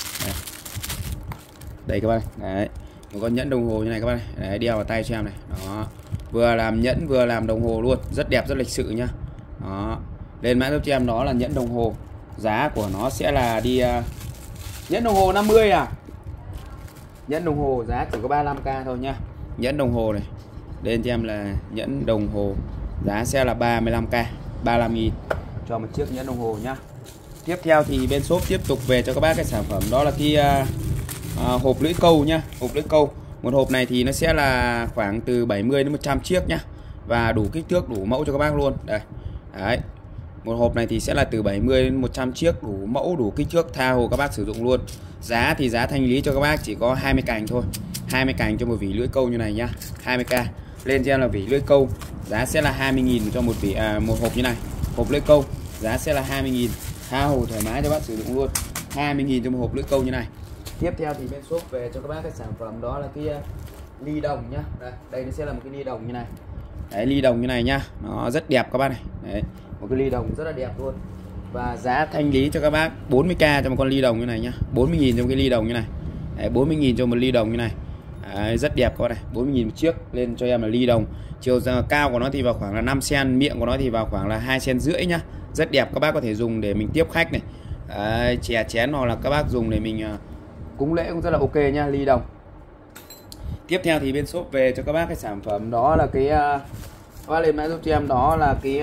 Đây các bác này. Đấy. Một con nhẫn đồng hồ như này các bác này. Đấy, đeo vào tay cho em này. Đó. Vừa làm nhẫn vừa làm đồng hồ luôn, rất đẹp, rất lịch sự nhá. Đó. Lên mã giúp cho em đó là nhẫn đồng hồ. Giá của nó sẽ là đi nhẫn đồng hồ 50 à. Nhẫn đồng hồ giá chỉ có 35k thôi nhá. Nhẫn đồng hồ này. Lên cho em là nhẫn đồng hồ, giá sẽ là 35k, 35.000 cho một chiếc nhẫn đồng hồ nhá. Tiếp theo thì bên shop tiếp tục về cho các bác cái sản phẩm đó là cái hộp lưỡi câu nhá. Hộp lưỡi câu. Một hộp này thì nó sẽ là khoảng từ 70 đến 100 chiếc nhá. Và đủ kích thước, đủ mẫu cho các bác luôn. Đây. Đấy. Một hộp này thì sẽ là từ 70 đến 100 chiếc, đủ mẫu, đủ kích thước, tha hồ các bác sử dụng luôn. Giá thì giá thanh lý cho các bác chỉ có 20 cành thôi. 20 cành cho một vỉ lưỡi câu như này nhá. 20k. Lên cho em là vỉ lưỡi câu, giá sẽ là 20.000 cho một vỉ một hộp như này. Hộp lưỡi câu, giá sẽ là 20.000. Tha hồ thoải mái cho bác sử dụng luôn. 20.000 cho một hộp lưỡi câu như này. Tiếp theo thì bên shop về cho các bác cái sản phẩm đó là cái ly đồng nhá. Đây nó sẽ là một cái ly đồng như này. Đấy, ly đồng như này nhá. Nó rất đẹp các bác này. Đấy, một cái ly đồng rất là đẹp luôn. Và giá thanh lý cho các bác 40k cho một con ly đồng như này nhá. 40.000 cho một cái ly đồng như này. Đấy, 40.000 cho một ly đồng như này. Đấy, rất đẹp các bác này. 40.000 một chiếc. Lên cho em là ly đồng. Chiều cao của nó thì vào khoảng là 5 cm, miệng của nó thì vào khoảng là 2 cm rưỡi nhá. Rất đẹp, các bác có thể dùng để mình tiếp khách này. Đấy, chè chén hoặc là các bác dùng để mình cúng lễ cũng rất là ok nha, ly đồng. Tiếp theo thì bên shop về cho các bác cái sản phẩm đó là cái các bác lên mã giúp cho em, đó là cái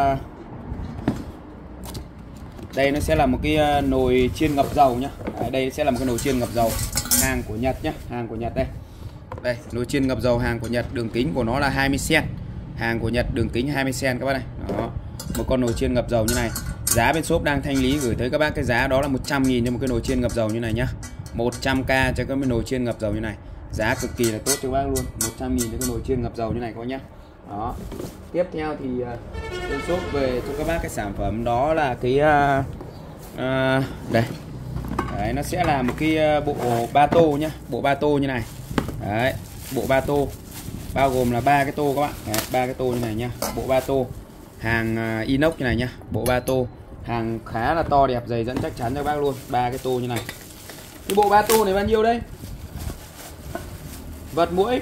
đây nó sẽ là một cái nồi chiên ngập dầu nhá. Đây sẽ là một cái nồi chiên ngập dầu hàng của Nhật nhá, hàng của Nhật đây. Đây, nồi chiên ngập dầu hàng của Nhật, đường kính của nó là 20 cm. Hàng của Nhật đường kính 20 cm các bác này. Đó. Một con nồi chiên ngập dầu như này. Giá bên shop đang thanh lý gửi tới các bác cái giá đó là 100.000 cho một cái nồi chiên ngập dầu như này nhá. 100k cho cái nồi chiên ngập dầu như này. Giá cực kỳ là tốt cho các bác luôn. 100.000 cho cái nồi chiên ngập dầu như này các bác nhá. Đó. Tiếp theo thì bên shop về cho các bác cái sản phẩm đó là cái đây. Đấy, nó sẽ là một cái bộ ba tô nhá, bộ ba tô như này. Đấy, bộ ba tô bao gồm là 3 cái tô các bạn. Đấy, 3 cái tô như này nhá, bộ ba tô hàng inox như này nhá, bộ ba tô hàng khá là to đẹp, dày dẫn chắc chắn cho các bác luôn. 3 cái tô như này. Cái bộ ba tô này bao nhiêu đây? Vật muỗi.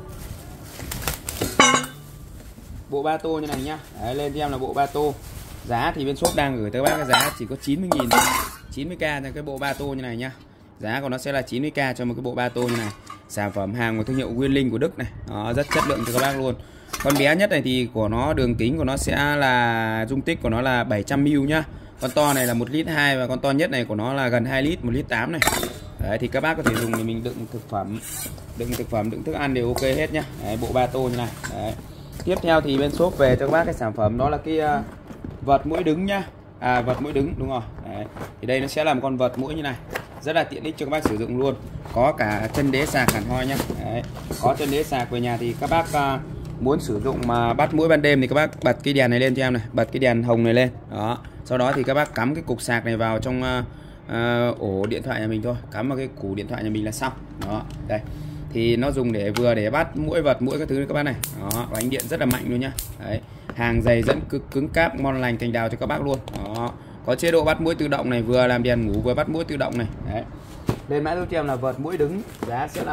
Bộ ba tô như này nhá. Đấy, lên cho em là bộ ba tô. Giá thì bên shop đang gửi tới các bác cái giá chỉ có 90.000, 90k cho cái bộ ba tô như này nhá. Giá của nó sẽ là 90k cho một cái bộ ba tô như này. Sản phẩm hàng của thương hiệu Nguyên Linh của Đức này. Đó, rất chất lượng cho các bác luôn. Con bé nhất này thì của nó đường kính của nó sẽ là dung tích của nó là 700ml nhá. Con to này là 1,2 lít và con to nhất này của nó là gần 2 lít, 1,8 lít này. Đấy, thì các bác có thể dùng để mình đựng thực phẩm, đựng thức ăn đều ok hết nhá. Đấy, bộ ba tô như này. Đấy. Tiếp theo thì bên shop về cho các bác cái sản phẩm đó là cái vật muỗi đứng nhá. Vật muỗi đứng, đúng rồi. Đấy. Thì đây nó sẽ là một con vật muỗi như này, rất là tiện ích cho các bác sử dụng luôn. Có cả chân đế sạc hẳn hoi nhá. Đấy. Có chân đế sạc về nhà thì các bác muốn sử dụng mà bắt muỗi ban đêm thì các bác bật cái đèn này lên cho em này, bật cái đèn hồng này lên. Đó. Sau đó thì các bác cắm cái cục sạc này vào trong ổ điện thoại nhà mình thôi, cắm vào cái củ điện thoại nhà mình là xong. Đó. Đây. Thì nó dùng để vừa để bắt muỗi, vật muỗi các thứ các bác này. Đó, và ánh điện rất là mạnh luôn nhá. Đấy. Hàng dày dẫn cực cứng cáp, ngon lành thành đào cho các bác luôn. Đó. Có chế độ bắt muỗi tự động này, vừa làm đèn ngủ vừa bắt muỗi tự động này. Đấy. Lên mã giúp cho em là vật muỗi đứng, giá sẽ là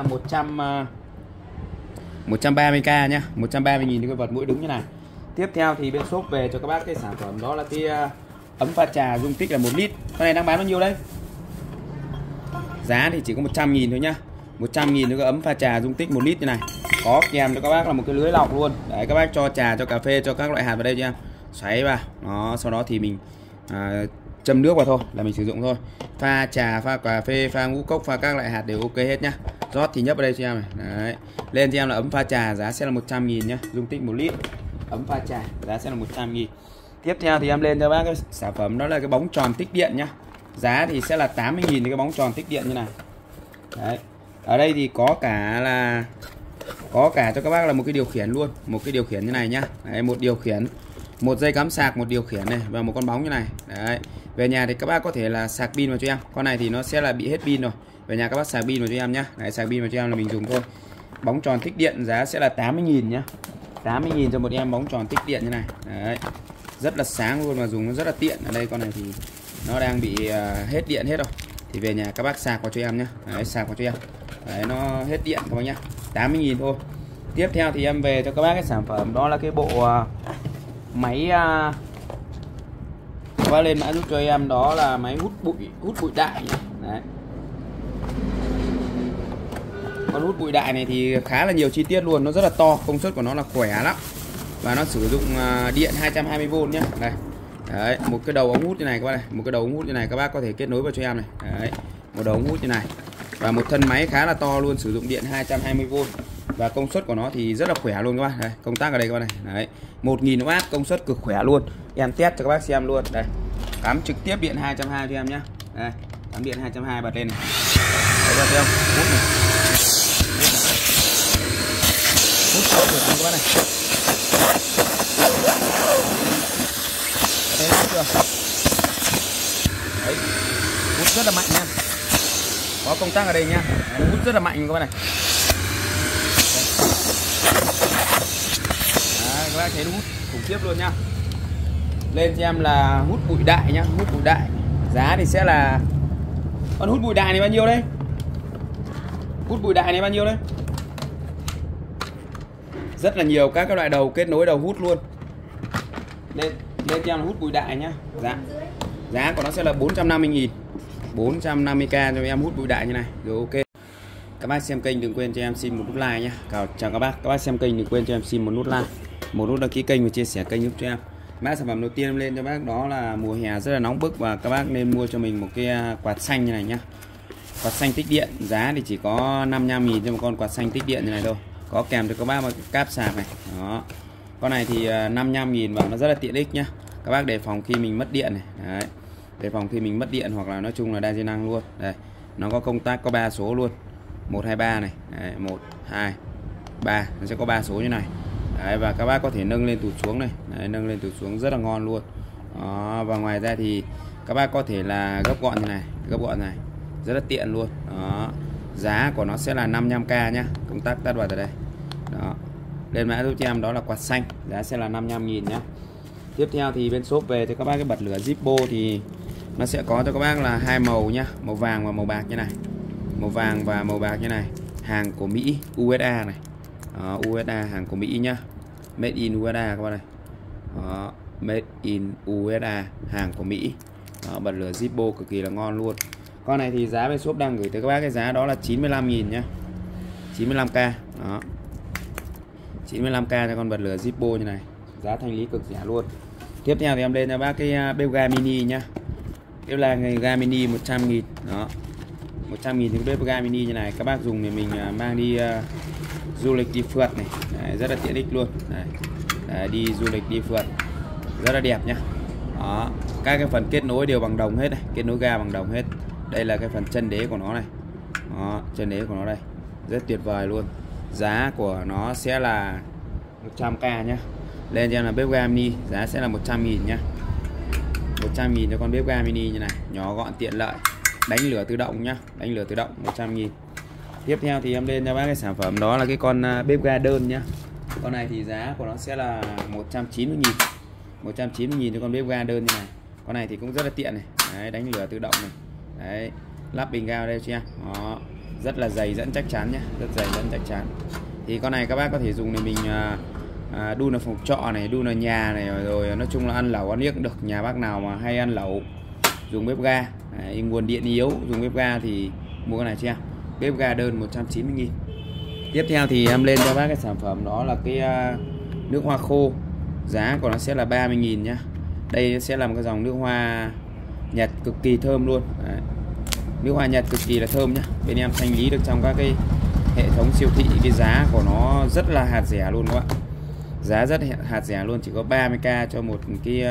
130k nhá, 130.000 cho cái vật muỗi đứng như này. Tiếp theo thì bên shop về cho các bác cái sản phẩm đó là cái ấm pha trà dung tích là 1 lít. Con này đang bán bao nhiêu đấy? Giá thì chỉ có 100.000 thôi nhá. 100.000 cho cái ấm pha trà dung tích 1 lít như này. Có kèm cho các bác là một cái lưới lọc luôn. Đấy, các bác cho trà, cho cà phê, cho các loại hạt vào đây cho em. Xoáy vào. Đó, sau đó thì mình châm nước vào thôi là mình sử dụng thôi. Pha trà, pha cà phê, pha ngũ cốc, pha các loại hạt đều ok hết nhá. Rót thì nhấp vào đây cho em này. Đấy. Lên cho em là ấm pha trà, giá sẽ là 100.000 nhá, dung tích 1 lít. Ấm pha trà, giá sẽ là 100.000. Tiếp theo thì em lên cho bác cái sản phẩm đó là cái bóng tròn tích điện nhá. Giá thì sẽ là 80.000 cái bóng tròn tích điện như này. Đấy. Ở đây thì có cả cho các bác là một cái điều khiển luôn, một cái điều khiển như này nhá. Đấy, một điều khiển, một dây cắm sạc, một điều khiển này và một con bóng như này. Đấy. Về nhà thì các bác có thể là sạc pin vào cho em. Con này thì nó sẽ là bị hết pin rồi. Về nhà các bác sạc pin vào cho em nhá. Đấy, sạc pin vào cho em là mình dùng thôi. Bóng tròn tích điện giá sẽ là 80.000 nhá. 80.000 cho một em bóng tròn tích điện như này. Đấy. Rất là sáng luôn mà dùng nó rất là tiện. Ở đây con này thì nó đang bị hết điện hết rồi. Thì về nhà các bác sạc vào cho em nhá. Đấy, sạc vào cho em. Đấy, nó hết điện các bác nhá. 80.000 thôi. Tiếp theo thì em về cho các bác cái sản phẩm đó là cái bộ máy các bác lên mã giúp cho em, đó là máy hút bụi đại nhá. Đấy. Con hút bụi đại này thì khá là nhiều chi tiết luôn, nó rất là to, công suất của nó là khỏe lắm. Và nó sử dụng điện 220V nhá. Đây. Đấy, một cái đầu ống hút như này các bác này, một cái đầu ống hút như này các bác có thể kết nối vào cho em này. Đấy, một đầu ống hút như này. Và một thân máy khá là to luôn, sử dụng điện 220V. Và công suất của nó thì rất là khỏe luôn các bác. Đây, công tắc ở đây các bác này. Đấy, 1000W, công suất cực khỏe luôn. Em test cho các bác xem luôn. Đây. Cắm trực tiếp điện 220 cho em nhá. Đây, cắm điện 220 bật lên này. Đấy, bật không? Hút này. Hút sâu được các bác này. Đấy, hút chưa? Đấy, hút rất là mạnh nha. Có công tắc ở đây nha. Đấy, hút rất là mạnh các bác này. Đấy, các bác thấy nó hút khủng khiếp luôn nhá. Lên cho em là hút bụi đại nhá, hút bụi đại. Giá thì sẽ là, con hút bụi đại này bao nhiêu đấy? Hút bụi đại này bao nhiêu đấy? Rất là nhiều các loại đầu kết nối đầu hút luôn. Lên cho em là hút bụi đại nhá. Giá của nó sẽ là 450.000. 450k cho em hút bụi đại như này. Rồi ok. Các bác xem kênh đừng quên cho em xin một nút like nhé. Chào các bác xem kênh đừng quên cho em xin một nút like, một nút đăng ký kênh và chia sẻ kênh giúp cho em. Mã sản phẩm đầu tiên em lên cho bác đó là mùa hè rất là nóng bức và các bác nên mua cho mình một cái quạt xanh như này nhá. Quạt xanh tích điện, giá thì chỉ có 55.000 cho một con quạt xanh tích điện như này thôi. Có kèm cho các bác một cái cáp sạc này. Đó. Con này thì 55.000 và nó rất là tiện ích nhá. Các bác đề phòng khi mình mất điện này. Đấy. Đề phòng khi mình mất điện hoặc là nói chung là đa di năng luôn. Đây, nó có công tắc có 3 số luôn. 1 2 3 này. Đấy, 1 2 3 nó sẽ có 3 số như này. Đấy, và các bác có thể nâng lên tụt xuống này. Đấy, nâng lên tụt xuống rất là ngon luôn. Đó, và ngoài ra thì các bác có thể là gấp gọn như này, gấp gọn này. Rất là tiện luôn. Đó. Giá của nó sẽ là 55k nhá. Công tắc tắt vào từ đây. Đó. Lên mã giúp cho em đó là quạt xanh, giá sẽ là 55.000 nhá. Tiếp theo thì bên shop về cho các bác cái bật lửa Zippo thì nó sẽ có cho các bác là 2 màu nhá, màu vàng và màu bạc như này. Màu vàng và màu bạc như này. Hàng của Mỹ, USA này. Đó, USA hàng của Mỹ nhá. Made in USA các bác này. Đó, made in USA hàng của Mỹ. Đó, bật lửa Zippo cực kỳ là ngon luôn. Con này thì giá bên shop đang gửi tới các bác cái giá đó là 95.000 nhá. 95k. Đó. 95k cho con bật lửa Zippo như này. Giá thanh lý cực rẻ luôn. Tiếp theo thì em lên cho bác cái bếp ga mini nhá. Bếp ga mini 100.000. Đó. 100.000 thì bếp ga mini như này. Các bác dùng thì mình mang đi du lịch đi phượt này. Đấy, rất là tiện ích luôn. Đấy. Đấy, đi du lịch đi phượt rất là đẹp nhá. Đó. Các cái phần kết nối đều bằng đồng hết này. Kết nối ga bằng đồng hết. Đây là cái phần chân đế của nó này. Đó, chân đế của nó đây. Rất tuyệt vời luôn. Giá của nó sẽ là 100k nhá. Lên cho em là bếp ga mini, giá sẽ là 100.000 nhá. 100.000 cho con bếp ga mini như này, nhỏ gọn tiện lợi. Đánh lửa tự động nhá, đánh lửa tự động 100.000. Tiếp theo thì em lên cho bác cái sản phẩm đó là cái con bếp ga đơn nhá. Con này thì giá của nó sẽ là 190.000. 190.000 cho con bếp ga đơn như này. Con này thì cũng rất là tiện này. Đấy, đánh lửa tự động này. Đấy, lắp bình ga vào đây cho em. Đó. Rất là dày dẫn chắc chắn nhé, rất dày dẫn chắc chắn. Thì con này các bác có thể dùng để mình đun ở phòng trọ này, đun ở nhà này, rồi nói chung là ăn lẩu ăn liếc cũng được. Nhà bác nào mà hay ăn lẩu dùng bếp ga. Đấy, nguồn điện yếu dùng bếp ga thì mua cái này cho em. Bếp ga đơn 190.000. Tiếp theo thì em lên cho bác cái sản phẩm đó là cái nước hoa khô. Giá của nó sẽ là 30.000 nhá. Đây sẽ là một cái dòng nước hoa Nhật cực kỳ thơm luôn. Đấy. Nước hoa Nhật cực kỳ là thơm nhá. Bên em thanh lý được trong các cái hệ thống siêu thị. Cái giá của nó rất là hạt rẻ luôn các bạn. Giá rất hạt rẻ luôn, chỉ có 30k cho một cái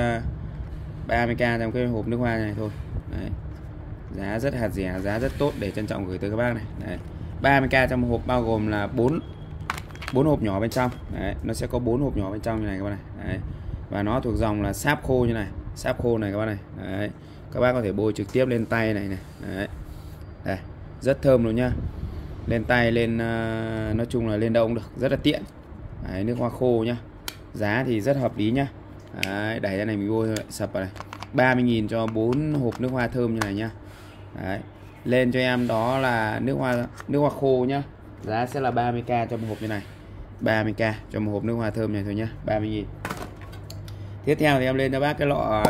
30k trong cái hộp nước hoa này thôi. Đấy. Giá rất hạt rẻ, giá rất tốt để trân trọng gửi tới các bác này. Đấy. 30k trong một hộp bao gồm là 4 hộp nhỏ bên trong. Đấy. Nó sẽ có 4 hộp nhỏ bên trong như này các bác này. Đấy. Và nó thuộc dòng là sáp khô như này. Sáp khô này các bác này. Đấy. Các bác có thể bôi trực tiếp lên tay này này. Đấy. Đây, rất thơm luôn nhá. Lên tay, lên nói chung là lên đâu cũng được, rất là tiện. Đấy, nước hoa khô nhá. Giá thì rất hợp lý nhá. Đấy, đẩy ra này mình bôi sập vào này. 30.000 cho 4 hộp nước hoa thơm như này nhá. Đấy. Lên cho em đó là nước hoa khô nhá. Giá sẽ là 30k cho một hộp như này. 30k cho một hộp nước hoa thơm này thôi nhá, 30.000. Tiếp theo thì em lên cho bác cái lọ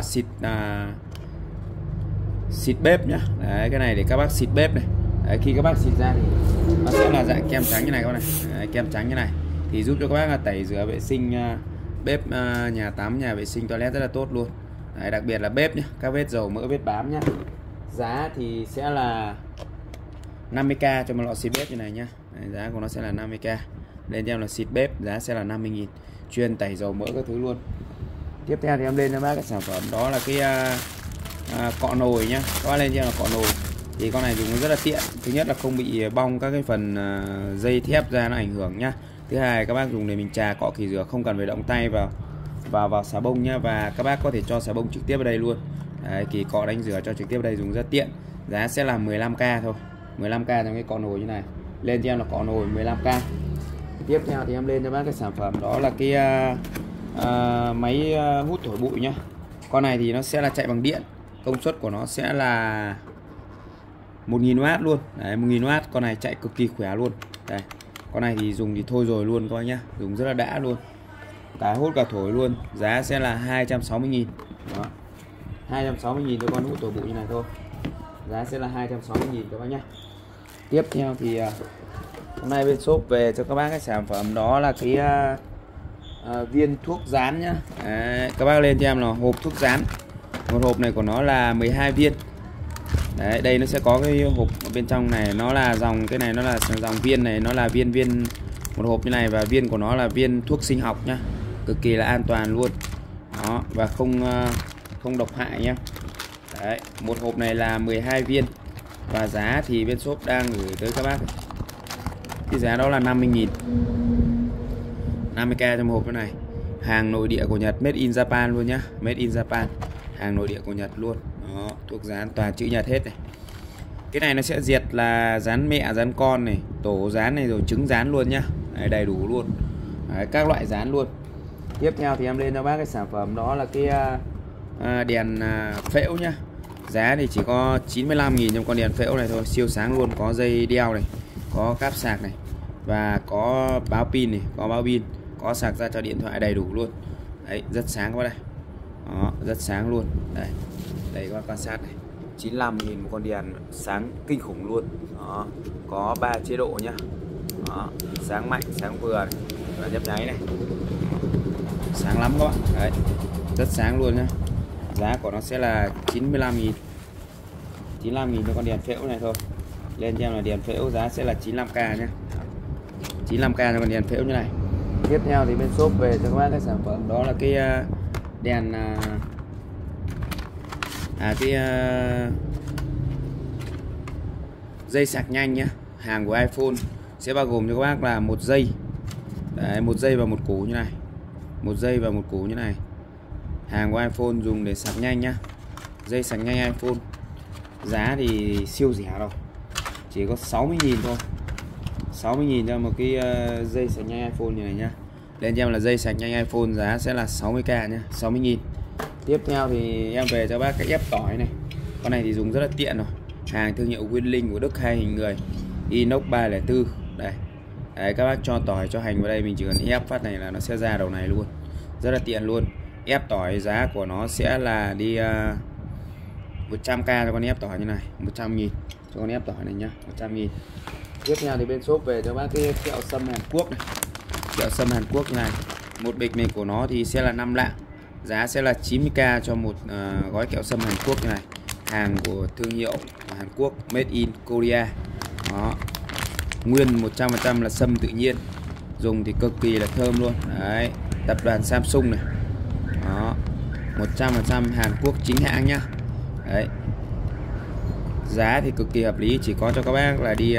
xịt bếp nhá. Đấy, cái này để các bác xịt bếp này. Đấy, khi các bác xịt ra thì nó sẽ là dạng kem trắng như này các bác này. Đấy, kem trắng như này thì giúp cho các bác là tẩy rửa vệ sinh bếp, nhà tắm, nhà vệ sinh toilet rất là tốt luôn. Đấy, đặc biệt là bếp nhá, các vết dầu mỡ, vết bám nhá. Giá thì sẽ là 50k cho một lọ xịt bếp như này nhá. Đấy, giá của nó sẽ là 50k. Lên cho em là xịt bếp, giá sẽ là 50.000, chuyên tẩy dầu mỡ các thứ luôn. Tiếp theo thì em lên cho bác cái sản phẩm đó là cái cọ nồi nhá. Các bác lên cho em là cọ nồi. Thì con này dùng rất là tiện. Thứ nhất là không bị bong các cái phần dây thép ra nó ảnh hưởng nhá. Thứ hai các bác dùng để mình chà cọ kỳ rửa, không cần phải động tay vào xà bông nhá. Và các bác có thể cho xà bông trực tiếp vào đây luôn. Đấy, kỳ cọ đánh rửa cho trực tiếp vào đây dùng rất tiện. Giá sẽ là 15k thôi, 15k trong cái cọ nồi như này. Lên cho em là cọ nồi 15k. Tiếp theo thì em lên cho bác cái sản phẩm đó là cái máy hút thổi bụi nhá. Con này thì nó sẽ là chạy bằng điện. Công suất của nó sẽ là 1000W luôn. Đấy, 1000W. Con này chạy cực kỳ khỏe luôn. Đây. Con này thì dùng thì thôi rồi luôn các bác nhá. Dùng rất là đã luôn. Cả hút cả thổi luôn. Giá sẽ là 260.000. Đó. 260.000 cho con hút thổi bụi như này thôi. giá sẽ là 260.000 các bác nhé. Tiếp theo thì hôm nay bên shop về cho các bác cái sản phẩm đó là cái viên thuốc dán nhá. Đấy, các bác lên cho em là hộp thuốc dán. Một hộp này của nó là 12 viên. Đấy, đây nó sẽ có cái hộp ở bên trong này, nó là dòng, cái này nó là dòng viên này, nó là viên một hộp như này, và viên của nó là viên thuốc sinh học nhá, cực kỳ là an toàn luôn đó, và không độc hại nhá. Đấy, một hộp này là 12 viên và giá thì bên shop đang gửi tới các bác cái giá đó là 50.000, 50k trong hộp cái này. Hàng nội địa của Nhật, made in Japan luôn nhá, made in Japan, hàng nội địa của Nhật luôn đó, thuốc dán toàn chữ Nhật hết này. Cái này nó sẽ diệt là dán mẹ, dán con này, tổ dán này, rồi trứng dán luôn nhá. Đấy, đầy đủ luôn. Đấy, các loại dán luôn. Tiếp theo thì em lên cho bác cái sản phẩm đó là cái đèn phễu nhá. Giá thì chỉ có 95.000 trong con đèn phễu này thôi, siêu sáng luôn, có dây đeo này, có cáp sạc này, và có báo pin này, có báo pin, có sạc ra cho điện thoại, đầy đủ luôn. Đấy, rất sáng các bác đây. Đó, rất sáng luôn. Đây. Đây các bác quan sát này. 95.000 một con đèn sáng kinh khủng luôn. Đó, có 3 chế độ nhá. Đó, sáng mạnh, sáng vừa này, và nhấp nháy này. Sáng lắm các bạn. Đấy. Rất sáng luôn nhá. Giá của nó sẽ là 95.000. 95.000 cho con đèn phễu này thôi. Lên cho em là đèn phễu giá sẽ là 95k nhá. 95k cho con đèn phễu như này. Tiếp theo thì bên shop về cho các bác cái sản phẩm đó là cái đèn dây sạc nhanh nhá. Hàng của iPhone sẽ bao gồm cho các bác là một dây. Đấy, một dây và một củ như này. Một dây và một củ như này. Hàng của iPhone dùng để sạc nhanh nhá. Dây sạc nhanh iPhone. Giá thì siêu rẻ đâu, chỉ có 60.000 thôi. 60.000 cho một cái dây sạc nhanh iPhone như này nhá. Lên cho em là dây sạc nhanh iPhone giá sẽ là 60k nhá, 60.000. Tiếp theo thì em về cho bác cái ép tỏi này. Con này thì dùng rất là tiện rồi. Hàng thương hiệu Winling của Đức, 2 hình người, inox 304. Đây. Đấy, các bác cho tỏi cho hành vào đây, mình chỉ cần ép phát này là nó sẽ ra đầu này luôn. Rất là tiện luôn. Ép tỏi giá của nó sẽ là đi 100k cho con ép tỏi như này, 100.000 cho con ép tỏi này nhá, 100.000. Tiếp theo thì bên shop về cho bác cái kẹo sâm Hàn Quốc này. Kẹo sâm Hàn Quốc như này. Một bịch này của nó thì sẽ là 5 lạng. Giá sẽ là 90k cho một gói kẹo sâm Hàn Quốc như này. Hàng của thương hiệu Hàn Quốc, made in Korea. Đó. Nguyên 100% là sâm tự nhiên. Dùng thì cực kỳ là thơm luôn. Đấy, tập đoàn Samsung này. Đó. 100% Hàn Quốc chính hãng nhá. Đấy. Giá thì cực kỳ hợp lý, chỉ có cho các bác là đi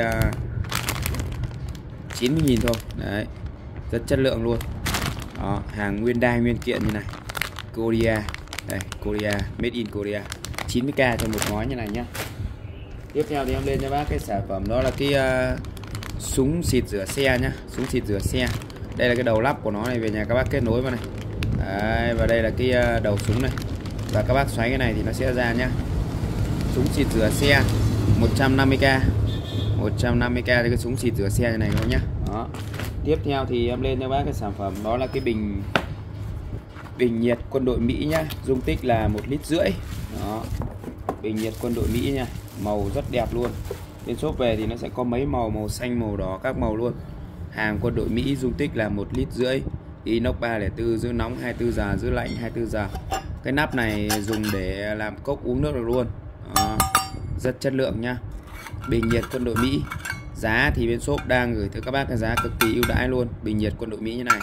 90.000 thôi. Đấy. Rất chất lượng luôn. Đó, hàng nguyên đai nguyên kiện như này. Korea. Đây, Korea, made in Korea. 90k cho một gói như này nhá. Tiếp theo thì em lên cho bác cái sản phẩm đó là cái súng xịt rửa xe nhá, súng xịt rửa xe. Đây là cái đầu lắp của nó này, về nhà các bác kết nối vào này. Đấy, và đây là cái đầu súng này. Và các bác xoáy cái này thì nó sẽ ra nhá. Súng xịt rửa xe 150k. 150k cho cái súng xịt rửa xe này thôi nhá. Đó. Tiếp theo thì em lên cho bác cái sản phẩm đó là cái bình nhiệt quân đội Mỹ nhá, dung tích là 1,5 lít. Đó. Bình nhiệt quân đội Mỹ nha, màu rất đẹp luôn. Bên shop về thì nó sẽ có mấy màu, màu xanh, màu đỏ, các màu luôn. Hàng quân đội Mỹ, dung tích là 1,5 lít, inox 304, giữ nóng 24 giờ, giữ lạnh 24 giờ. Cái nắp này dùng để làm cốc uống nước được luôn. Đó. Rất chất lượng nhá. Bình nhiệt quân đội Mỹ. Giá thì bên shop đang gửi tới các bác cái giá cực kỳ ưu đãi luôn. Bình nhiệt quân đội Mỹ như này.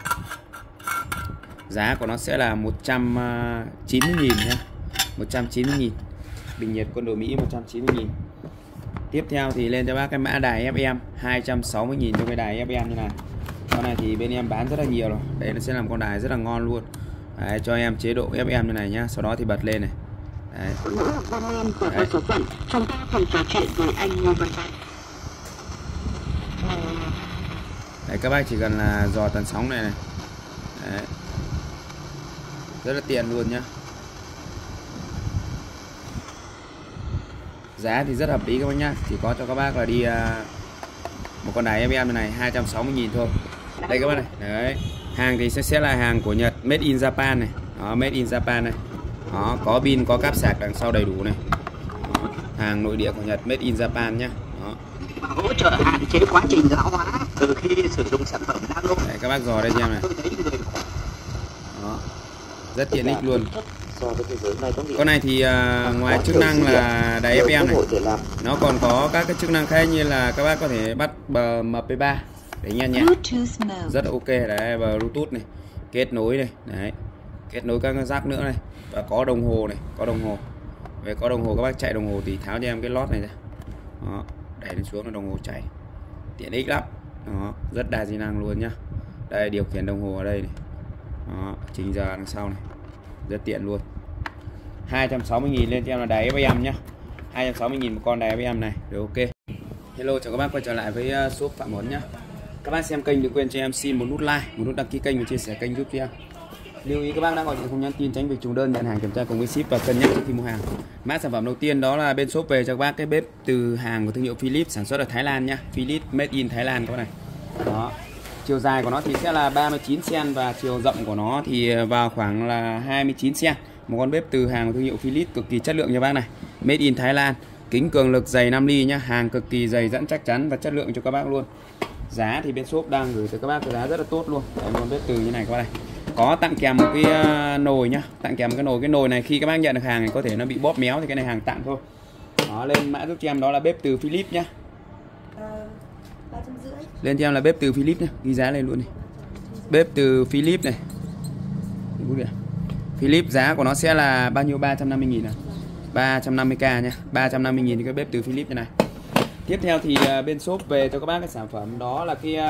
Giá của nó sẽ là 190.000 nhá. 190.000. Bình nhiệt quân đội Mỹ 190.000. Tiếp theo thì lên cho bác cái mã đài FM 260.000 cho cái đài FM như này. Con này thì bên em bán rất là nhiều rồi. Đây nó sẽ làm con đài rất là ngon luôn. Đấy, cho em chế độ FM như này nhá. Sau đó thì bật lên này. Đấy. Đấy. Chúng ta cùng trò chuyện với anh Ngô Văn Văn. Đấy, các bác chỉ cần là dò tần sóng này này. Đấy. Rất là tiện luôn nhá. Giá thì rất hợp lý các bác nhá. Chỉ có cho các bác là đi một con đài FM này 260.000 thôi. Đây các bác này. Đấy. Hàng thì sẽ là hàng của Nhật, made in Japan này. Đó, made in Japan này. Đó, có pin, có cáp sạc đằng sau đầy đủ này. Đó. hàng nội địa của Nhật, made in Japan nhá. Đó. Và hỗ trợ hạn chế quá trình lão hóa từ khi sử dụng sản phẩm nano. Đấy, các bác dò đây cho em này. Đó. Rất tiện ích luôn. Con này thì ngoài chức năng là đáy FM này, nó còn có các cái chức năng khác như là các bác có thể bắt bờ MP3 để nghe nhạc, rất ok. Đấy, và Bluetooth này, kết nối này, đấy, kết nối các jack nữa này, và có đồng hồ này, có đồng hồ. Về có đồng hồ, các bác chạy đồng hồ thì tháo cho em cái lót này ra. Đó, đẩy lên xuống là đồng hồ chạy, tiện ích lắm. Đó, rất đa di năng luôn nhá. Đây, điều khiển đồng hồ ở đây này. Đó, chỉnh giờ đằng sau này, rất tiện luôn. 260.000 lên cho em là đáy FM nhá. 260.000 một con đáy FM này, rồi ok. Hello, chào các bác quay trở lại với shop Phạm Huấn nhá. Các bác xem kênh đừng quên cho em xin một nút like, một nút đăng ký kênh và chia sẻ kênh giúp cho em. Lưu ý các bác đang gọi điện không nhắn tin tránh việc trùng đơn, nhận hàng kiểm tra cùng với ship và cân nhắc trước khi mua hàng. Mã sản phẩm đầu tiên đó là bên shop về cho các bác cái bếp từ hàng của thương hiệu Philips, sản xuất ở Thái Lan nhá. Philips made in Thái Lan các bác này. Đó. Chiều dài của nó thì sẽ là 39 cm và chiều rộng của nó thì vào khoảng là 29 cm. Một con bếp từ hàng của thương hiệu Philips cực kỳ chất lượng nha bác này. Made in Thái Lan, kính cường lực dày 5 ly nhá, hàng cực kỳ dày dẫn chắc chắn và chất lượng cho các bác luôn. Giá thì bên shop đang gửi tới các bác cái giá rất là tốt luôn. Đấy, một con bếp từ như này các bác này. Có tặng kèm một cái nồi nhá, tặng kèm một cái nồi này khi các bác nhận được hàng thì có thể nó bị bóp méo thì cái này hàng tặng thôi. Đó, lên mã giúp cho em đó là bếp từ Philips nhá. 350. Lên cho em là bếp từ Philips nhá, ghi giá lên luôn đi. Bếp từ Philips này. Philips giá của nó sẽ là bao nhiêu? 350.000 à? 350k nhá, 350.000 thì cái bếp từ Philips như này. Tiếp theo thì bên shop về cho các bác cái sản phẩm đó là cái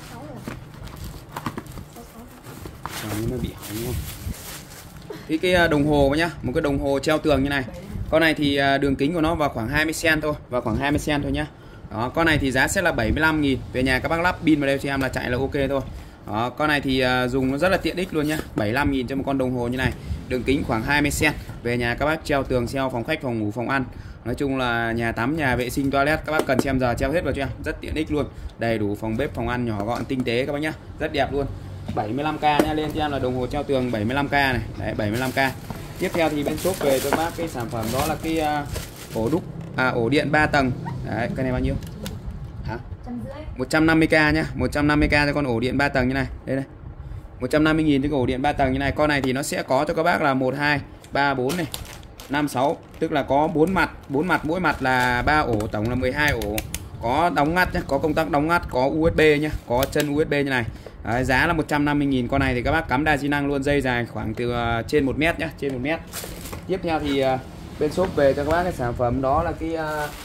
nó bị hỏng luôn. Cái đồng hồ nhá, một cái đồng hồ treo tường như này. Con này thì đường kính của nó vào khoảng 20 cm thôi, vào khoảng 20 cm thôi nhá. Đó, con này thì giá sẽ là 75.000. Về nhà các bác lắp pin vào đây cho em là chạy là ok thôi. Đó, con này thì dùng nó rất là tiện ích luôn nhá. 75.000 cho một con đồng hồ như này. Đường kính khoảng 20 cm. Về nhà các bác treo tường, treo phòng khách, phòng ngủ, phòng ăn. Nói chung là nhà tắm, nhà vệ sinh, toilet các bác cần xem giờ treo hết vào cho em, rất tiện ích luôn. Đầy đủ phòng bếp, phòng ăn nhỏ gọn tinh tế các bác nhá. Rất đẹp luôn. 75k nha, lên cho em là đồng hồ treo tường 75k này. Đấy, 75k. Tiếp theo thì bên shop về cho các bác cái sản phẩm đó là cái ổ điện 3 tầng. Đấy, cái này bao nhiêu? Hả? 150k nhá, 150k cho con ổ điện 3 tầng như này. Đây này. 150.000 cho cái ổ điện 3 tầng như này. Con này thì nó sẽ có cho các bác là 1 2 3 4 này, 5 6, tức là có 4 mặt, mỗi mặt là 3 ổ, tổng là 12 ổ. Có đóng ngắt nhá, có công tắc đóng ngắt, có USB nhá, có chân USB như này. Đấy, giá là 150.000. Con này thì các bác cắm đa di năng luôn, dây dài khoảng từ trên 1 mét nhá, trên 1 mét. Tiếp theo thì bên shop về cho các bác cái sản phẩm đó là cái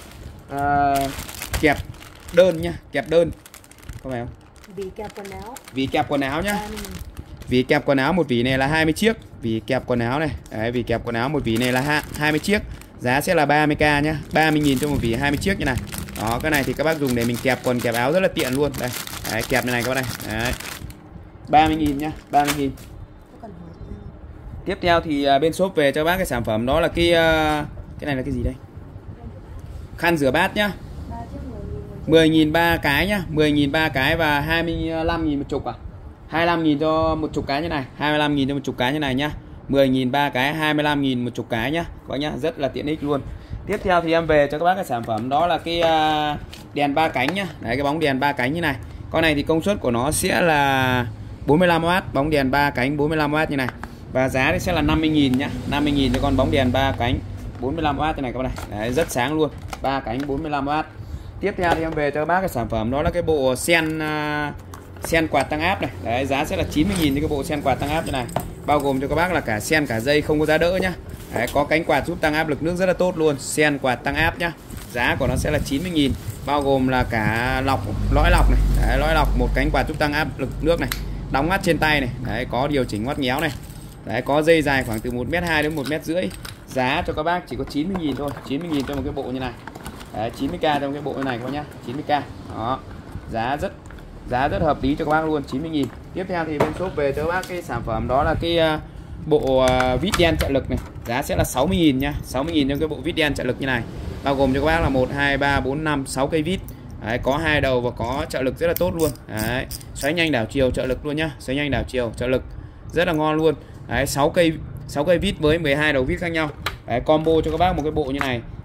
kẹp đơn nhá, kẹp đơn. Có phải không? Vì kẹp quần áo. Vì kẹp quần áo nhá. Vì kẹp quần áo một vỉ này là 20 chiếc. Vì kẹp quần áo này. Đấy, vì kẹp quần áo một vỉ này là 20 chiếc. Giá sẽ là 30k nhá, 30.000 cho một vỉ 20 chiếc như này. Đó, cái này thì các bác dùng để mình kẹp quần kẹp áo rất là tiện luôn. Đây. Đấy, kẹp này các bác này. Đấy. 30.000 nhá, 30.000. Tiếp theo thì bên shop về cho bác cái sản phẩm đó là cái này là cái gì đây? Khăn rửa bát nhá. 10.000 3 cái nhá, 10.000 3 cái và 25.000 một chục à? 25.000 cho một chục cái như này, 25.000 cho một chục cái như này nhá. 10.000 3 cái, 25.000 một chục cái nhá. Các bác nhá, rất là tiện ích luôn. Tiếp theo thì em về cho các bác cái sản phẩm đó là cái đèn 3 cánh nhá. Đấy, cái bóng đèn 3 cánh như này. Con này thì công suất của nó sẽ là 45W, bóng đèn 3 cánh 45W như này. Và giá thì sẽ là 50.000 nhá, 50.000 cho con bóng đèn 3 cánh 45W như này các bác này. Đấy, rất sáng luôn, 3 cánh 45W. Tiếp theo thì em về cho các bác cái sản phẩm đó là cái bộ sen quạt tăng áp này. Đấy, giá sẽ là 90.000 cái bộ sen quạt tăng áp như này. Bao gồm cho các bác là cả sen cả dây, không có giá đỡ nhá. Đấy, có cánh quạt giúp tăng áp lực nước rất là tốt luôn. Sen quạt tăng áp nhá. Giá của nó sẽ là 90.000, bao gồm là cả lõi lọc này. Đấy, lõi lọc, một cánh quạt giúp tăng áp lực nước này. Đóng ngắt trên tay này. Đấy, có điều chỉnh ngoắt nhéo này. Đấy, có dây dài khoảng từ 1m2 đến 1m5. Giá cho các bác chỉ có 90.000 thôi, 90.000 cho một cái bộ như này. Đấy, 90k trong cái bộ như này các bác nhá, 90k. Đó. Giá rất hợp lý cho các bác luôn, 90.000. Tiếp theo thì bên shop về cho các bác cái sản phẩm đó là cái bộ vít đen trợ lực này. Giá sẽ là 60.000 nhá, 60.000 trong cái bộ vít đen trợ lực như này. Bao gồm cho các bác là 1 2 3 4 5 6 cây vít. Đấy, có 2 đầu và có trợ lực rất là tốt luôn. Đấy, xoáy nhanh đảo chiều trợ lực luôn nhá, xoáy nhanh đảo chiều trợ lực rất là ngon luôn. Đấy, 6 cây vít với 12 đầu vít khác nhau. Đấy, combo cho các bác một cái bộ như này.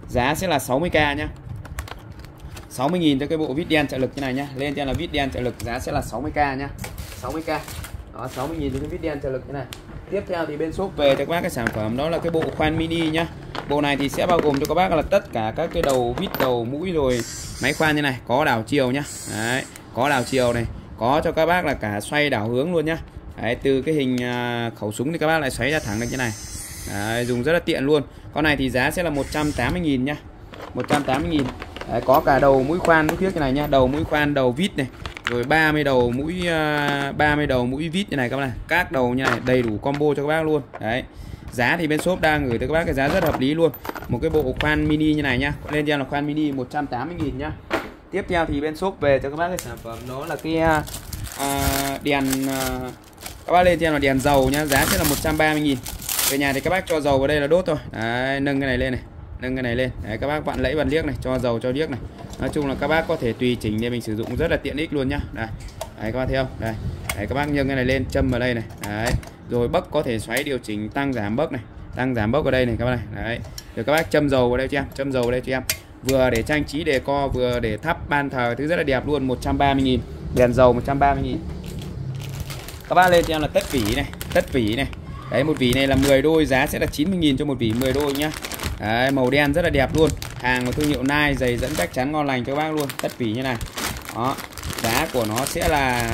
giá sẽ là 60k nhá. 60.000 cho cái bộ vít đen trợ lực như này nhá. Lên trên là vít đen trợ lực, giá sẽ là 60k nhá. 60k. Đó, 60.000 cho cái vít đen trợ lực như này. Tiếp theo thì bên shop về cho các bác cái sản phẩm đó là cái bộ khoan mini nhá. Bộ này thì sẽ bao gồm cho các bác là tất cả các cái đầu vít, đầu mũi rồi máy khoan như này, có đảo chiều nhá. Đấy, có đảo chiều này, có cho các bác là cả xoay đảo hướng luôn nhá. Đấy, từ cái hình khẩu súng thì các bác lại xoáy ra thẳng được như này. Đấy, dùng rất là tiện luôn. Con này thì giá sẽ là 180.000 nhá. 180.000. Đấy, có cả đầu mũi khoan mũi thiết như này nhá, đầu mũi khoan, đầu vít này, rồi 30 đầu mũi vít như này các bác này, các đầu như này, đầy đủ combo cho các bác luôn. Đấy. Giá thì bên shop đang gửi tới các bác cái giá rất hợp lý luôn. Một cái bộ khoan mini như này nhá. Lên trên là khoan mini 180.000 nhá. Tiếp theo thì bên shop về cho các bác cái sản phẩm đó là cái đèn các bác lên trên là đèn dầu nhá, giá sẽ là 130.000. Về nhà thì các bác cho dầu vào đây là đốt thôi. Đấy, nâng cái này lên này, nâng cái này lên. Đấy, các bác vặn lẫy vặn liếc này, cho dầu cho điếc này. Nói chung là các bác có thể tùy chỉnh để mình sử dụng rất là tiện ích luôn nhá. Đây. Đấy, các bác thấy không? Đây. Đấy, các bác nhấc cái này lên, châm vào đây này. Đấy. Rồi bấc có thể xoáy điều chỉnh tăng giảm bấc này, tăng giảm bấc ở đây này các bác này. Đấy. Rồi các bác châm dầu vào đây cho em, châm dầu vào đây cho em. Vừa để trang trí decor, vừa để thắp ban thờ, thứ rất là đẹp luôn. 130.000. Đèn dầu 130.000. Các bác lên cho em là tất vỉ này, tất vỉ này. Đấy, một vỉ này là 10 đôi, giá sẽ là 90.000 cho một vỉ 10 đôi nhá. Đấy, màu đen rất là đẹp luôn. Hàng của thương hiệu Nike, giày dẫn chắc chắn ngon lành cho các bác luôn. Tất vỉ như này. Đó. Giá của nó sẽ là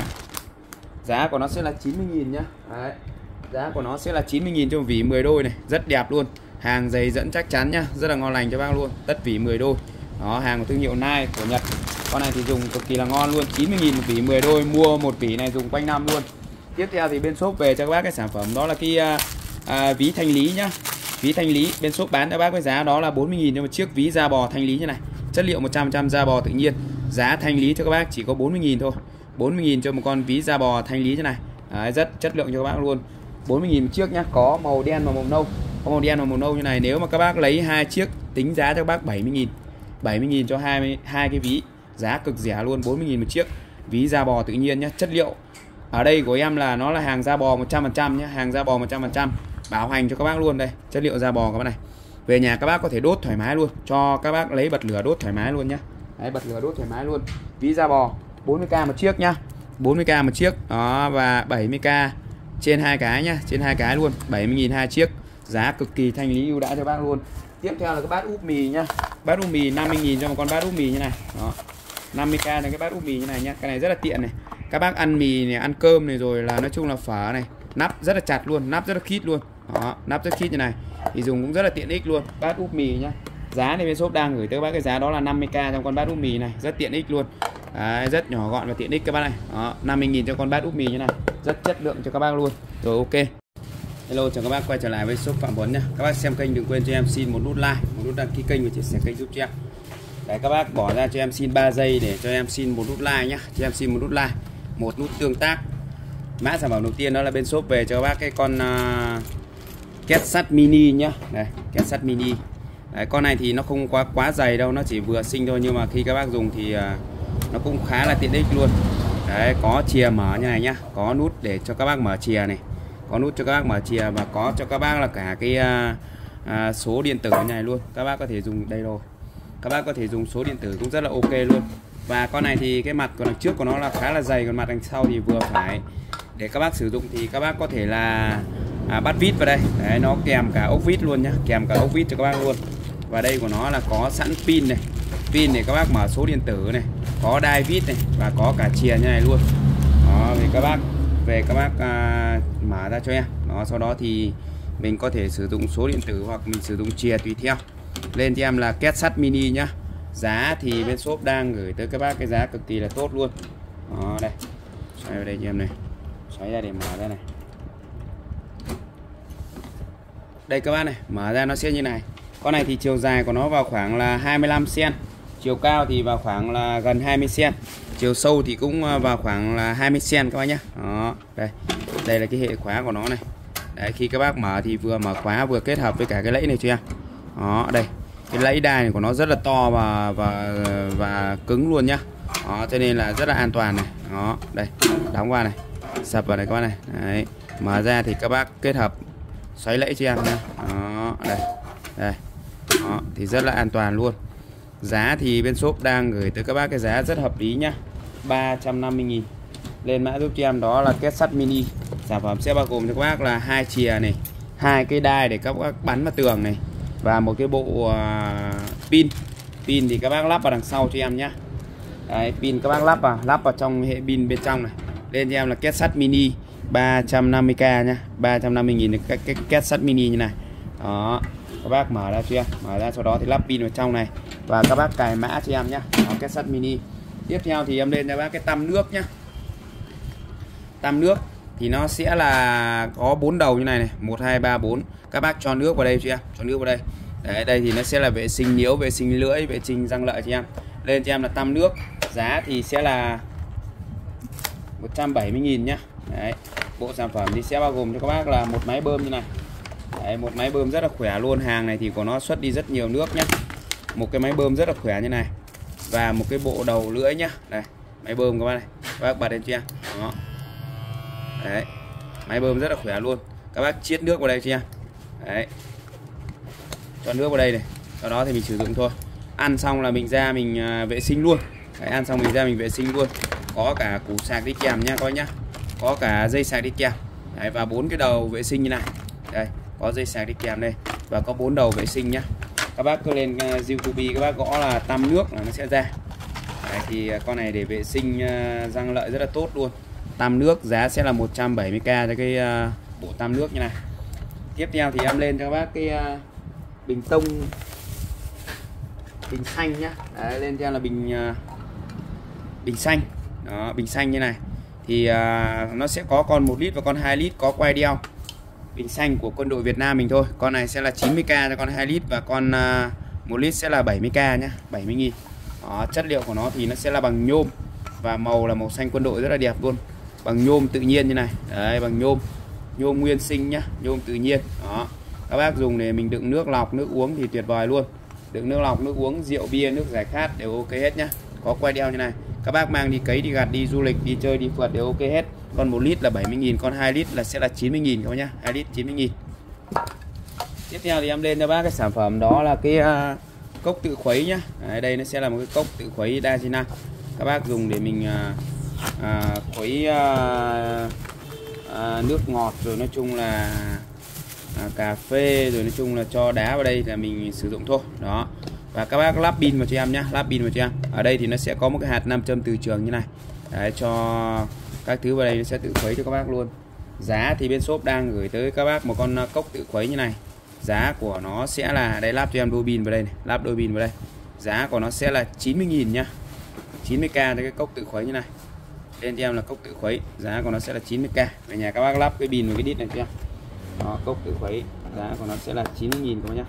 90.000 nhá. Đấy. Giá của nó sẽ là 90.000 cho một vỉ 10 đôi này, rất đẹp luôn. Hàng giày dẫn chắc chắn nhá, rất là ngon lành cho bác luôn. Tất vỉ 10 đôi. Đó, hàng của thương hiệu Nike của Nhật. Con này thì dùng cực kỳ là ngon luôn. 90.000 một vỉ 10 đôi, mua một vỉ này dùng quanh năm luôn. Tiếp theo thì bên shop về cho các bác cái sản phẩm đó là cái ví thanh lý nhá. Ví thanh lý bên shop bán cho bác với giá đó là 40.000 cho một chiếc ví da bò thanh lý như này. Chất liệu 100% da bò tự nhiên. Giá thanh lý cho các bác chỉ có 40.000 thôi. 40.000 cho một con ví da bò thanh lý như này. Đấy, rất chất lượng cho các bác luôn. 40.000 một chiếc nhá, có màu đen và màu nâu. Có màu đen và màu nâu như này, nếu mà các bác lấy 2 chiếc tính giá cho các bác 70.000. 70.000 cho hai cái ví. Giá cực rẻ luôn, 40.000 một chiếc. Ví da bò tự nhiên nhá, chất liệu ở đây của em là nó là hàng da bò 100% nhé, hàng da bò 100%, bảo hành cho các bác luôn đây, chất liệu da bò các bác này. Về nhà các bác có thể đốt thoải mái luôn, cho các bác lấy bật lửa đốt thoải mái luôn nhá. Đấy, bật lửa đốt thoải mái luôn. Ví da bò 40k một chiếc nhá, 40k một chiếc đó, và 70k trên hai cái nhá, trên hai cái luôn, 70.000 hai chiếc, giá cực kỳ thanh lý ưu đãi cho bác luôn. Tiếp theo là cái bát úp mì nhá, bát úp mì 50.000 cho một con bát úp mì như này đó. 50k là cái bát úp mì như này nhá, cái này rất là tiện này. Các bác ăn mì này, ăn cơm này, rồi là nói chung là phở này, nắp rất là chặt luôn, nắp rất là khít luôn. Đó, nắp rất khít như này thì dùng cũng rất là tiện ích luôn. Bát úp mì nhá. Giá này bên shop đang gửi tới các bác cái giá đó là 50k trong con bát úp mì này, rất tiện ích luôn. Đấy, rất nhỏ gọn và tiện ích các bác này. Đó, 50.000 cho con bát úp mì như này, rất chất lượng cho các bác luôn. Rồi, ok. Hello, chào các bác quay trở lại với shop Phạm Tuấn nhá. Các bác xem kênh đừng quên cho em xin một nút like, một nút đăng ký kênh và chia sẻ kênh giúp cho em. Đấy, các bác bỏ ra cho em xin 3 giây để cho em xin một nút like nhá. Cho em xin một nút like, một nút tương tác. Mã sản phẩm đầu tiên đó là bên shop về cho các bác cái con két sắt mini nhá. Đây, két sắt mini. Đấy, con này thì nó không quá dày đâu, nó chỉ vừa xinh thôi, nhưng mà khi các bác dùng thì nó cũng khá là tiện ích luôn. Đấy, có chìa mở như này nhá, có nút để cho các bác mở chìa này, có nút cho các bác mở chìa, và có cho các bác là cả cái số điện tử này luôn. Các bác có thể dùng đây rồi, các bác có thể dùng số điện tử cũng rất là ok luôn. Và con này thì cái mặt của đằng trước của nó là khá là dày, còn mặt đằng sau thì vừa phải. Để các bác sử dụng thì các bác có thể là bắt vít vào đây. Đấy, nó kèm cả ốc vít luôn nhá, kèm cả ốc vít cho các bác luôn. Và đây của nó là có sẵn pin này, pin để các bác mở số điện tử này, có đai vít này, và có cả chìa như này luôn. Đó, thì các bác về các bác mở ra cho em. Đó, sau đó thì mình có thể sử dụng số điện tử hoặc mình sử dụng chìa tùy theo. Lên cho em là két sắt mini nhá. Giá thì bên shop đang gửi tới các bác cái giá cực kỳ là tốt luôn. Đó, đây, xoay vào đây cho em này, xoay ra để mở ra này. Đây các bác này, mở ra nó sẽ như này. Con này thì chiều dài của nó vào khoảng là 25 cm, chiều cao thì vào khoảng là gần 20 cm, chiều sâu thì cũng vào khoảng là 20 cm các bác nhé. Đó, đây, đây là cái hệ khóa của nó này. Đấy, khi các bác mở thì vừa mở khóa vừa kết hợp với cả cái lẫy này cho em. Đó, đây, cái lẫy đai này của nó rất là to và cứng luôn nhá. Đó, cho nên là rất là an toàn này. Đó, đây, đóng vào này, sập vào này các bác này. Đấy, mở ra thì các bác kết hợp xoáy lẫy cho em nhá. Đó, đây, đây. Đó, thì rất là an toàn luôn. Giá thì bên shop đang gửi tới các bác cái giá rất hợp lý nhá, 350.000. Lên mã giúp cho em đó là két sắt mini. Sản phẩm sẽ bao gồm cho các bác là 2 chìa này, 2 cái đai để các bác bắn vào tường này, và một cái bộ pin. Pin thì các bác lắp vào đằng sau cho em nhé. Đấy, pin các bác lắp vào trong hệ pin bên trong này. Lên cho em là két sắt mini 350k nhá, 350.000 cái két sắt mini như này. Đó, các bác mở ra cho em, mở ra sau đó thì lắp pin vào trong này và các bác cài mã cho em nhé. Két sắt mini. Tiếp theo thì em lên cho bác cái tăm nước nhá. Tăm nước thì nó sẽ là có 4 đầu như này này, 1 2 3 4. Các bác cho nước vào đây cho em, cho nước vào đây. Đấy, đây thì nó sẽ là vệ sinh niếu, vệ sinh lưỡi, vệ sinh răng lợi cho em. Lên cho em là tăm nước. Giá thì sẽ là 170.000 nhá. Đấy, bộ sản phẩm thì sẽ bao gồm cho các bác là một máy bơm như này. Đấy, một máy bơm rất là khỏe luôn. Hàng này thì của nó xuất đi rất nhiều nước nhá. Một cái máy bơm rất là khỏe như này. Và một cái bộ đầu lưỡi nhá. Đây, máy bơm các bác này. Các bác bật lên cho em. Đó. Đấy, máy bơm rất là khỏe luôn. Các bác chiết nước vào đây cho em. Đấy, cho nước vào đây này, sau đó thì mình sử dụng thôi. Ăn xong là mình ra mình vệ sinh luôn. Đấy, ăn xong mình ra mình vệ sinh luôn. Có cả củ sạc đi kèm nha coi nhá. Có cả dây sạc đi kèm. Đấy, và 4 cái đầu vệ sinh như này. Đây, có dây sạc đi kèm đây và có 4 đầu vệ sinh nhá. Các bác cứ lên YouTube các bác gõ là tăm nước là nó sẽ ra. Đấy, thì con này để vệ sinh răng lợi rất là tốt luôn. Tăm nước giá sẽ là 170k cho cái bộ tăm nước như này. Tiếp theo thì em lên cho các bác cái bình tông bình xanh nhá. Đấy, lên cho em là bình xanh. Đó, bình xanh như này. Thì nó sẽ có con 1 lít và con 2 lít có quai đeo. Bình xanh của quân đội Việt Nam mình thôi. Con này sẽ là 90k cho con 2 lít và con 1 lít sẽ là 70k nhá, 70.000. Đó, chất liệu của nó thì nó sẽ là bằng nhôm và màu là màu xanh quân đội rất là đẹp luôn. Bằng nhôm tự nhiên như này. Đấy, bằng nhôm nguyên sinh nhá, nhôm tự nhiên. Đó, các bác dùng để mình đựng nước lọc, nước uống thì tuyệt vời luôn. Đựng nước lọc, nước uống, rượu bia, nước giải khát đều ok hết nhá. Có quai đeo như này. Các bác mang đi cấy, đi gặt, đi du lịch, đi chơi, đi phượt đều ok hết. Con 1 lít là 70.000, con 2 lít là sẽ là 90.000 các bác nhá. 2 lít 90.000. Tiếp theo thì em lên cho bác cái sản phẩm đó là cái cốc tự khuấy nhá. Đấy, đây nó sẽ là một cái cốc tự khuấy đa chức năng. Các bác dùng để mình khuấy nước ngọt, rồi nói chung là cà phê, rồi nói chung là cho đá vào đây là mình sử dụng thôi. Đó. Và các bác lắp pin vào cho em nhé, lắp pin vào cho em. Ở đây thì nó sẽ có một cái hạt nam châm từ trường như này. Đấy, cho các thứ vào đây nó sẽ tự khuấy cho các bác luôn. Giá thì bên shop đang gửi tới các bác một con cốc tự khuấy như này. Giá của nó sẽ là, đây lắp cho em đôi pin vào đây này, lắp đôi pin vào đây. Giá của nó sẽ là 90.000 nhá. 90k cho cái cốc tự khuấy như này. Lên cho em là cốc tự khuấy, giá của nó sẽ là 90k. Về nhà các bác lắp cái pin vào cái đít này cho em. Đó, cốc tự khuấy, giá của nó sẽ là 90.000 các bác nhá.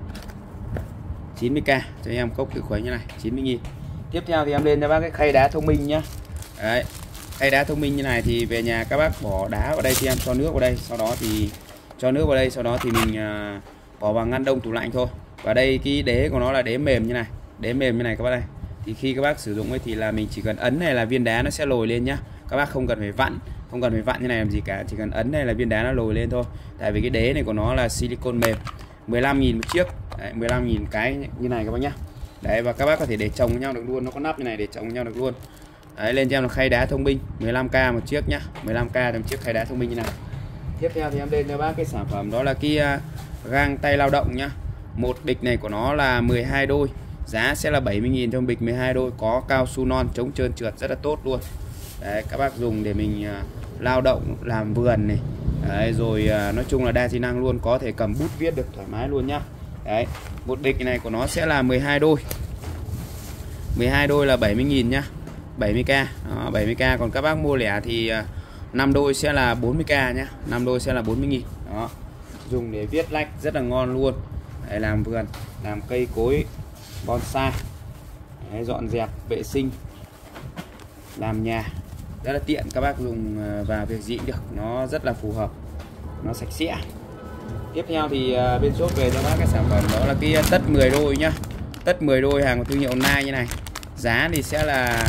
90k cho em cốc tự khuấy như này, 90.000. Tiếp theo thì em lên cho bác cái khay đá thông minh nhá. Đấy, khay đá thông minh như này thì về nhà các bác bỏ đá vào đây cho em, cho nước vào đây, sau đó thì cho nước vào đây, sau đó thì mình bỏ vào ngăn đông tủ lạnh thôi. Và đây cái đế của nó là đế mềm như này, đế mềm như này các bác đây. Thì khi các bác sử dụng ấy thì là mình chỉ cần ấn này là viên đá nó sẽ lồi lên nhá. Các bác không cần phải vặn, không cần phải vặn như này làm gì cả, chỉ cần ấn này là viên đá nó lồi lên thôi. Tại vì cái đế này của nó là silicon mềm. 15.000 một chiếc. Đấy, 15.000 cái như này các bác nhá. Đấy, và các bác có thể để chồng với nhau được luôn, nó có nắp như này để chồng với nhau được luôn. Đấy, lên cho em là khay đá thông minh, 15k một chiếc nhá, 15k một chiếc khay đá thông minh như này. Tiếp theo thì em lên cho bác cái sản phẩm đó là cái găng tay lao động nhá. Một bịch này của nó là 12 đôi. Giá sẽ là 70.000 trong bịch 12 đôi, có cao su non chống trơn trượt rất là tốt luôn. Đấy, các bác dùng để mình lao động, làm vườn này. Đấy, rồi nói chung là đa chức năng luôn, có thể cầm bút viết được thoải mái luôn nhá. Đấy, một bịch này của nó sẽ là 12 đôi. 12 đôi là 70.000 nhá. 70k, đó, 70k. Còn các bác mua lẻ thì 5 đôi sẽ là 40k nhá. 5 đôi sẽ là 40.000. Đó. Dùng để viết lách rất là ngon luôn. Đấy, làm vườn, làm cây cối, bonsai. Đấy, dọn dẹp, vệ sinh, làm nhà rất là tiện. Các bác dùng vào việc gì cũng được, nó rất là phù hợp, nó sạch sẽ. Tiếp theo thì bên shop về cho bác cái sản phẩm đó là cái tất 10 đôi nhá. Tất 10 đôi hàng của thương hiệu Nai như này. Giá thì sẽ là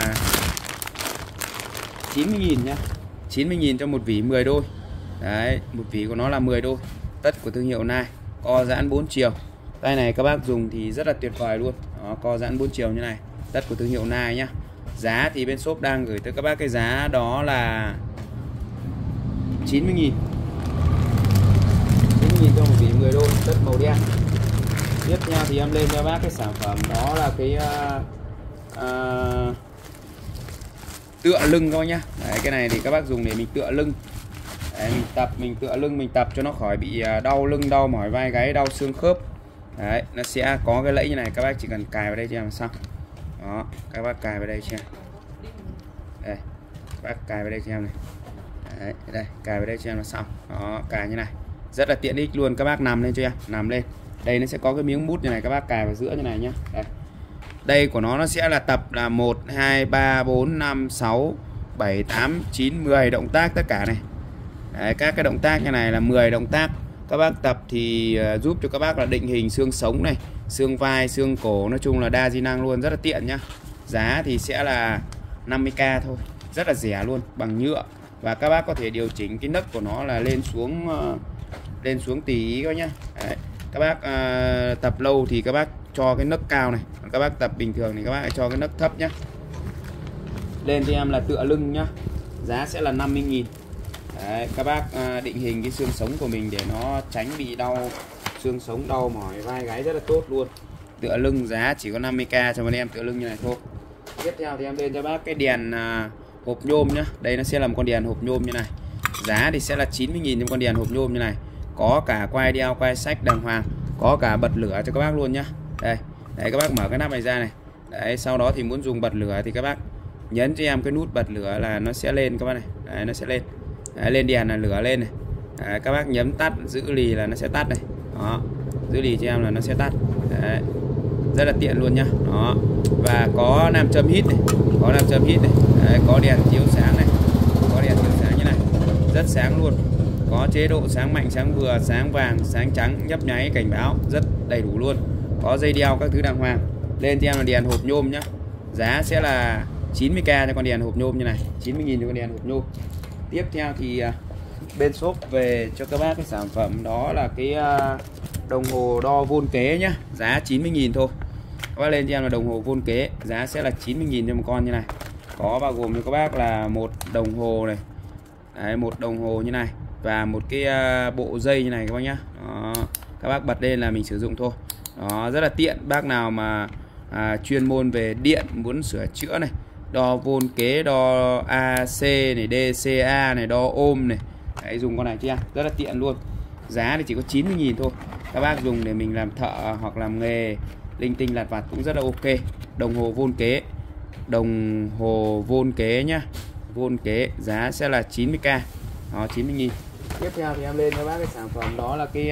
90.000 nhá. 90.000 cho một vỉ 10 đôi. Đấy, một vỉ của nó là 10 đôi. Tất của thương hiệu Nai, co giãn 4 chiều. Tay này các bác dùng thì rất là tuyệt vời luôn. Đó, co giãn 4 chiều như này. Tất của thương hiệu Nai nhá. Giá thì bên shop đang gửi tới các bác cái giá đó là 90.000. 90.000 cho một vỉ 10 đôi, tất màu đen. Tiếp theo thì em lên cho bác cái sản phẩm đó là cái tựa lưng các bác nhá. Đấy, cái này thì các bác dùng để mình tựa lưng. Đấy, mình tựa lưng mình tập cho nó khỏi bị đau lưng, đau mỏi vai gáy, đau xương khớp. Đấy, nó sẽ có cái lẫy như này, các bác chỉ cần cài vào đây cho em xong. Đó, các bác cài vào đây cho em. Đây, các bác cài vào đây cho em này. Đấy, đây, cài vào đây cho em là xong. Đó, cài như này. Rất là tiện ích luôn, các bác nằm lên cho em, nằm lên. Đây nó sẽ có cái miếng mút như này, các bác cài vào giữa như này nhá. Đây. Đây của nó sẽ là tập là 1 2 3 4 5 6 7 8 9 10 động tác tất cả này. Đấy, các cái động tác như này là 10 động tác. Các bác tập thì giúp cho các bác là định hình xương sống này, xương vai, xương cổ, nói chung là đa di năng luôn, rất là tiện nhá. Giá thì sẽ là 50k thôi, rất là rẻ luôn, bằng nhựa. Và các bác có thể điều chỉnh cái nấc của nó là lên xuống tùy ý các nhá. Đấy. Các bác tập lâu thì các bác cho cái nấc cao này, các bác tập bình thường thì các bác cho cái nấc thấp nhá. Lên thì em là tựa lưng nhá, giá sẽ là 50.000. Đấy, các bác định hình cái xương sống của mình để nó tránh bị đau xương sống, đau mỏi vai gáy rất là tốt luôn. Tựa lưng giá chỉ có 50k cho bọn em tựa lưng như này thôi. Tiếp theo thì em lên cho bác cái đèn hộp nhôm nhá. Đây nó sẽ là một con đèn hộp nhôm như này. Giá thì sẽ là 90.000 trong con đèn hộp nhôm như này. Có cả quai đeo, quai sách đàng hoàng, có cả bật lửa cho các bác luôn nhá. Đây, đấy các bác mở cái nắp này ra này. Đấy, sau đó thì muốn dùng bật lửa thì các bác nhấn cho em cái nút bật lửa là nó sẽ lên các bác này. Đấy, nó sẽ lên. Đấy, lên đèn là lửa lên này. Đấy, các bác nhấn tắt, giữ lì là nó sẽ tắt này. Đó, giữ lì cho em là nó sẽ tắt. Đấy, rất là tiện luôn nhá. Đó, và có nam châm hít này, có nam châm hít này. Đấy, có đèn chiếu sáng này, có đèn chiếu sáng như này, rất sáng luôn. Có chế độ sáng mạnh, sáng vừa, sáng vàng, sáng trắng, nhấp nháy, cảnh báo, rất đầy đủ luôn. Có dây đeo các thứ đàng hoàng. Lên cho em là đèn hộp nhôm nhá. Giá sẽ là 90k cho con đèn hộp nhôm như này, 90.000 cho con đèn hộp nhôm. Tiếp theo thì bên shop về cho các bác cái sản phẩm đó là cái đồng hồ đo vôn kế nhá, giá 90.000 thôi. Các bác lên cho em là đồng hồ vôn kế, giá sẽ là 90.000 cho một con như này. Có bao gồm cho các bác là một đồng hồ này. Đấy, một đồng hồ như này và một cái bộ dây như này các bác nhá. Đó, các bác bật lên là mình sử dụng thôi. Đó, rất là tiện. Bác nào mà chuyên môn về điện muốn sửa chữa này, đo vôn kế, đo AC này, DCA này, đo ohm này. Đấy, dùng con này chưa? Rất là tiện luôn. Giá thì chỉ có 90.000 thôi. Các bác dùng để mình làm thợ hoặc làm nghề linh tinh lặt vặt cũng rất là ok. Đồng hồ vôn kế, đồng hồ vôn kế nhá, vôn kế giá sẽ là 90k. Đó, 90.000. Tiếp theo thì em lên cho bác cái sản phẩm đó là cái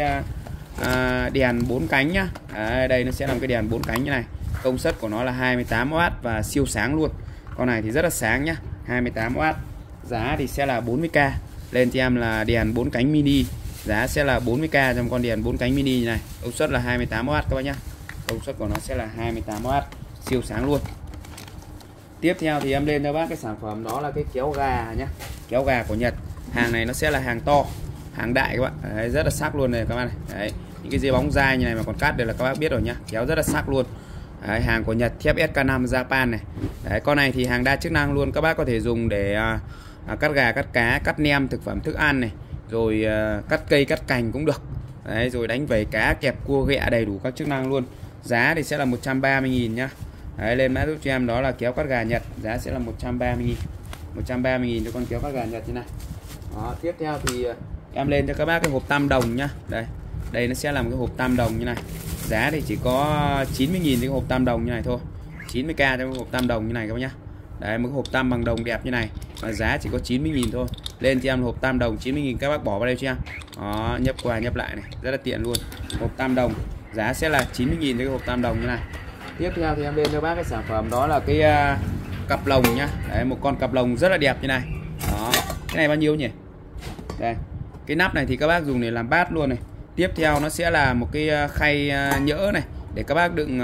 đèn 4 cánh nhá. Đấy, đây nó sẽ làm cái đèn 4 cánh như này. Công suất của nó là 28W và siêu sáng luôn. Con này thì rất là sáng nhá, 28W. Giá thì sẽ là 40k. Lên cho em là đèn 4 cánh mini, giá sẽ là 40k trong con đèn 4 cánh mini như này. Công suất là 28W các bác nhá. Công suất của nó sẽ là 28W, siêu sáng luôn. Tiếp theo thì em lên cho bác cái sản phẩm đó là cái kéo gà nhá. Kéo gà của Nhật. Hàng này nó sẽ là hàng to, hàng đại các bạn. Đấy, rất là sắc luôn này các bạn này. Đấy, những cái dây bóng dai như này mà còn cắt đều là các bác biết rồi nhá. Kéo rất là sắc luôn. Đấy, hàng của Nhật, thép SK5 Japan này. Đấy, con này thì hàng đa chức năng luôn. Các bác có thể dùng để cắt gà, cắt cá, cắt nem, thực phẩm thức ăn này. Rồi cắt cây, cắt cành cũng được. Đấy, rồi đánh vẩy cá, kẹp cua, ghẹ, đầy đủ các chức năng luôn. Giá thì sẽ là 130.000 nhá. Đấy, lên mã giúp cho em đó là kéo cắt gà Nhật, giá sẽ là 130.000. 130.000 cho con kéo cắt gà Nhật như này. Đó, tiếp theo thì em lên cho các bác cái hộp tam đồng nhá. Đây, đây nó sẽ là một cái hộp tam đồng như này. Giá thì chỉ có 90.000 cái hộp tam đồng như này thôi. 90k cho cái hộp tam đồng như này các bác nhá. Đấy, một cái hộp tam bằng đồng đẹp như này và giá chỉ có 90.000 thôi. Lên cho em hộp tam đồng 90.000, các bác bỏ vào đây cho em. Đó, nhấp qua nhấp lại này, rất là tiện luôn. Hộp tam đồng, giá sẽ là 90.000 cái hộp tam đồng như này. Tiếp theo thì em lên cho bác cái sản phẩm đó là cái cặp lồng nhá. Đấy, một con cặp lồng rất là đẹp như này. Đó, cái này bao nhiêu nhỉ? Đây, cái nắp này thì các bác dùng để làm bát luôn này. Tiếp theo nó sẽ là một cái khay nhỡ này để các bác đựng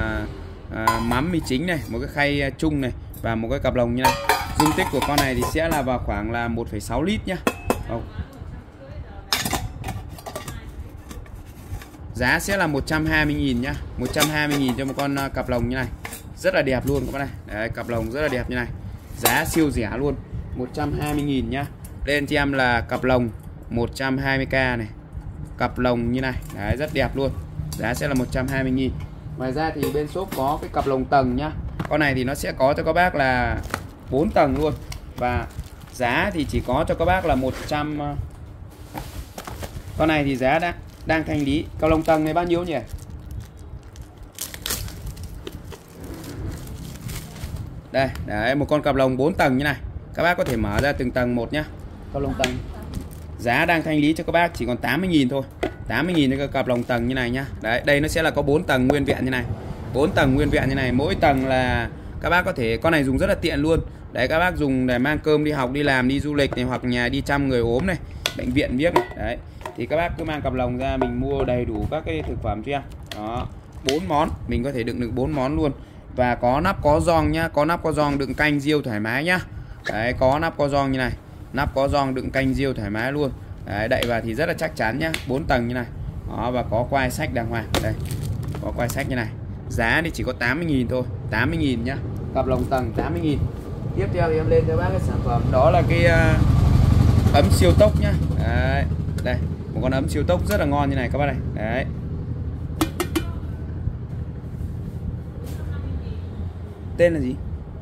mắm mì chính này, một cái khay chung này và một cái cặp lồng như này. Dung tích của con này thì sẽ là vào khoảng là 1,6 lít nhá. Giá sẽ là 120.000 nhá. 120.000 cho một con cặp lồng như này. Rất là đẹp luôn các bác này. Đấy, cặp lồng rất là đẹp như này. Giá siêu rẻ luôn. 120.000 nhá. Lên cho em là cặp lồng 120k này. Cặp lồng như này. Đấy, rất đẹp luôn. Giá sẽ là 120.000. Ngoài ra thì bên shop có cái cặp lồng tầng nhá. Con này thì nó sẽ có cho các bác là 4 tầng luôn. Và giá thì chỉ có cho các bác là 100. Con này thì giá đang thanh lý. Cặp lồng tầng này bao nhiêu nhỉ? Đây, đấy, một con cặp lồng 4 tầng như này. Các bác có thể mở ra từng tầng một nhá. Cặp lồng tầng giá đang thanh lý cho các bác chỉ còn 80.000 thôi. 80.000 cho cặp lồng tầng như này nhá. Đấy, đây nó sẽ là có 4 tầng nguyên vẹn như này. 4 tầng nguyên vẹn như này, mỗi tầng là các bác có thể, con này dùng rất là tiện luôn. Đấy, các bác dùng để mang cơm đi học, đi làm, đi du lịch này, hoặc nhà đi chăm người ốm này, bệnh viện viết này. Đấy, thì các bác cứ mang cặp lồng ra, mình mua đầy đủ các cái thực phẩm cho em. Đó, 4 món, mình có thể đựng được 4 món luôn. Và có nắp có giòn nhá, có nắp có giòn đựng canh riêu thoải mái nhá. Đấy, có nắp có giòn như này, nắp có giòn đựng canh riêu thoải mái luôn. Đấy, đậy vào thì rất là chắc chắn nhá, 4 tầng như này. Đó, và có quai sách đàng hoàng. Đây, có quai sách như này. Giá thì chỉ có 80.000 thôi, 80.000 nhá. Cặp lồng tầng 80.000. Tiếp theo thì em lên cho bác cái sản phẩm đó là cái ấm siêu tốc nhá. Đấy, đây, một con ấm siêu tốc rất là ngon như này các bác này. Đấy. Tên là gì?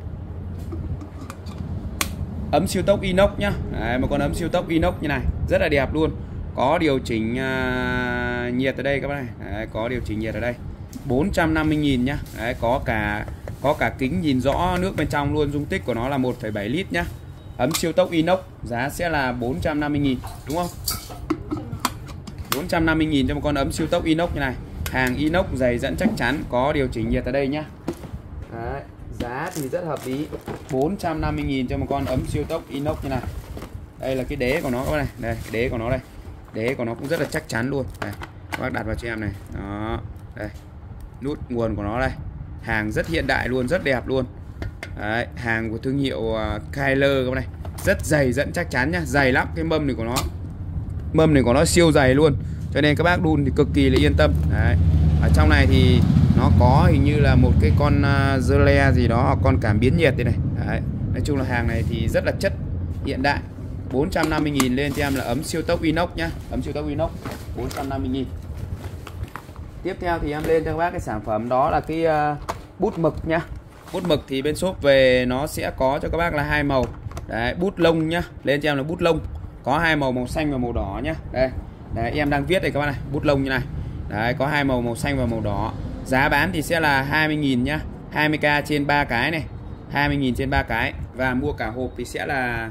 Ấm siêu tốc inox nhá. Đấy, một con ấm siêu tốc inox như này, rất là đẹp luôn. Có điều chỉnh nhiệt ở đây các bác này. Đấy, có điều chỉnh nhiệt ở đây. 450.000 nhá. Đấy, có cả kính nhìn rõ nước bên trong luôn, dung tích của nó là 1,7 lít nhá. Ấm siêu tốc inox, giá sẽ là 450.000 đúng không? 450.000 cho một con ấm siêu tốc inox như này. Hàng inox dày dẫn chắc chắn, có điều chỉnh nhiệt ở đây nhá. Đấy, giá thì rất hợp lý. 450.000 cho một con ấm siêu tốc inox như này. Đây là cái đế của nó các bác này. Đây, cái đế của nó đây. Đế của nó cũng rất là chắc chắn luôn. Đây, các bác đặt vào cho em này. Đó, đây. Nút nguồn của nó đây. Hàng rất hiện đại luôn, rất đẹp luôn. Đấy, hàng của thương hiệu Kyler các bác này. Rất dày dẫn chắc chắn nhá, dày lắm. Cái mâm này của nó, mâm này của nó siêu dày luôn. Cho nên các bác đun thì cực kỳ là yên tâm. Đấy. Ở trong này thì nó có hình như là một cái con dơ le gì đó, con cảm biến nhiệt đây này. Đấy. Nói chung là hàng này thì rất là chất hiện đại. 450.000 lên cho em là ấm siêu tốc inox nhá. Ấm siêu tốc inox 450.000. Tiếp theo thì em lên cho các bác cái sản phẩm đó là cái bút mực nhá. Bút mực thì bên shop về nó sẽ có cho các bác là 2 màu. Đấy, bút lông nhá. Lên cho em là bút lông. Có 2 màu, màu xanh và màu đỏ nhá. Đây. Đấy, em đang viết đây các bác này, bút lông như này. Đấy, có 2 màu, màu xanh và màu đỏ. Giá bán thì sẽ là 20.000 nhá. 20k trên 3 cái này. 20.000 trên 3 cái. Và mua cả hộp thì sẽ là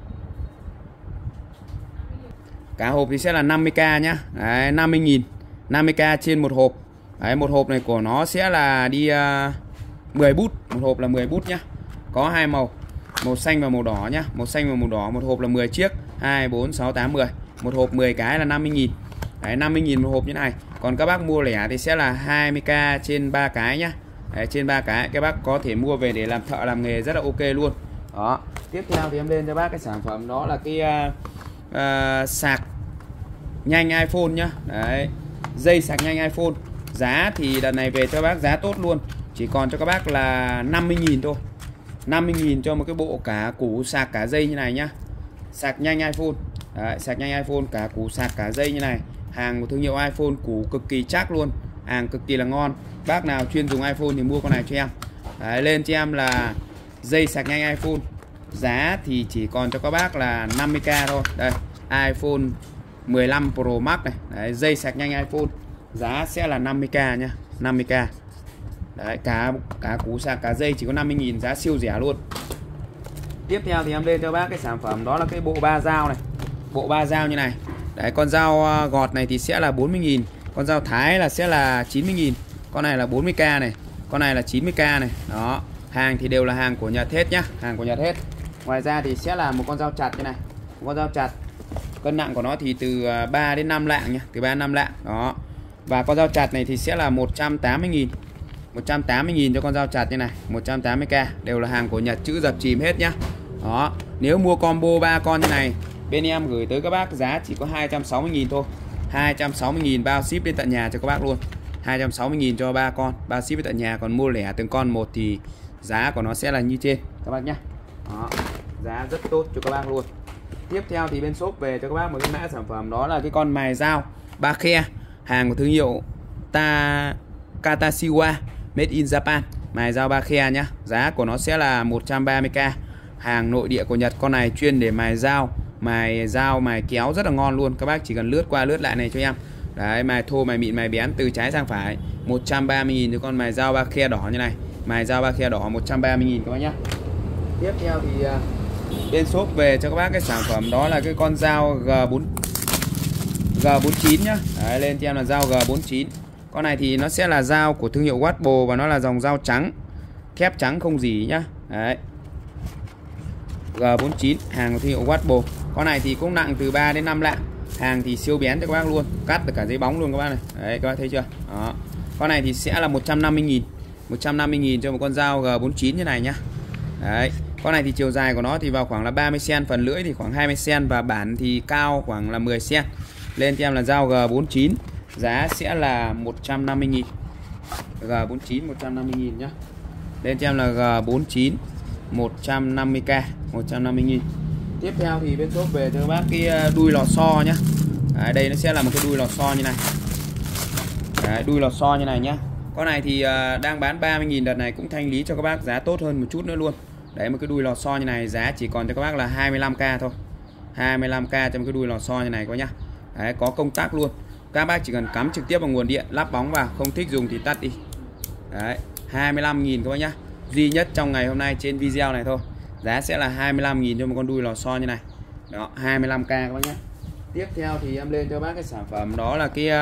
cả hộp thì sẽ là 50k nhá. Đấy, 50.000. 50k trên một hộp. Đấy, một hộp này của nó sẽ là đi 10 bút. Một hộp là 10 bút nhá. Có 2 màu, màu xanh và màu đỏ nhá. Màu xanh và màu đỏ. Một hộp là 10 chiếc. 2, 4, 6, 8, 10. Một hộp 10 cái là 50.000. Đấy, 50.000 một hộp như này. Còn các bác mua lẻ thì sẽ là 20k trên 3 cái nhá. Đấy, trên 3 cái các bác có thể mua về để làm thợ làm nghề rất là ok luôn. Đó. Tiếp theo thì em lên cho bác cái sản phẩm đó là cái sạc nhanh iPhone nhá. Đấy, dây sạc nhanh iPhone. Giá thì đợt này về cho bác giá tốt luôn. Chỉ còn cho các bác là 50.000 thôi. 50.000 cho một cái bộ cả củ sạc cả dây như này nhá. Sạc nhanh iPhone. Đấy, sạc nhanh iPhone cả củ sạc cả dây như này. Hàng của thương hiệu iPhone, củ cực kỳ chắc luôn. Hàng cực kỳ là ngon. Bác nào chuyên dùng iPhone thì mua con này cho em. Đấy, lên cho em là dây sạc nhanh iPhone. Giá thì chỉ còn cho các bác là 50k thôi. Đây, iPhone 15 Pro Max này. Đấy, dây sạc nhanh iPhone. Giá sẽ là 50k nhá. 50k. Đấy, cả củ sạc cả dây chỉ có 50.000, giá siêu rẻ luôn. Tiếp theo thì em lên cho bác cái sản phẩm đó là cái bộ 3 dao này. Bộ 3 dao như này. Đấy, con dao gọt này thì sẽ là 40.000. Con dao thái là sẽ là 90.000. Con này là 40k này. Con này là 90k này. Đó. Hàng thì đều là hàng của Nhật hết nhá. Hàng của Nhật hết. Ngoài ra thì sẽ là một con dao chặt như này. Một con dao chặt. Cân nặng của nó thì từ 3 đến 5 lạng nhá. Từ 3 đến 5 lạng. Đó. Và con dao chặt này thì sẽ là 180.000. 180.000 cho con dao chặt như này. 180k. Đều là hàng của Nhật, chữ dập chìm hết nhá. Đó. Nếu mua combo 3 con như này, bên em gửi tới các bác giá chỉ có 260.000 thôi. 260.000 bao ship đến tận nhà cho các bác luôn. 260.000 cho 3 con, bao ship đến tận nhà. Còn mua lẻ từng con một thì giá của nó sẽ là như trên các bác nhá. Đó, giá rất tốt cho các bác luôn. Tiếp theo thì bên shop về cho các bác một cái mã sản phẩm, đó là cái con mài dao ba khe, hàng của thương hiệu Katashiwa, made in Japan. Mài dao ba khe nhá. Giá của nó sẽ là 130k. Hàng nội địa của Nhật. Con này chuyên để mài dao, mài kéo rất là ngon luôn. Các bác chỉ cần lướt qua lướt lại này cho em. Đấy, mài thô, mài mịn, mài bén từ trái sang phải. 130.000 cho con mài dao ba khe đỏ như này. Mài dao ba khe đỏ 130.000 các bác nhá. Tiếp theo thì bên shop về cho các bác cái sản phẩm, đó là cái con dao G49 nhá. Đấy, lên cho em là dao G49. Con này thì nó sẽ là dao của thương hiệu Watbo và nó là dòng dao trắng, thép trắng không gì nhá. Đấy, G49, hàng của thương hiệu Watbo. Con này thì cũng nặng từ 3 đến 5 lạng. Hàng thì siêu bén cho các bác luôn, cắt được cả giấy bóng luôn các bác này. Đấy, các bác thấy chưa? Đó. Con này thì sẽ là 150.000. 150.000 cho một con dao G49 như này nhá. Đấy, con này thì chiều dài của nó thì vào khoảng là 30 cm, phần lưỡi thì khoảng 20 cm và bản thì cao khoảng là 10 cm. Lên cho em là dao G49, giá sẽ là 150.000. G49 150.000 nhá. Lên cho em là G49 150k, 150.000. Tiếp theo thì bên shop về cho các bác cái đuôi lò xo nhá. Đấy, đây nó sẽ là một cái đuôi lò xo như này. Đấy, đuôi lò xo như này nhá. Con này thì đang bán 30.000, đợt này cũng thanh lý cho các bác giá tốt hơn một chút nữa luôn. Đấy, một cái đuôi lò xo như này giá chỉ còn cho các bác là 25k thôi. 25k cho một cái đuôi lò xo như này các nhá. Đấy, có công tắc luôn. Các bác chỉ cần cắm trực tiếp vào nguồn điện, lắp bóng vào, không thích dùng thì tắt đi. Đấy, 25.000 các bác nhá. Duy nhất trong ngày hôm nay trên video này thôi. Giá sẽ là 25.000 cho một con đuôi lò xo như này. Đó, 25k các bác nhá. Tiếp theo thì em lên cho bác cái sản phẩm, đó là cái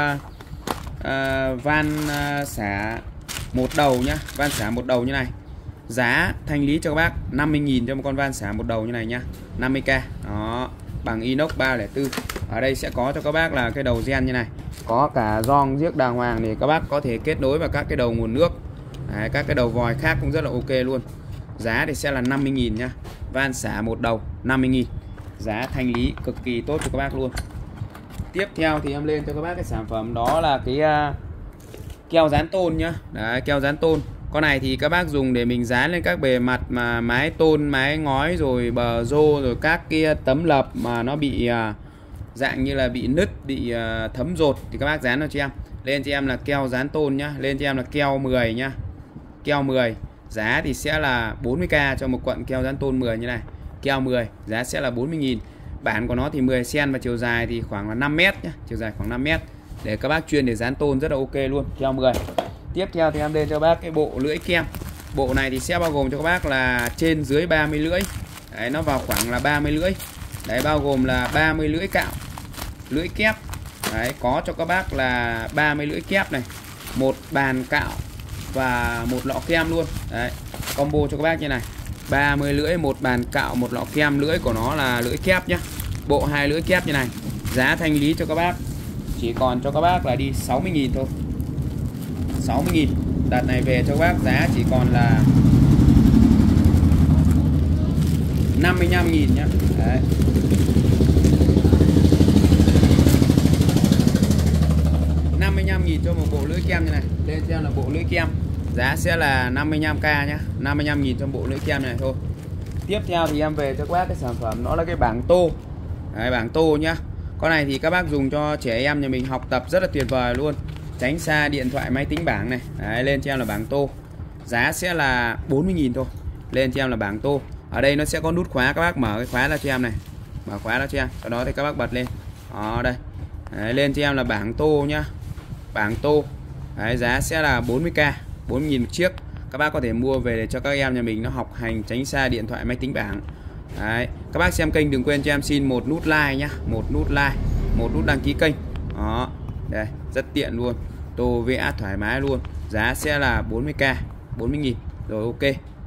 van xả một đầu nhá. Van xả một đầu như này. Giá thanh lý cho các bác 50.000 cho một con van xả một đầu như này nhá. 50k. Đó, bằng inox 304. Ở đây sẽ có cho các bác là cái đầu gen như này. Có cả gioăng giếc đàng hoàng để các bác có thể kết nối vào các cái đầu nguồn nước. Đấy, các cái đầu vòi khác cũng rất là ok luôn. Giá thì sẽ là 50.000 nhá. Van xả một đầu 50.000. Giá thanh lý cực kỳ tốt cho các bác luôn. Tiếp theo thì em lên cho các bác cái sản phẩm, đó là cái keo dán tôn nhá. Đấy, keo dán tôn. Con này thì các bác dùng để mình dán lên các bề mặt mà mái tôn, mái ngói rồi bờ rô rồi các cái tấm lập mà nó bị dạng như là bị nứt, bị thấm dột thì các bác dán vào cho em. Lên cho em là keo dán tôn nhá. Lên cho em là keo 10 nhá. Keo 10. Giá thì sẽ là 40k cho một cuộn keo dán tôn 10 như này. Keo 10 giá sẽ là 40.000. Bản của nó thì 10 cm và chiều dài thì khoảng là 5 m nhá. Chiều dài khoảng 5 m. Để các bác chuyên để dán tôn rất là ok luôn. Keo 10. Tiếp theo thì em lên cho bác cái bộ lưỡi kem. Bộ này thì sẽ bao gồm cho các bác là trên dưới 30 lưỡi. Đấy, nó vào khoảng là 30 lưỡi. Đấy, bao gồm là 30 lưỡi cạo, lưỡi kép. Đấy, có cho các bác là 30 lưỡi kép này, một bàn cạo và một lọ kem luôn. Đấy, combo cho các bác như này. 30 lưỡi, một bàn cạo, một lọ kem. Lưỡi của nó là lưỡi kép nhá. Bộ 2 lưỡi kép như này. Giá thanh lý cho các bác chỉ còn cho các bác là đi 60.000 thôi. 60.000. Đợt này về cho các bác giá chỉ còn là 55.000 nhá. Đấy. cho một bộ lưỡi kem như này. Lên cho em là bộ lưỡi kem. Giá sẽ là 55k nhá. 55.000 cho bộ lưỡi kem này thôi. Tiếp theo thì em về cho các bác cái sản phẩm, đó là cái bảng tô. Đấy, bảng tô nhá. Con này thì các bác dùng cho trẻ em nhà mình học tập rất là tuyệt vời luôn. Tránh xa điện thoại, máy tính bảng này. Đấy, lên cho em là bảng tô. Giá sẽ là 40.000 thôi. Lên cho em là bảng tô. Ở đây nó sẽ có nút khóa, các bác mở cái khóa ra cho em này. Mở khóa ra cho em. Sau đó thì các bác bật lên. Đó đây. Đấy, lên cho em là bảng tô nhá. Bảng tô. Đấy, giá sẽ là 40k, 40.000 một chiếc. Các bác có thể mua về để cho các em nhà mình nó học hành, tránh xa điện thoại, máy tính bảng. Đấy, các bác xem kênh đừng quên cho em xin một nút like nhá, một nút like, một nút đăng ký kênh. Đó, đây, rất tiện luôn. Tô vẽ thoải mái luôn. Giá sẽ là 40k, 40.000. Rồi ok.